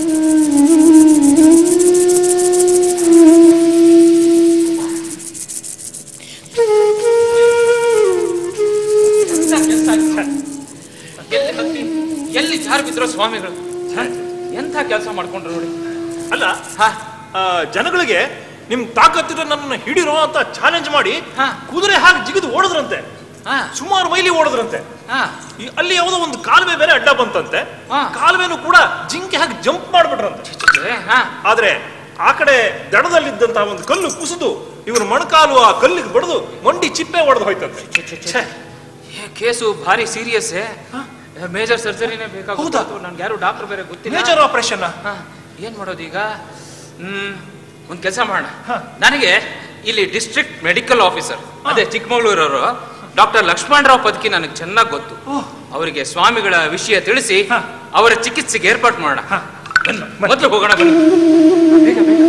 ಎಲ್ಲಿ ಜಾರು ಬಿದ್ರು ಸ್ವಾಮಿಗಳು. ಎಂಥ ಕೆಲಸ ಮಾಡ್ಕೊಂಡ್ರು ನೋಡಿ.
ಅಲ್ಲ, ಜನಗಳಿಗೆ ನಿಮ್ ತಾಕತ್ತಿದ್ರೆ ನನ್ನ ಹಿಡಿರೋ ಅಂತ ಚಾಲೆಂಜ್ ಮಾಡಿ ಕುದುರೆ ಹಾಗೆ ಜಿಗಿದು ಓಡಿದ್ರಂತೆ. ಸುಮಾರು ಮೈಲಿ ಓಡಿದ್ರಂತೆ. ಅಲ್ಲಿ ಯಾವುದೋ ಒಂದು ಕಾಲುವೆ ಬೇರೆ ಅಡ್ಡ ಬಂತಂತೆ. ಕಾಲುವೆನು ಕೂಡ ಜಿಂಕೆ ಹಾಗೆ ಜಂಪ್ ಮಾಡ್ಬಿಟ್ರಂತೆ. ಆದ್ರೆ ಆ ಕಡೆ ದಡದಲ್ಲಿದ್ದಂತಹ ಒಂದು ಕಲ್ಲು ಕುಸಿದು ಇವ್ರ ಮೊಣಕಾಲು ಆ ಕಲ್ಲಿಗೆ ಬಡಿದು ಮಂಡಿ ಚಿಪ್ಪೆ ಒಡೆದು ಹೋಯ್ತಂತೆ.
ಕೇಸು ಭಾರಿ ಸೀರಿಯಸ್. ಮೇಜರ್ ಸರ್ಜರಿನೇ ಬೇಕಾಗುತ್ತೆ. ನನ್ಗೆ ಯಾರು ಡಾಕ್ಟರ್ ಬೇರೆ ಗೊತ್ತಿಲ್ಲ.
ಮೇಜರ್ ಆಪರೇಷನ್
ಏನ್ ಮಾಡೋದು ಈಗ? ಹ್ಮ್ ಒಂದ್ ಕೆಲಸ ಮಾಡೋಣ. ನನಗೆ ಇಲ್ಲಿ ಡಿಸ್ಟ್ರಿಕ್ಟ್ ಮೆಡಿಕಲ್ ಆಫೀಸರ್, ಅದೇ ಚಿಕ್ಕಮಗಳೂರವರು ಡಾಕ್ಟರ್ ಲಕ್ಷ್ಮಣರಾವ್ ಪದಕಿ ನನಗೆ ಚೆನ್ನಾಗಿ ಗೊತ್ತು. ಅವರಿಗೆ ಸ್ವಾಮಿಗಳ ವಿಷಯ ತಿಳಿಸಿ ಅವರ ಚಿಕಿತ್ಸೆಗೆ ಏರ್ಪಾಟ್ ಮಾಡೋಣ. ಮೊದಲು ಹೋಗೋಣ. ಬೇಗ ಬೇಗ.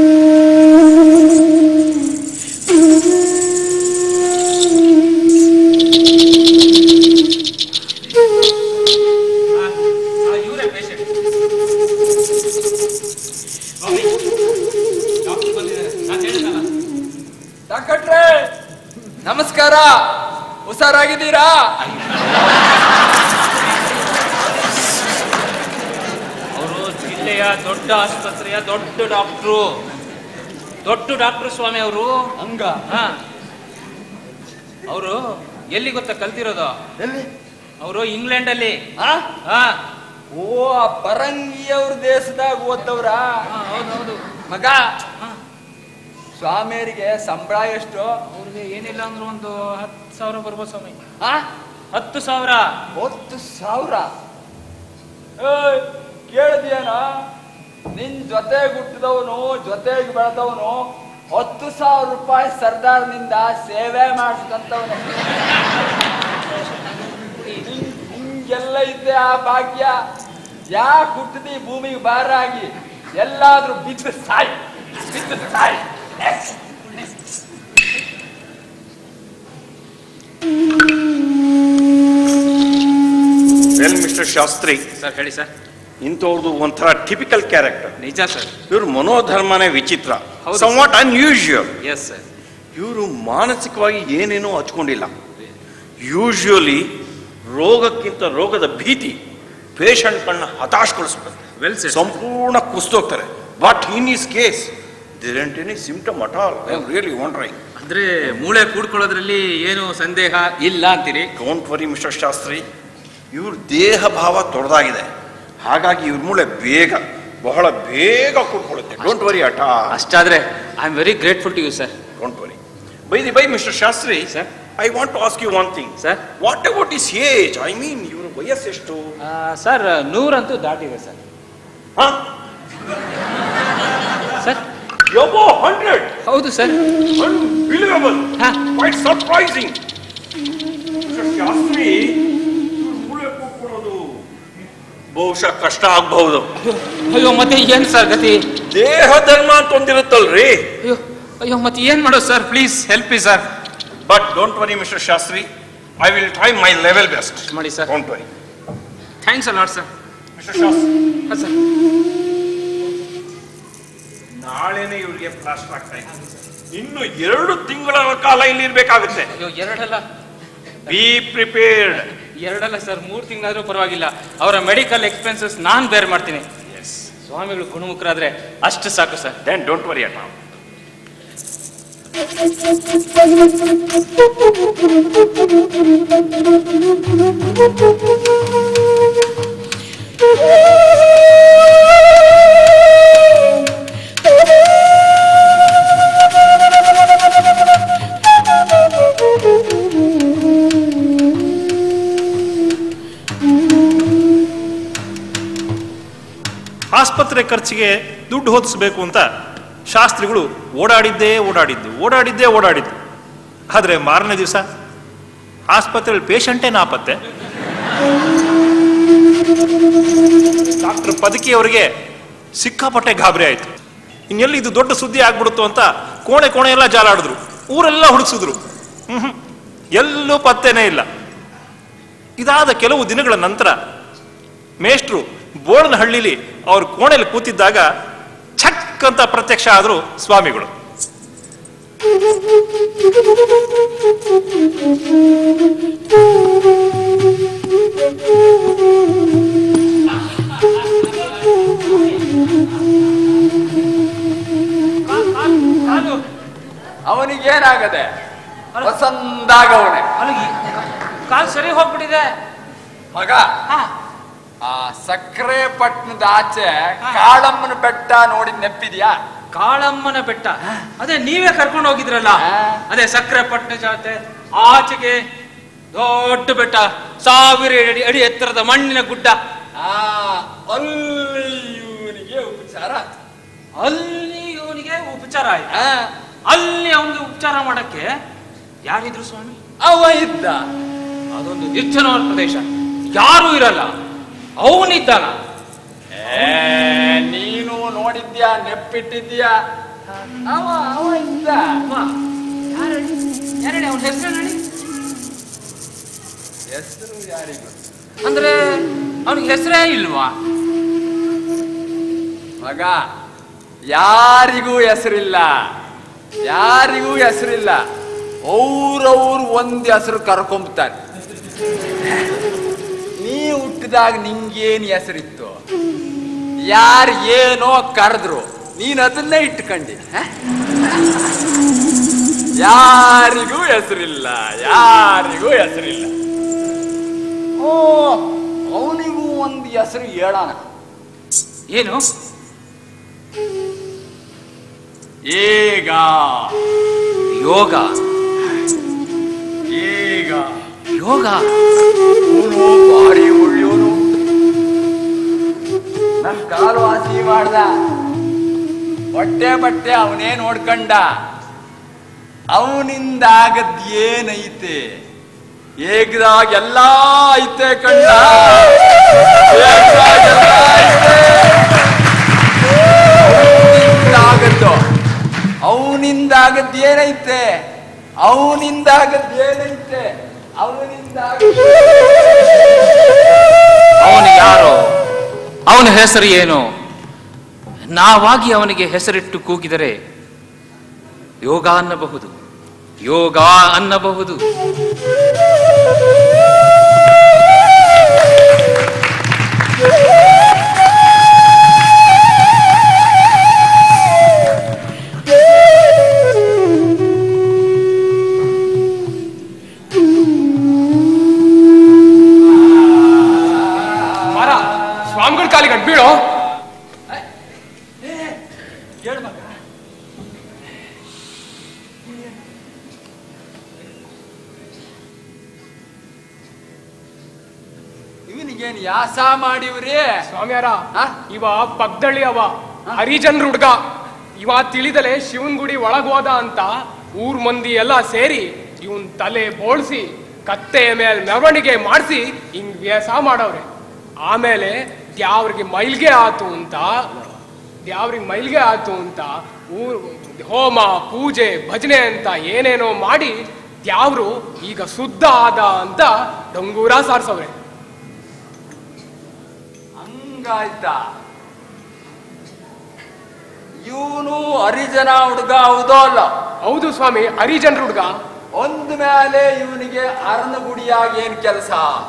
ಇವರೇ ಪೇಷಂಟ್. ಡಾಕ್ಟರ್ ಬಂದಿದ್ದಾರೆ. ನಾನು ಹೇಳಿದಲ್ಲ.
ಡಾಕ್ಟ್ರೇ ನಮಸ್ಕಾರ, ಹುಷಾರಾಗಿದ್ದೀರಾ?
ಅವರು ಜಿಲ್ಲೆಯ ದೊಡ್ಡ ಆಸ್ಪತ್ರೆಯ ದೊಡ್ಡ ಡಾಕ್ಟ್ರು. ದೊಡ್ಡ ಡಾಕ್ಟ್ರು ಸ್ವಾಮಿ ಅವರು.
ಹಂಗ?
ಅವರು ಎಲ್ಲಿ ಗೊತ್ತಾ ಕಲ್ತಿರೋದು?
ಎಲ್ಲಿ?
ಅವರು ಇಂಗ್ಲೆಂಡ್ ಅಲ್ಲಿ.
ಓ, ಆ ಪರಂಗಿ ಅವ್ರ ದೇಶದಾಗ ಓದವ್ರ?
ಹೌದೌದು
ಮಗ. ಸ್ವಾಮಿಯರಿಗೆ ಸಂಬಳ ಎಷ್ಟು?
ಅವ್ರಿಗೆ ಏನಿಲ್ಲ ಅಂದ್ರೆ ಒಂದು ಹತ್ತು ಸಾವಿರ ಬರ್ಬೋದು ಸ್ವಾಮಿ.
ಹತ್ತು ಸಾವಿರ? ಹತ್ತು ಸಾವಿರ ಕೇಳಿದ್ಯಾನ? ನಿನ್ ಜೊತೆಗೆ ಹುಟ್ಟಿದವನು, ಜೊತೆಗೆ ಬೆಳೆದವನು ಹತ್ತು ಸಾವಿರ ರೂಪಾಯಿ ಸರ್ದಾರ್ನಿಂದ ಸೇವೆ ಮಾಡಿಸ್ಕಂತವನು. ಹಿಂಗೆಲ್ಲ ಇದ್ದೆ ಆ ಭಾಗ್ಯ. ಯಾಕೆ ಹುಟ್ಟಿದಿ ಭೂಮಿಗೆ ಭಾರ ಆಗಿ? ಎಲ್ಲಾದ್ರೂ ಬಿದ್ದು ಸಾಯಿ, ಬಿದ್ದು ಸಾಯಿ.
Well mister Shastri.
ಸರ್ ಹೇಳಿ ಸರ್.
ಇಂಥವ್ರದ್ದು ಒಂಥರ ಟಿಪಿಕಲ್ ಕ್ಯಾರೆಕ್ಟರ್.
ನಿಜ ಸರ್.
ಇವ್ರ ಮನೋಧರ್ಮನೇ ವಿಚಿತ್ರ, ಸಮ್ವಾಟ್ ಅನ್ಯೂಶುವಲ್.
Yes sir.
ಇವರು ಮಾನಸಿಕವಾಗಿ ಏನೇನೋ ಹಚ್ಕೊಂಡಿಲ್ಲ. ಯೂಶುವಲಿ ರೋಗಕ್ಕಿಂತ ರೋಗದ ಭೀತಿ ಪೇಷಂಟ್ಗಳನ್ನ ಹತಾಶಗೊಳಿಸ್ಬೇಕು.
Well sir.
ಸಂಪೂರ್ಣ ಕುಸ್ತೋಗ್ತಾರೆ. But in is case there aren't any symptom at all. I am really wondering.
ಅಂದ್ರೆ ಮೂಳೆ ಕೂಡ್ಕೊಳ್ಳೋದ್ರಲ್ಲಿ ಏನು ಸಂದೇಹ ಇಲ್ಲ ಅಂತೀರಿ?
ಡೋಂಟ್ ವರಿ ಮಿಸ್ಟರ್ ಶಾಸ್ತ್ರಿ, ಇವ್ರ ದೇಹ ಭಾವ ತೊಡೆದಾಗಿದೆ. ಹಾಗಾಗಿ ಇವ್ರ ಮೂಳೆ ಬೇಗ, ಬಹಳ ಬೇಗ ಕೂಡ್ಕೊಳ್ಳುತ್ತೆ. ಡೋಂಟ್ ವರಿ ಅಟ.
ಅಷ್ಟಾದ್ರೆ I am very grateful to you sir.
Don't worry. By the by mister Shastri,
sir,
I want to ask you one thing.
Sir,
what about is age? I mean ಇವ್ರ ವಯಸ್ಸೆಷ್ಟು?
ಸರ್ ನೂರಂತೂ ದಾಟಿದೆ sir. Sir
above one hundred?
ಹೌದು sir.
Unbelievable. Quite surprising. Shastri, ಮೂಳೆ ಕೂಡ್ಕೊಳ್ಳೋದು ಬಹುಶಃ ಕಷ್ಟ ಆಗಬಹುದು.
ಅಯ್ಯೋ, ಮತ್ತೆ ಏನ್ ಸರ್ ಗತಿ?
ದೇಹ ಧರ್ಮ ಅಂತ ಒಂದಿರುತ್ತಲ್ರಿ.
ಅಯ್ಯೋ ಅಯ್ಯೋ ಮತ್ತೆ ಏನ್ ಮಾಡೋದು sir? Please help me sir.
But don't worry mister Shastri, I will try my level best.
ಮಾಡಿ sir.
Don't worry.
Thanks a lot sir.
Mister Shastri,
ಹಾಂ ಸರ್.
ನಾಳೆನೆ ಇವರಿಗೆ ಪ್ಲಾಸ್ಟರ್ ಆಗ್ತಾ ಇದೆ. ಇನ್ನು ಎರಡು ತಿಂಗಳ ಕಾಲ ಇಲ್ಲಿ ಇರ್ಬೇಕಾಗುತ್ತೆ.
ಅಯ್ಯೋ, ಎರಡಲ್ಲ.
Be prepared.
ಎರಡಲ್ಲ ಸರ್, ಮೂರು ತಿಂಗಳಾದ್ರೂ ಪರವಾಗಿಲ್ಲ. ಅವರ ಮೆಡಿಕಲ್ ಎಕ್ಸ್ಪೆನ್ಸಸ್ ನಾನು ಬೇರೆ ಮಾಡ್ತೀನಿ. ಸ್ವಾಮಿಗಳು ಗುಣಮುಖರಾದ್ರೆ ಅಷ್ಟು ಸಾಕು sir.
Then don't worry at all.
ಆಸ್ಪತ್ರೆ ಖರ್ಚಿಗೆ ದುಡ್ಡು ಹೊತ್ತಿಸ್ಬೇಕು ಅಂತ ಶಾಸ್ತ್ರಿಗಳು ಓಡಾಡಿದ್ದೇ ಓಡಾಡಿದ್ದು ಓಡಾಡಿದ್ದೇ ಓಡಾಡಿದ್ದು ಆದರೆ ಮಾರನೇ ದಿವಸ ಆಸ್ಪತ್ರೆಯಲ್ಲಿ ಪೇಷಂಟೇ ನಾಪತ್ತೆ. ಡಾಕ್ಟರ್ ಪದಕಿಯವರಿಗೆ ಸಿಕ್ಕಾಪಟ್ಟೆ ಗಾಬರಿ ಆಯಿತು. ಇನ್ನೆಲ್ಲಿ ಇದು ದೊಡ್ಡ ಸುದ್ದಿ ಆಗ್ಬಿಡುತ್ತೋ ಅಂತ ಕೋಣೆ ಕೋಣೆ ಎಲ್ಲ ಜಾಲಾಡಿದ್ರು, ಊರೆಲ್ಲ ಹುಡುಕಿಸಿದ್ರು. ಹ್ಮ್ ಎಲ್ಲೂ ಪತ್ತೇನೇ ಇಲ್ಲ. ಇದಾದ ಕೆಲವು ದಿನಗಳ ನಂತರ ಮೇಷ್ಟ್ರು ಬೋಳನಹಳ್ಳಿಲಿ ಅವ್ರ ಕೋಣೆಯಲ್ಲಿ ಕೂತಿದ್ದಾಗ ಛಕ್ ಅಂತ ಪ್ರತ್ಯಕ್ಷ ಆದ್ರು ಸ್ವಾಮಿಗಳು.
ಅವನಿಗೇನಾಗದೆ ವಸಂದಾಗವನೆ
ಕಾಲ್ ಸರಿ ಹೋಗ್ಬಿಟ್ಟಿದೆ
ಮಗ. ಆ ಸಕ್ಕರೆ ಪಟ್ಟಣದ ಆಚೆ ಕಾಳಮ್ಮನ ಬೆಟ್ಟ ನೋಡಿ ನೆಪ್ಪಿದ್ಯಾ?
ಕಾಳಮ್ಮನ ಬೆಟ್ಟ ಅದೇ ನೀವೇ ಕರ್ಕೊಂಡು ಹೋಗಿದ್ರಲ್ಲ, ಅದೇ ಸಕ್ಕರೆ ಪಟ್ಟಣ ಜಾತೆ ಆಚೆಗೆ ದೊಡ್ಡ ಬೆಟ್ಟ, ಸಾವಿರ ಅಡಿ ಅಡಿ ಎತ್ತರದ ಮಣ್ಣಿನ ಗುಡ್ಡ.
ಆ ಅಲ್ಲಿ ಇವನಿಗೆ ಉಪಚಾರ
ಅಲ್ಲಿ ಇವನಿಗೆ ಉಪಚಾರ ಆಯ್ತು. ಅಲ್ಲಿ ಅವನಿಗೆ ಉಪಚಾರ ಮಾಡಕ್ಕೆ ಯಾರಿದ್ರು ಸ್ವಾಮಿ?
ಅವ ಇದ್ದ.
ಅದೊಂದು ನಿರ್ಜನವಾದ ಪ್ರದೇಶ, ಯಾರು ಇರಲ್ಲ. ಅವನಿದ್ದಾನ?
ನೀನು ನೋಡಿದ್ಯಾ, ನೆಪ್ಪಿಟ್ಟಿದ್ಯಾ? ಅವ ಅವ ಇದ್ದ.
ಯಾರೇಳಿ ಅವನ ಹೆಸರು ಹೇಳಿ?
ಹೆಸರು ಯಾರಿಗೂ
ಅಂದ್ರೆ ಅವನಿಗೆ ಹೆಸರೇ ಇಲ್ವಾ?
ಮಗ, ಯಾರಿಗೂ ಹೆಸರಿಲ್ಲ, ಯಾರಿಗೂ ಹೆಸರಿಲ್ಲ. ಅವ್ರವ್ರು ಒಂದ್ ಹೆಸರು ಕರ್ಕೊಂಬ್ತಾರೆ. ನೀ ಹುಟ್ಟಿದಾಗ ನಿಂಗೇನು ಹೆಸರಿತ್ತು? ಯಾರು ಏನೋ ಕರೆದ್ರು ನೀನ್ ಅದನ್ನೇ ಇಟ್ಕೊಂಡಿ. ಯಾರಿಗೂ ಹೆಸರಿಲ್ಲ, ಯಾರಿಗೂ ಹೆಸರಿಲ್ಲ. ಓ, ಅವನಿಗೂ ಒಂದು ಹೆಸರು ಹೇಳೋಣ.
ಏನು?
ಈಗ
ಯೋಗ.
ಈಗ
ಯೋಗ
ಭಾರಿ ಒಳ್ಳೆಯವನು. ನನ್ ಕಾಲು ವಾಸಿ ಮಾಡ್ದ, ಹೊಟ್ಟೆ ಬಟ್ಟೆ ಅವನೇ ನೋಡ್ಕಂಡ. ಅವನಿಂದಾಗದ್ ಏನೈತೆ? ಏಕದಾಗ ಎಲ್ಲ ಐತೆ ಕಂಡ. ಅವನಿಂದಾಗದ್ದು ಅವನಿಂದಾಗದ್ ಏನೈತೆ? ಅವನಿಂದಾಗದ್ ಏನೈತೆ? ಅವನಿಂದಾಗ
ಅವನು ಯಾರೋ? ಅವನ ಹೆಸರು ಏನು? ನಾವಾಗಿ ಅವನಿಗೆ ಹೆಸರಿಟ್ಟು ಕೂಗಿದರೆ ಯೋಗ ಅನ್ನಬಹುದು, ಯೋಗ ಅನ್ನಬಹುದು.
ಸ್ವಾಮಿಗಳ ಕಾಲಿಗೆ ಅಡ್ಬೀಳೋ.
ಇವನಿಗೇನ್ ಯಾಸ ಮಾಡಿವ್ರಿ
ಸ್ವಾಮಿಯಾರ? ಇವ ಪಗ್ದಳ್ಳಿ ಅವ ಹರಿಜನ್ರ ಹುಡ್ಗ. ಇವ ತಿಳಿದಲೆ ಶಿವನ್ ಗುಡಿ ಒಳಗ್ ಹೋದ ಅಂತ ಊರ್ ಮಂದಿ ಎಲ್ಲ ಸೇರಿ ಇವನ್ ತಲೆ ಬೋಳ್ಸಿ ಕತ್ತೆಯ ಮೇಲೆ ಮೆರವಣಿಗೆ ಮಾಡಿಸಿ ಹಿಂಗ್ ವ್ಯಾಸ ಮಾಡವ್ರೆ. ಆಮೇಲೆ ದ್ಯಾವ್ರಿಗೆ ಮೈಲ್ಗೆ ಆತು ಅಂತ ದ್ಯಾವ್ರಿಗೆ ಮೈಲ್ಗೆ ಆತು ಅಂತ ಊರ್ ಹೋಮ ಪೂಜೆ ಭಜನೆ ಅಂತ ಏನೇನೋ ಮಾಡಿ ದ್ಯಾವ್ರು ಈಗ ಶುದ್ಧ ಆದ ಅಂತ ಡಂಗೂರ ಸಾರ್ಸವ್ರೆ.
ಹಂಗಾಯ್ತ? ಇವನು ಹರಿಜನ ಹುಡುಗ ಹೌದೋ ಅಲ್ಲ?
ಹೌದು ಸ್ವಾಮಿ, ಹರಿಜನ್ರ ಹುಡುಗ.
ಒಂದ್ ಮೇಲೆ ಇವನಿಗೆ ಅರನಗುಡಿಯಾಗ ಏನ್ ಕೆಲಸ?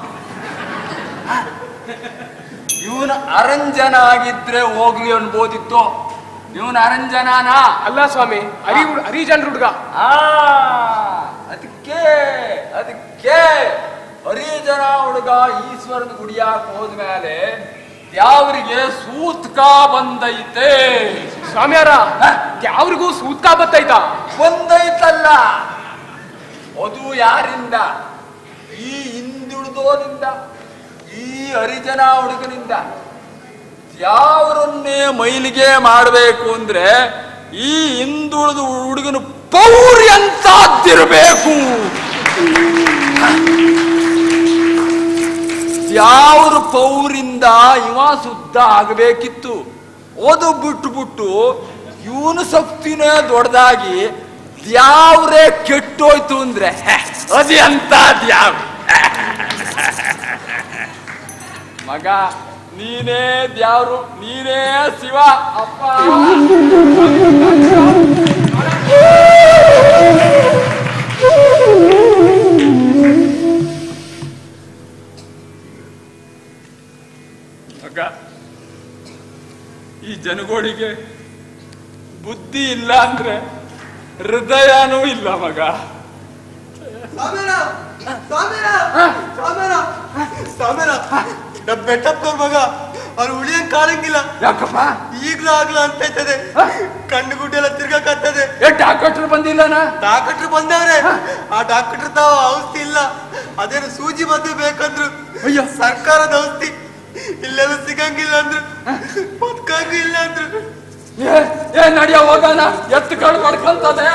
ಇವನು ಅರಂಜನ ಆಗಿದ್ರೆ ಹೋಗ್ಲಿ ಅನ್ಬೋದಿತ್ತು. ಇವನು ಅರಂಜನಾನ
ಅಲ್ಲ ಸ್ವಾಮಿ, ಹರಿ ಹರಿಜನ್ರ ಹುಡುಗ.
ಆ ಅದಕ್ಕೆ ಅದಕ್ಕೆ ಹರಿಜನ ಹುಡುಗ ಈಶ್ವರನ ಗುಡಿಯಾಗ ಹೋದ್ಮೇಲೆ ಯಾವ್ರಿಗೆ ಸೂತ್ಕ ಬಂದೈತೆ.
ಸ್ವಾಮಿಯಾರ, ಯಾವ್ರಿಗೂ ಸೂತ್ಕ ಬತ್ತೈತ?
ಬಂದೈತಲ್ಲ, ಅದು ಯಾರಿಂದ? ಈ ಹಿಂದುಳಿದೋರಿಂದ, ಈ ಹರಿಜನ ಹುಡುಗನಿಂದ. ಯಾವರನ್ನೇ ಮೈಲಿಗೆ ಮಾಡಬೇಕು ಅಂದ್ರೆ ಈ ಹಿಂದುಳಿದ ಹುಡುಗನ ಪೌರಿ ಅಂತದ್ದಿರಬೇಕು. ಯಾವ್ರ ಪೌರಿಂದ ಇವ ಶುದ್ಧ ಆಗಬೇಕಿತ್ತು. ಓದು ಬಿಟ್ಟು ಬಿಟ್ಟು ಇವನು ಶಕ್ತಿನೇ ದೊಡ್ಡದಾಗಿ ದ್ಯಾವ್ರೇ ಕೆಟ್ಟೋಯ್ತು ಅಂದ್ರೆ ಅದೇ ಅಂತ ದ್ಯಾವ್. ಮಗ ನೀನೇ ದ್ಯಾವ್ರು, ನೀನೇ ಶಿವ ಅಪ್ಪ. ಮಗ ಈ ಜನಗಳಿಗೆ ಬುದ್ಧಿ ಇಲ್ಲ ಅಂದ್ರೆ ಹೃದಯನೂ ಇಲ್ಲ ಮಗ.
ಬೆಟ್ಟಪ್ಪನವ್ರ ಮಗ ಅವ್ರು ಉಳಿಯಂಗ್ ಕಾಣಂಗಿಲ್ಲ.
ಯಾಕಪ್ಪ?
ಈಗ್ಲೂ ಆಗ್ಲೂ ಅಂತೈತದೆ, ಕಣ್ಣು ಗುಡ್ಡೆಲ್ಲ ತಿರ್ಗಾಕತ್ತದೆ.
ಡಾಕ್ಟರ್ ಬಂದಿಲ್ಲನ?
ಡಾಕ್ಟರ್ ಬಂದವ್ರೆ, ಆ ಡಾಕ್ಟರ್ ತಾವ ಔಷಧಿ ಇಲ್ಲ, ಅದೇನು ಸೂಜಿ ಮದ್ದು ಬೇಕಂದ್ರು. ಅಯ್ಯೋ ಸರ್ಕಾರದ ಔಷಧಿ ಇಲ್ಲೆಲ್ಲ ಸಿಗಂಗಿಲ್ಲ ಅಂದ್ರು, ಬದುಕಂಗೂ ಇಲ್ಲ ಅಂದ್ರು.
ಏ ನಡಿಯ ಹೋಗೋಣ, ಎತ್ತು ಕಳು ಮಾಡ್ಕೊಂತದೆ.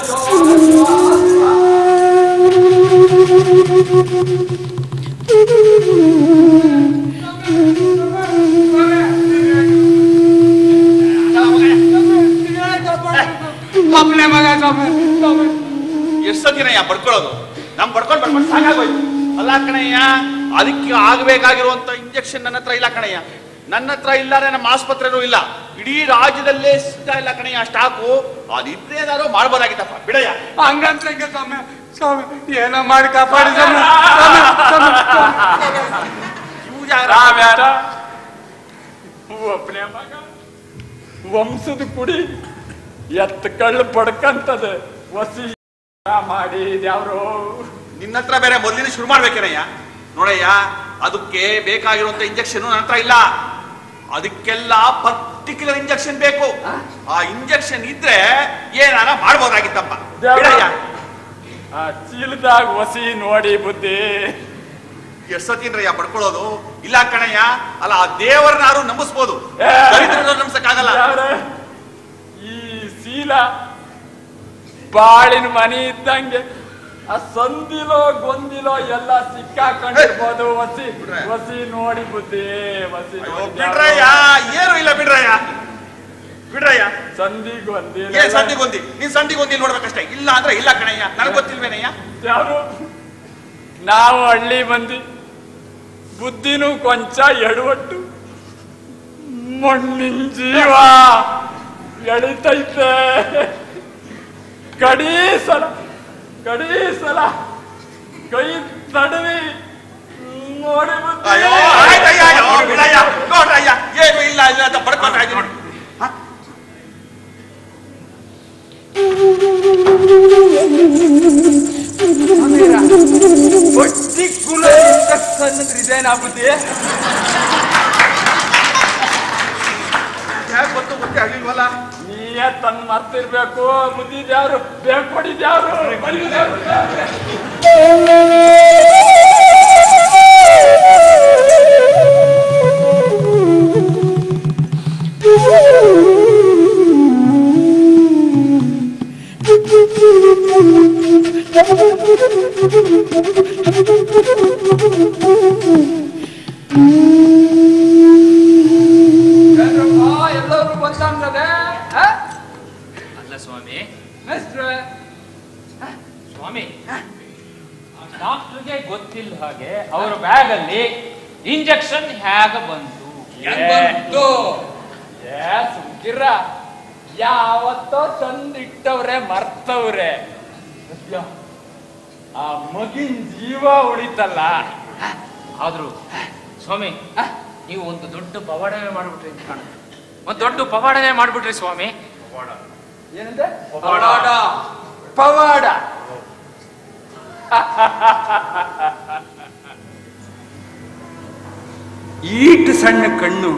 ಎಷ್ಟೊತ್ತಿನಯ್ಯ ಬಡ್ಕೊಳ್ಳೋದು? ನಮ್ ಬಡ್ಕೊಂಡ್ ಬಡ್ಕೊಂಡು ಸಾಕಾಗೋಯ್ತು. ಅಲ್ಲ ಕಣಯ್ಯ, ಅದಕ್ಕೆ ಆಗ್ಬೇಕಾಗಿರುವಂತ ಇಂಜೆಕ್ಷನ್ ನನ್ನ ಹತ್ರ ಇಲ್ಲ ಕಣಯ್ಯ. ನನ್ನ ಹತ್ರ ಇಲ್ಲಾರೆ ನಮ್ಮ ಆಸ್ಪತ್ರೆನೂ ಇಲ್ಲ. ಇಡೀ ರಾಜ್ಯದಲ್ಲೇ ಸಿಗ್ತಾ ಇಲ್ಲ ಕಣಯ್ಯ ಸ್ಟಾಕು. ಅದಿದ್ದೇನಾದ್ರು ಮಾಡ್ಬೋದಾಗಿತ್ತಪ್ಪ, ಬಿಡಯ್ಯ.
ಹಂಗಂತ ಸ್ವಾಮಿ, ಸ್ವಾಮಿ ಏನೋ ಮಾಡಿ ಕಾಪಾಡಿ ಸ್ವಾಮಿ.
ಒಬ್ಬನೇ ಮಗ, ವಂಶದ ಕುಡಿ ಎತ್ತ ಕಳ್ಳು ಪಡ್ಕಂತದೆ. ವಸಿ ಮಾಡಿ ಯಾವ್ರು
ನಿನ್ನ ಹತ್ರ ಬೇರೆ ಮೊದಲಿನ ಶುರು ಮಾಡ್ಬೇಕೇನಯ್ಯ. ನೋಡಯ್ಯ, ಅದಕ್ಕೆ ಬೇಕಾಗಿರುವಂತ ಇಂಜೆಕ್ಷನ್ ನನ್ನ ಹತ್ರ ಇಲ್ಲ. ಅದಕ್ಕೆಲ್ಲ ಪರ್ಟಿಕ್ಯುಲರ್ ಇಂಜೆಕ್ಷನ್ ಬೇಕು. ಆ ಇಂಜೆಕ್ಷನ್ ಇದ್ರೆ ಏನಾರ ಮಾಡ್ಬೋದಾಗಿತ್ತಪ್ಪ, ಬಿಡಯ್ಯ.
ಆ ಚೀಲದಾಗ ವಸಿ ನೋಡಿ ಬುದ್ಧಿ.
ಎಷ್ಟೊತ್ತಿನ್ರಯ್ಯ ಪಡ್ಕೊಳ್ಳೋದು? ಇಲ್ಲ ಕಣಯ್ಯ, ಅಲ್ಲ ಆ ದೇವರನ್ನಾರು ನಂಬಿಸ್ಬೋದು, ದರಿದ್ರನ್ನ ನಂಬಿಸಕ್ಕಾಗಲ್ಲ.
ಈ ಶೀಲ ಬಾಳಿನ ಮನಿ ಇದ್ದಂಗೆ, ಆ ಸಂದಿಲೋ ಗೊಂದಿಲೋ ಎಲ್ಲ ಸಿಕ್ಕಾಕೊಂಡಿರ್ಬೋದು. ವಸಿ ವಸಿ ನೋಡಿ ಬುದ್ಧಿ, ವಸಿ
ಬಿಡ್ರಯ್ಯ, ಏನು ಇಲ್ಲ ಬಿಡ್ರಯ್ಯ, ಬಿಡ್ರಯ್ಯ.
ಸಂದಿ ಗೊಂದಿ
ಏನ್ ಸಂದಿ ಗೊಂದಿ? ನೀನ್ ಸಂದಿ ಗೊಂದಿ ನೋಡ್ಬೇಕಷ್ಟೇ. ಇಲ್ಲ ಅಂದ್ರೆ ಇಲ್ಲ ಕಣಯ್ಯ, ನನಗ್ ಗೊತ್ತಿಲ್ವೇನಯ್ಯ.
ಯಾರು ನಾವು ಹಳ್ಳಿ ಮಂದಿ, ಬುದ್ಧಿನೂ ಕೊಂಚ ಎಡವಟ್ಟು, ಮಣ್ಣಿನ ಜೀವ ಎಳಿತೈತೆ. ಕಡೀ ಸಲ ಕಡೀ ಸಲ ಕೈ ತಡವಿ ನೋಡಿ
ಅಯ್ಯೋ ಆಯ್ತಯ್ಯ, ಬಿಡಯ್ಯ, ನೋಡ್ರಯ್ಯ, ಏನು ಇಲ್ಲ ಇಲ್ಲ ಅಂತ ಪಡ್ಕೊಂಡ್ರೆ ಆಯ್ತು ನೋಡಿ.
ಬಡ್ಡಿ ಕುಲ ಇದೇನಾ ಬುದ್ಧಿ?
ಯಾಕೆ ಗೊತ್ತು ಗೊತ್ತೇ ಆಗ್ಲಿಲ್ವಲ್ಲ?
ನೀಯೇ ತನ್ನ ಮರ್ತಿರ್ಬೇಕು. ಬುದ್ಧಿ ದೇವ್ರು ಬೇಕು, ಕೊಡಿದ್ಯಾವ್ರು ಎಲ್ಲರೂ ಬಂದಂಗದೆ.
ಅಲ್ಲ ಸ್ವಾಮಿ,
ಸ್ವಾಮಿ
ಡಾಕ್ಟರ್ಗೆ ಗೊತ್ತಿಲ್ಲ ಹಾಗೆ ಅವರ ಬ್ಯಾಗ್ ಅಲ್ಲಿ ಇಂಜೆಕ್ಷನ್ ಹೇಗ ಬಂತು?
ಸುಮ್ಕಿರ, ಯಾವತ್ತೋ ತಂದಿಟ್ಟವ್ರೆ ಮರ್ತವ್ರೆ. ಆ ಮಗಿನ ಜೀವ ಉಳಿತಲ್ಲ.
ಆದ್ರೂ ಸ್ವಾಮಿ, ನೀವು ಒಂದು ದೊಡ್ಡ ಪವಾಡವೇ ಮಾಡ್ಬಿಟ್ರಿ ಅಂತ ಕಾಣುತ್ತೆ. ಒಂದು ದೊಡ್ಡ ಪವಾಡವೇ ಮಾಡ್ಬಿಟ್ರಿ ಸ್ವಾಮಿ.
ಏನಂದ್ರೆ ಪವಾಡ? ಪವಾಡ ಈಟ್ ಸಣ್ಣ ಕಣ್ಣು,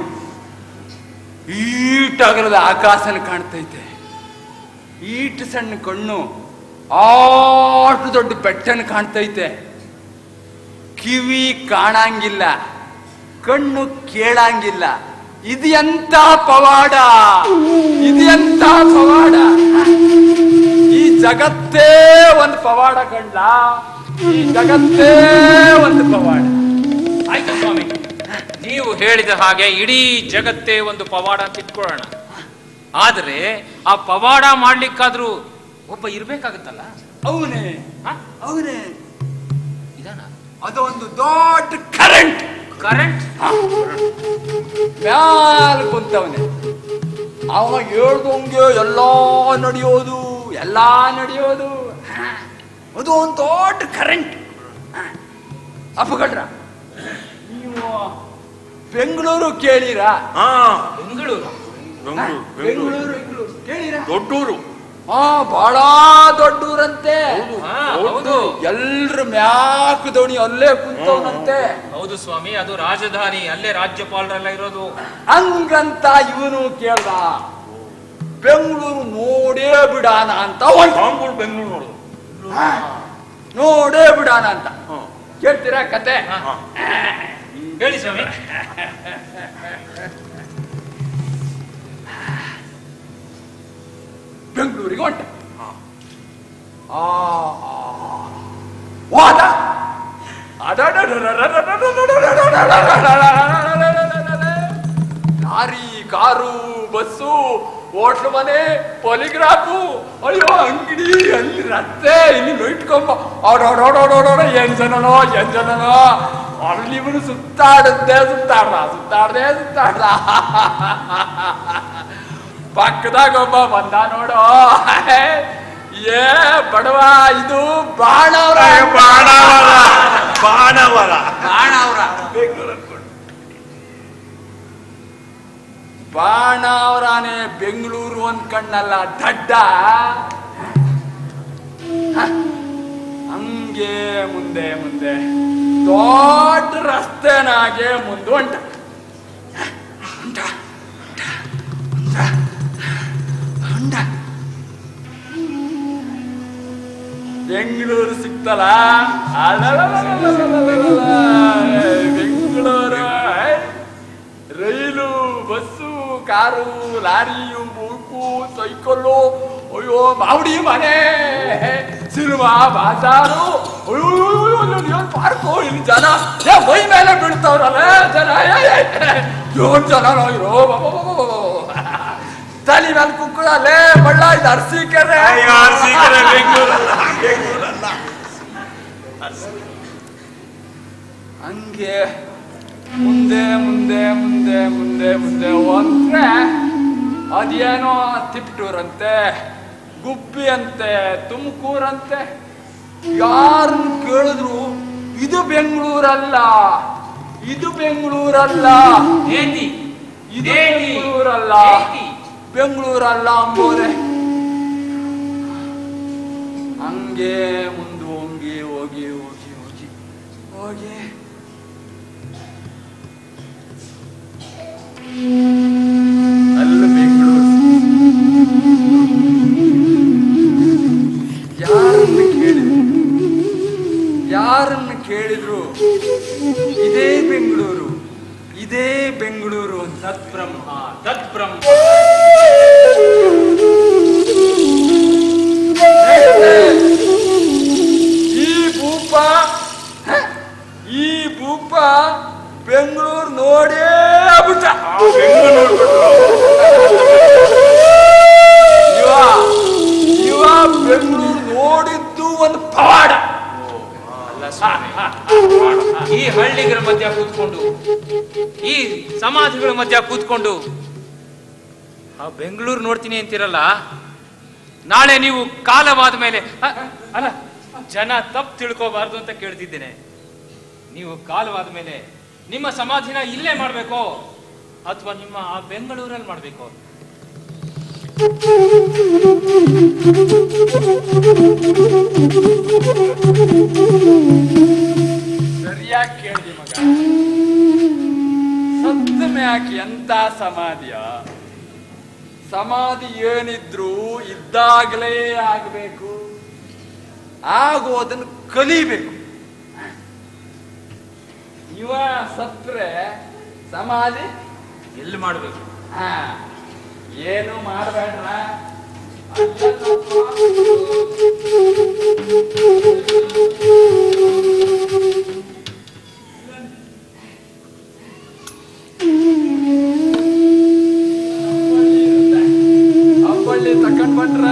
ಈಟಾಗಲದ ಆಕಾಶನ ಕಾಣ್ತೈತೆ. ಈಟ್ ಸಣ್ಣ ಕಣ್ಣು ಆಟು ದೊಡ್ಡ ಬೆಟ್ಟನ ಕಾಣ್ತೈತೆ. ಕಿವಿ ಕಾಣಂಗಿಲ್ಲ, ಕಣ್ಣು ಕೇಳಂಗಿಲ್ಲ, ಇದು ಎಂತ ಪವಾಡ, ಇದು ಎಂತ ಪವಾಡ. ಈ ಜಗತ್ತೇ ಒಂದು ಪವಾಡ ಕಂಡ, ಈ ಜಗತ್ತೇ ಒಂದು ಪವಾಡ.
ಆಯ್ತು ಸ್ವಾಮಿ, ನೀವು ಹೇಳಿದ ಹಾಗೆ ಇಡೀ ಜಗತ್ತೇ ಒಂದು ಪವಾಡ ಅಂತ ಇಟ್ಕೊಳ್ಳೋಣ. ಆದ್ರೆ ಆ ಪವಾಡ ಮಾಡ್ಲಿಕ್ಕಾದ್ರೂ ಒಬ್ಬ ಇರ್ಬೇಕಾಗತ್ತಲ್ಲ.
ಅವನೇ ಅವನೇ
ಇದಾನ
ಅದೊಂದು ದೊಡ್ಡ ಕರೆಂಟ್
ಕರೆಂಟ್
ಮ್ಯಾಲ ಕುಂತವನೆ. ಅವ ಹೇಳ್ದಂಗೆ ಎಲ್ಲಾ ನಡೆಯೋದು, ಎಲ್ಲಾ ನಡೆಯೋದು. ಅದು ಒಂದು ದೊಡ್ಡ ಕರೆಂಟ್. ಅಪ್ಪಗಡ್ರ, ನೀವು ಬೆಂಗಳೂರು ಕೇಳಿರಾ?
ಹಾ,
ಬೆಂಗಳೂರು
ಬೆಂಗಳೂರು
ಬೆಂಗಳೂರು ಬೆಂಗಳೂರು ಕೇಳಿರಾ?
ದೊಡ್ಡೂರು.
ಹಾ, ಬಹಳ ದೊಡ್ಡೂರಂತೆ.
ಹೌದು,
ಎಲ್ರು ಮ್ಯಾಕ್ ದೋಣಿ ಅಲ್ಲೇ ಕುಂತವನಂತೆ.
ಹೌದು ಸ್ವಾಮಿ, ಅದು ರಾಜಧಾನಿ, ಅಲ್ಲೇ ರಾಜ್ಯಪಾಲರೆಲ್ಲ ಇರೋದು.
ಹಂಗಂತ ಇವನು ಕೇಳ್ದ, ಬೆಂಗಳೂರು ನೋಡೇ ಬಿಡಾನ ಅಂತ ಹೊಂಟ.
ಬೆಂಗಳೂರು ನೋಡುದು
ನೋಡೇ ಬಿಡಾನ ಅಂತ ಕೇಳ್ತೀರಾ ಕತೆ?
ಹೇಳಿ ಸ್ವಾಮಿ.
ಬೆಂಗಳೂರಿಗೆ ಹೊಂಟ. ಹೋದ. ಲಾರಿ, ಕಾರು, ಬಸ್ಸು, ಹೋಟ್ಲು ಮನೆ, ಪಾಲಿಗ್ರಾಫು, ಅಯ್ಯೋ ಅಂಗಡಿ, ಅಲ್ಲಿ ರಸ್ತೆ, ಇಲ್ಲಿ ಇಟ್ಕೊಂಬ ಅವ್ರೋಡೋಡೋಡೋಡ ಏನ್ ಜನನೋ ಏನ್ ಜನನೋ. ಅಲ್ಲಿ ಇವನು ಸುತ್ತಾಡದ್ದೇ ಸುತ್ತಾಡ್ದ ಸುತ್ತಾಡ್ದೆ ಸುತ್ತಾಡ್ದ ಪಕ್ಕದಾಗ ಒಬ್ಬ ಬಂದ ನೋಡೋ. ಏ ಬಡವ, ಇದು ಬಾಣವರ
ಬಾಣವರ ಬಾಣವರ
ಬಾಣವರ ಬೆಂಗಳೂರು ಬಾಣವರಾನೆ ಬೆಂಗಳೂರು ಅಂದ್ಕಣ್ಣಲ್ಲ ದಡ್ಡ. ಹಂಗೆ ಮುಂದೆ ಮುಂದೆ ದೊಡ್ಡ ರಸ್ತೆನಾಗೆ ಮುಂದೆ ಹೊಂಟ. ಹೊಂಟ ಬೆಂಗಳೂರು ಸಿಕ್ತಲ್ಲ. ಬೆಂಗಳೂರು ರೈಲು, ಬಸ್ಸು, ಕಾರು, ಲಾರಿಯು, ಬೂಕು, ಸೈಕಲ್ಲು, ಅಯ್ಯೋ ಮಾವಡಿ ಮನೆ, ಸಿನಿಮಾ, ಬಾಜಾರು, ಅಯ್ಯೋ ಪಾರ್ಕು. ಇಲ್ಲಿ ಜನ ಮೈ ಮೇಲೆ ಬೀಳ್ತಾವ್ರಲ್ಲ ಜನ. ಏನ್ ಜನ ಇರೋ ತಲೆ ಮೇಲೆ ಕುಕ್ಕಳಲ್ಲೇ ಬಳ್ಳ. ಇದು ಅರ್ಸಿಕೆರೆ,
ಬೆಂಗಳೂರಲ್ಲ.
ಹಂಗೆ ಮುಂದೆ ಮುಂದೆ ಮುಂದೆ ಮುಂದೆ ಮುಂದೆ ಹೋದ್ರೆ ಅದೇನೋ ತಿಪ್ಟೂರಂತೆ, ಗುಬ್ಬಿ ಅಂತೆ, ತುಮಕೂರಂತೆ. ಯಾರನ್ನ ಕೇಳಿದ್ರು ಇದು ಬೆಂಗಳೂರಲ್ಲ, ಇದು ಬೆಂಗಳೂರಲ್ಲ, ಇದು ಬೆಂಗಳೂರಲ್ಲ, ಬೆಂಗಳೂರಲ್ಲ ಅಂಬೋರೆ. ಹಂಗೆ ಮುಂದೆ ಹೋಗಿ ಹೋಗಿ ಹೋಗಿ ಹೋಗಿ ಹೋಗಿ ಅಲ್ಲ ಬೆಂಗಳೂರು. ಯಾರನ್ನು ಕೇಳಿದ್ರು ಯಾರನ್ನು ಕೇಳಿದ್ರು ಇದೇ ಬೆಂಗಳೂರು, ಇದೇ ಬೆಂಗಳೂರು ಅಂತ.
ತತ್ಬ್ರಹ್ಮ ತತ್ಬ್ರಹ್ಮ.
ಈ ಭೂಪ ಈ ಭೂಪ ಬೆಂಗಳೂರು ನೋಡೇ ಬಿಟ್ಟ. ಇವ ಇವ ಬೆಂಗಳೂರು ನೋಡಿದ್ದು ಒಂದು ಪವಾಡ.
ಈ ಹಳ್ಳಿಗಳ ಮಧ್ಯ ಕೂತ್ಕೊಂಡು, ಈ ಸಮಾಧಿಗಳ ಮಧ್ಯ ಕೂತ್ಕೊಂಡು ಆ ಬೆಂಗಳೂರು ನೋಡ್ತೀನಿ ಅಂತಿರಲ್ಲ, ನಾಳೆ ನೀವು ಕಾಲವಾದ ಮೇಲೆ ಅಲ್ಲ ಜನ ತಪ್ಪು ತಿಳ್ಕೋಬಾರ್ದು ಅಂತ ಕೇಳ್ತಿದ್ದೇನೆ. ನೀವು ಕಾಲವಾದ ಮೇಲೆ ನಿಮ್ಮ ಸಮಾಧಿನ ಇಲ್ಲೇ ಮಾಡ್ಬೇಕೋ ಅಥವಾ ನಿಮ್ಮ ಆ ಬೆಂಗಳೂರಲ್ಲಿ ಮಾಡ್ಬೇಕೋ?
ಸರಿಯಾಗಿ ಕೇಳಿದೆ ಮಗ. ಸತ್ತ ಮ್ಯಾಕ್ ಎಂತ ಸಮಾಧಿಯ? ಸಮಾಧಿ ಏನಿದ್ರು ಇದ್ದಾಗಲೇ ಆಗಬೇಕು, ಆಗೋದನ್ನು ಕಲಿಬೇಕು. ಇವ ಸತ್ರೆ ಸಮಾಧಿ
ಎಲ್ಲಿ ಮಾಡ್ಬೇಕು?
ಹಾ, ಏನು ಮಾಡಬೇಡ್ರ. ಅಂಬಳ್ಳಿ ತಕೊಂಡ್ ಬಂದ್ರ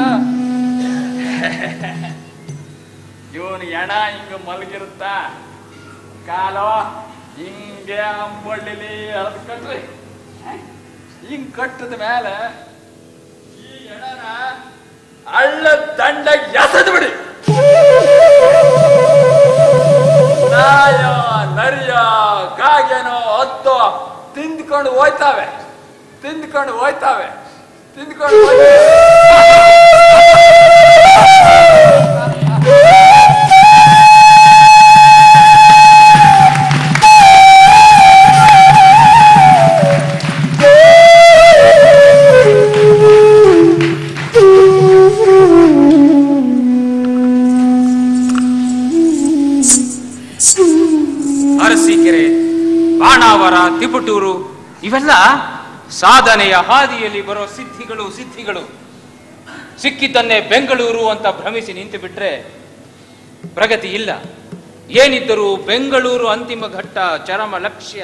ಇವನು ಎಣ ಹಿಂಗ ಮಲಗಿರುತ್ತ, ಕಾಲೋ ಹಿಂಗೆ ಅಂಬಳ್ಳಿಲಿ ಅರ್ದ್ ಕಟ್ರಿ. ಹಿಂಗ್ ಕಟ್ಟದ ಮೇಲೆ ಈ ಎಣನ ಹಳ್ಳ ದಂಡ ಎಸೆದು ಬಿಡಿ. ನಾಯ ನರಿಯ ಕಾಗೆನೋ ಹತ್ತೋ ತಿಂದ್ಕೊಂಡು ಹೋಯ್ತಾವೆ, ತಿಂದ್ಕೊಂಡು ಹೋಯ್ತಾವೆ, ತಿಂದ್ಕೊಂಡು
ಅರಸೀಕೆರೆ, ಬಾಣಾವರ, ತಿಪಟೂರು ಇವೆಲ್ಲ ಸಾಧನೆಯ ಹಾದಿಯಲ್ಲಿ ಬರೋ ಸಿದ್ಧಿಗಳು ಸಿದ್ಧಿಗಳು ಸಿಕ್ಕಿದ್ದನ್ನೇ ಬೆಂಗಳೂರು ಅಂತ ಭ್ರಮಿಸಿ ನಿಂತು ಬಿಟ್ರೆ ಪ್ರಗತಿ ಇಲ್ಲ. ಏನಿದ್ದರೂ ಬೆಂಗಳೂರು ಅಂತಿಮ ಘಟ್ಟ, ಚರಮ ಲಕ್ಷ್ಯ.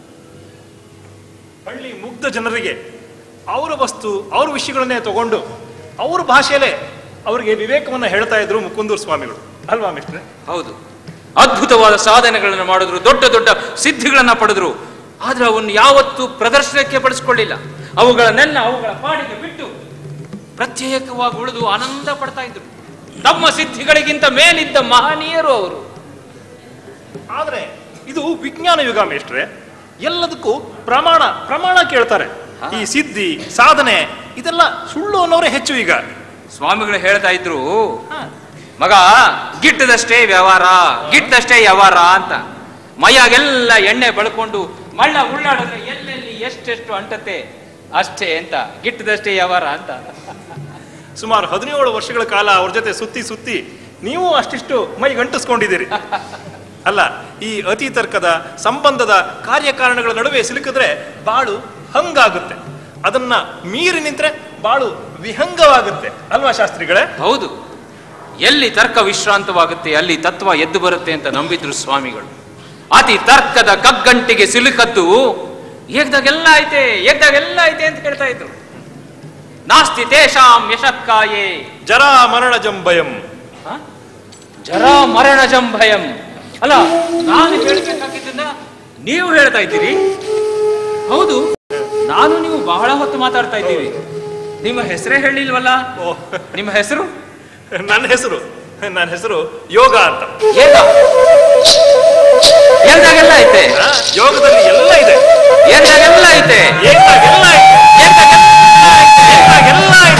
ಹಳ್ಳಿ ಮುಗ್ಧ ಜನರಿಗೆ ಅವರ ವಸ್ತು ಅವರ ವಿಷಯಗಳನ್ನೇ ತಗೊಂಡು ಅವ್ರ ಭಾಷೆಯಲ್ಲೇ ಅವರಿಗೆ ವಿವೇಕವನ್ನ ಹೇಳ್ತಾ ಇದ್ರು ಮುಕುಂದೂರು ಸ್ವಾಮಿಗಳು ಅಲ್ವಾ ಮಿಸ್ಟ್ರೆ?
ಹೌದು, ಅದ್ಭುತವಾದ ಸಾಧನೆಗಳನ್ನು ಮಾಡಿದ್ರು, ದೊಡ್ಡ ದೊಡ್ಡ ಸಿದ್ಧಿಗಳನ್ನ ಪಡೆದ್ರು. ಆದ್ರೆ ಅವನ್ನು ಯಾವತ್ತೂ ಪ್ರದರ್ಶನಕ್ಕೆ ಪಡಿಸ್ಕೊಳ್ಳಿಲ್ಲ. ಅವುಗಳನ್ನೆಲ್ಲ ಅವುಗಳ ಪಾಡಿಗೆ ಬಿಟ್ಟು ಪ್ರತ್ಯೇಕವಾಗಿ ಉಳಿದು ಆನಂದ ಪಡ್ತಾ ಇದ್ರು. ತಮ್ಮ ಸಿದ್ಧಿಗಳಿಗಿಂತ ಮೇಲಿದ್ದ ಮಹನೀಯರು ಅವರು.
ಆದ್ರೆ ಇದು ವಿಜ್ಞಾನ ಯುಗ ಮೇಷ್ಟ್ರೆ, ಎಲ್ಲದಕ್ಕೂ ಪ್ರಮಾಣ ಪ್ರಮಾಣ ಕೇಳ್ತಾರೆ. ಈ ಸಿದ್ಧಿ ಸಾಧನೆ ಇದೆಲ್ಲ ಸುಳ್ಳು ಅನ್ನೋರೇ ಹೆಚ್ಚು. ಈಗ
ಸ್ವಾಮಿಗಳು ಹೇಳ್ತಾ ಇದ್ರು, ಮಗ ಗಿಟ್ಟದಷ್ಟೇ ವ್ಯವಹಾರ, ಗಿಟ್ಟದಷ್ಟೇ ವ್ಯವಹಾರ ಅಂತ. ಮೈಯಾಗೆಲ್ಲ ಎಣ್ಣೆ ಬಳ್ಕೊಂಡು ಮಳ್ಳ ಉಳ್ಳಾಡಿದ್ರೆ ಎಲ್ಲೆಲ್ಲಿ ಎಷ್ಟೆಷ್ಟು ಅಂಟತ್ತೆ ಅಷ್ಟೇ ಅಂತ, ಗಿಟ್ಟದಷ್ಟೇ ವ್ಯವಹಾರ ಅಂತ.
ಸುಮಾರು ಹದಿನೇಳು ವರ್ಷಗಳ ಕಾಲ ಅವ್ರ ಜೊತೆ ಸುತ್ತಿ ಸುತ್ತಿ ನೀವು ಅಷ್ಟಿಷ್ಟು ಮೈ ಗಂಟಿಸ್ಕೊಂಡಿದ್ದೀರಿ ಅಲ್ಲ. ಈ ಅತಿ ತರ್ಕದ ಸಂಬಂಧದ ಕಾರ್ಯಕಾರಣಗಳ ನಡುವೆ ಸಿಲುಕಿದ್ರೆ ಬಾಳು ಹಂಗಾಗುತ್ತೆ, ಅದನ್ನ ಮೀರಿ ನಿಂತ್ರೆ ಬಾಳು ವಿಹಂಗವಾಗುತ್ತೆ ಅಲ್ವಾ ಶಾಸ್ತ್ರಿಗಳೇ?
ಹೌದು, ಎಲ್ಲಿ ತರ್ಕ ವಿಶ್ರಾಂತವಾಗುತ್ತೆ ಅಲ್ಲಿ ತತ್ವ ಎದ್ದು ಬರುತ್ತೆ ಅಂತ ನಂಬಿದ್ರು ಸ್ವಾಮಿಗಳು. ಅತಿ ತರ್ಕದ ಕಗ್ಗಂಟಿಗೆ ಸಿಲುಕದ್ದು ಏಗ್ದಾಗೆಲ್ಲ ಐತೆ ಏಗ್ದಾಗೆಲ್ಲ ಐತೆ ಅಂತ ಹೇಳ್ತಾ ಇದ್ರು. ನಾಸ್ತಿ ತೇಷಾಂ ಯಶಕ್ಕಾಯೇ
ಜರಾ ಮರಣ ಜಂಭಯಂ.
ಜರಾ ಮರಣ ಜಂಭಯಂ ಅಲ್ಲ, ನಾನು ಹೇಳ್ಬೇಕಾಗಿದ್ದನ್ನ ನೀವು ಹೇಳ್ತಾ ಇದ್ದೀರಿ. ಹೌದು, ನಾನು ನೀವು ಬಹಳ ಹೊತ್ತು ಮಾತಾಡ್ತಾ ಇದ್ದೀವಿ. ನಿಮ್ಮ ಹೆಸರೇ ಹೇಳಿಲ್ವಲ್ಲ? ನಿಮ್ಮ ಹೆಸರು?
ನನ್ನ ಹೆಸರು ನನ್ನ ಹೆಸರು ಯೋಗ ಅಂತ.
ಏನ್ದಾಗೆಲ್ಲ ಐತೆ,
ಯೋಗದಲ್ಲಿ ಎಲ್ಲ ಇದೆ.
ಏನ್ದಾಗೆಲ್ಲ ಐತೆ,
ಏನ್ದಾಗೆಲ್ಲ ಐತೆ, ಏನ್ದಾಗೆಲ್ಲ ಐತೆ.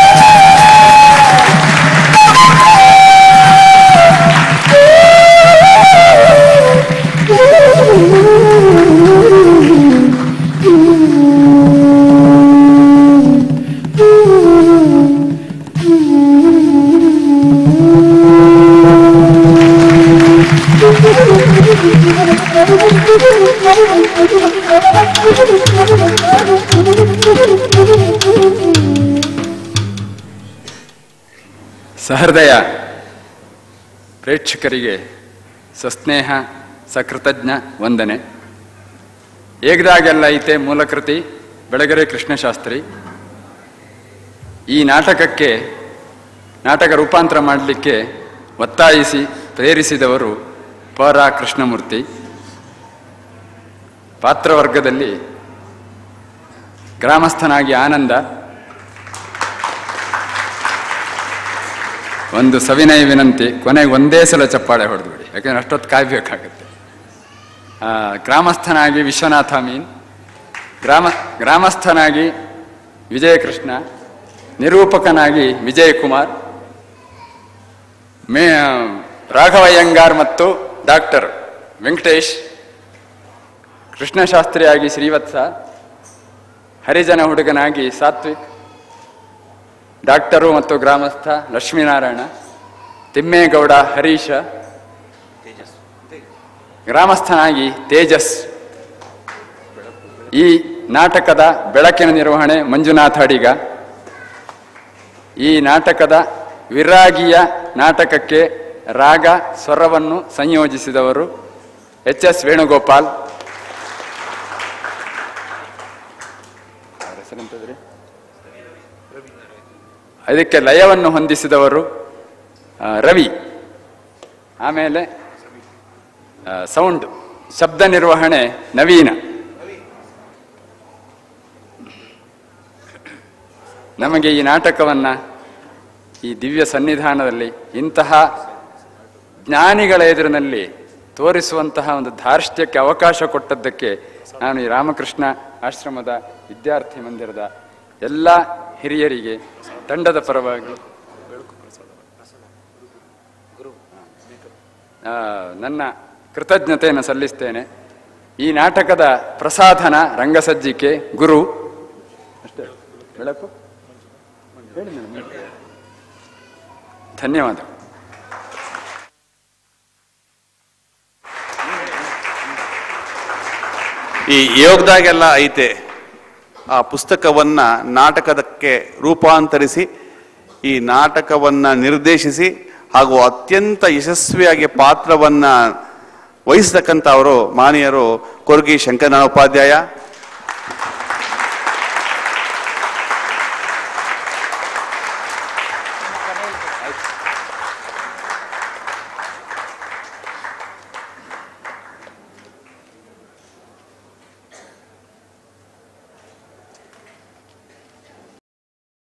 ಸಹೃದಯ ಪ್ರೇಕ್ಷಕರಿಗೆ ಸಸ್ನೇಹ ಸಕೃತಜ್ಞ ವಂದನೆ. ಏಗ್ದಾಗೆಲ್ಲ ಐತೆ ಮೂಲಕೃತಿ ಬೆಳಗೆರೆ ಕೃಷ್ಣಶಾಸ್ತ್ರಿ. ಈ ನಾಟಕಕ್ಕೆ ನಾಟಕ ರೂಪಾಂತರ ಮಾಡಲಿಕ್ಕೆ ಒತ್ತಾಯಿಸಿ ಪ್ರೇರಿಸಿದವರು ಪ ರಾ ಕೃಷ್ಣಮೂರ್ತಿ. ಪಾತ್ರವರ್ಗದಲ್ಲಿ ಗ್ರಾಮಸ್ಥನಾಗಿ ಆನಂದ. ಒಂದು ಸವಿನಯ ವಿನಂತಿ, ಕೊನೆಗೆ ಒಂದೇ ಸಲ ಚಪ್ಪಾಳೆ ಹೊಡೆದ್ಬಿಡಿ, ಯಾಕೆಂದ್ರೆ ಅಷ್ಟೊತ್ತು ಕಾಯ್ಬೇಕಾಗತ್ತೆ. ಗ್ರಾಮಸ್ಥನಾಗಿ ವಿಶ್ವನಾಥ ಮೀನ್, ಗ್ರಾಮ ಗ್ರಾಮಸ್ಥನಾಗಿ ವಿಜಯಕೃಷ್ಣ, ನಿರೂಪಕನಾಗಿ ವಿಜಯ್ ಕುಮಾರ್, ಮೇ ರಾಘವಯ್ಯಂಗಾರ್ ಮತ್ತು ಡಾಕ್ಟರ್ ವೆಂಕಟೇಶ್, ಕೃಷ್ಣಶಾಸ್ತ್ರಿಯಾಗಿ ಶ್ರೀವತ್ಸ, ಹರಿಜನ ಹುಡುಗನಾಗಿ ಸಾತ್ವಿಕ್, ಡಾಕ್ಟರು ಮತ್ತು ಗ್ರಾಮಸ್ಥ ಲಕ್ಷ್ಮೀನಾರಾಯಣ, ತಿಮ್ಮೇಗೌಡ ಹರೀಶ, ಗ್ರಾಮಸ್ಥನಾಗಿ ತೇಜಸ್. ಈ ನಾಟಕದ ಬೆಳಕಿನ ನಿರ್ವಹಣೆ ಮಂಜುನಾಥ ಅಡಿಗ. ಈ ನಾಟಕದ ವಿರಾಗಿಯ ನಾಟಕಕ್ಕೆ ರಾಗ ಸ್ವರವನ್ನು ಸಂಯೋಜಿಸಿದವರು ಎಚ್ ಎಸ್ ವೇಣುಗೋಪಾಲ್. ಇದಕ್ಕೆ ಲಯವನ್ನು ಹೊಂದಿಸಿದವರು ರವಿ. ಆಮೇಲೆ ಸೌಂಡ್ ಶಬ್ದ ನಿರ್ವಹಣೆ ನವೀನ. ನಮಗೆ ಈ ನಾಟಕವನ್ನ ಈ ದಿವ್ಯ ಸನ್ನಿಧಾನದಲ್ಲಿ ಇಂತಹ ಜ್ಞಾನಿಗಳ ಎದುರಿನಲ್ಲಿ ತೋರಿಸುವಂತಹ ಒಂದು ಧಾರ್ಷ್ಟ್ಯಕ್ಕೆ ಅವಕಾಶ ಕೊಟ್ಟದ್ದಕ್ಕೆ ನಾನು ಈ ರಾಮಕೃಷ್ಣ ಆಶ್ರಮದ ವಿದ್ಯಾರ್ಥಿ ಮಂದಿರದ ಎಲ್ಲ ಹಿರಿಯರಿಗೆ ತಂಡದ ಪರವಾಗಿ ನನ್ನ ಕೃತಜ್ಞತೆಯನ್ನು ಸಲ್ಲಿಸ್ತೇನೆ. ಈ ನಾಟಕದ ಪ್ರಸಾಧನ ರಂಗಸಜ್ಜಿಕೆ ಗುರು ಅಷ್ಟೇ ಬೆಳಕು. ಧನ್ಯವಾದ.
ಈ ಯೋಗದಾಗೆಲ್ಲ ಐತೆ ಆ ಪುಸ್ತಕವನ್ನ ನಾಟಕದಕ್ಕೆ ರೂಪಾಂತರಿಸಿ ಈ ನಾಟಕವನ್ನ ನಿರ್ದೇಶಿಸಿ ಹಾಗೂ ಅತ್ಯಂತ ಯಶಸ್ವಿಯಾಗಿ ಪಾತ್ರವನ್ನ ವಹಿಸತಕ್ಕಂಥವರು ಮಾನೀಯರು ಕೊರ್ಗಿ ಶಂಕರನಾರಾಯಣ ಉಪಾಧ್ಯಾಯ,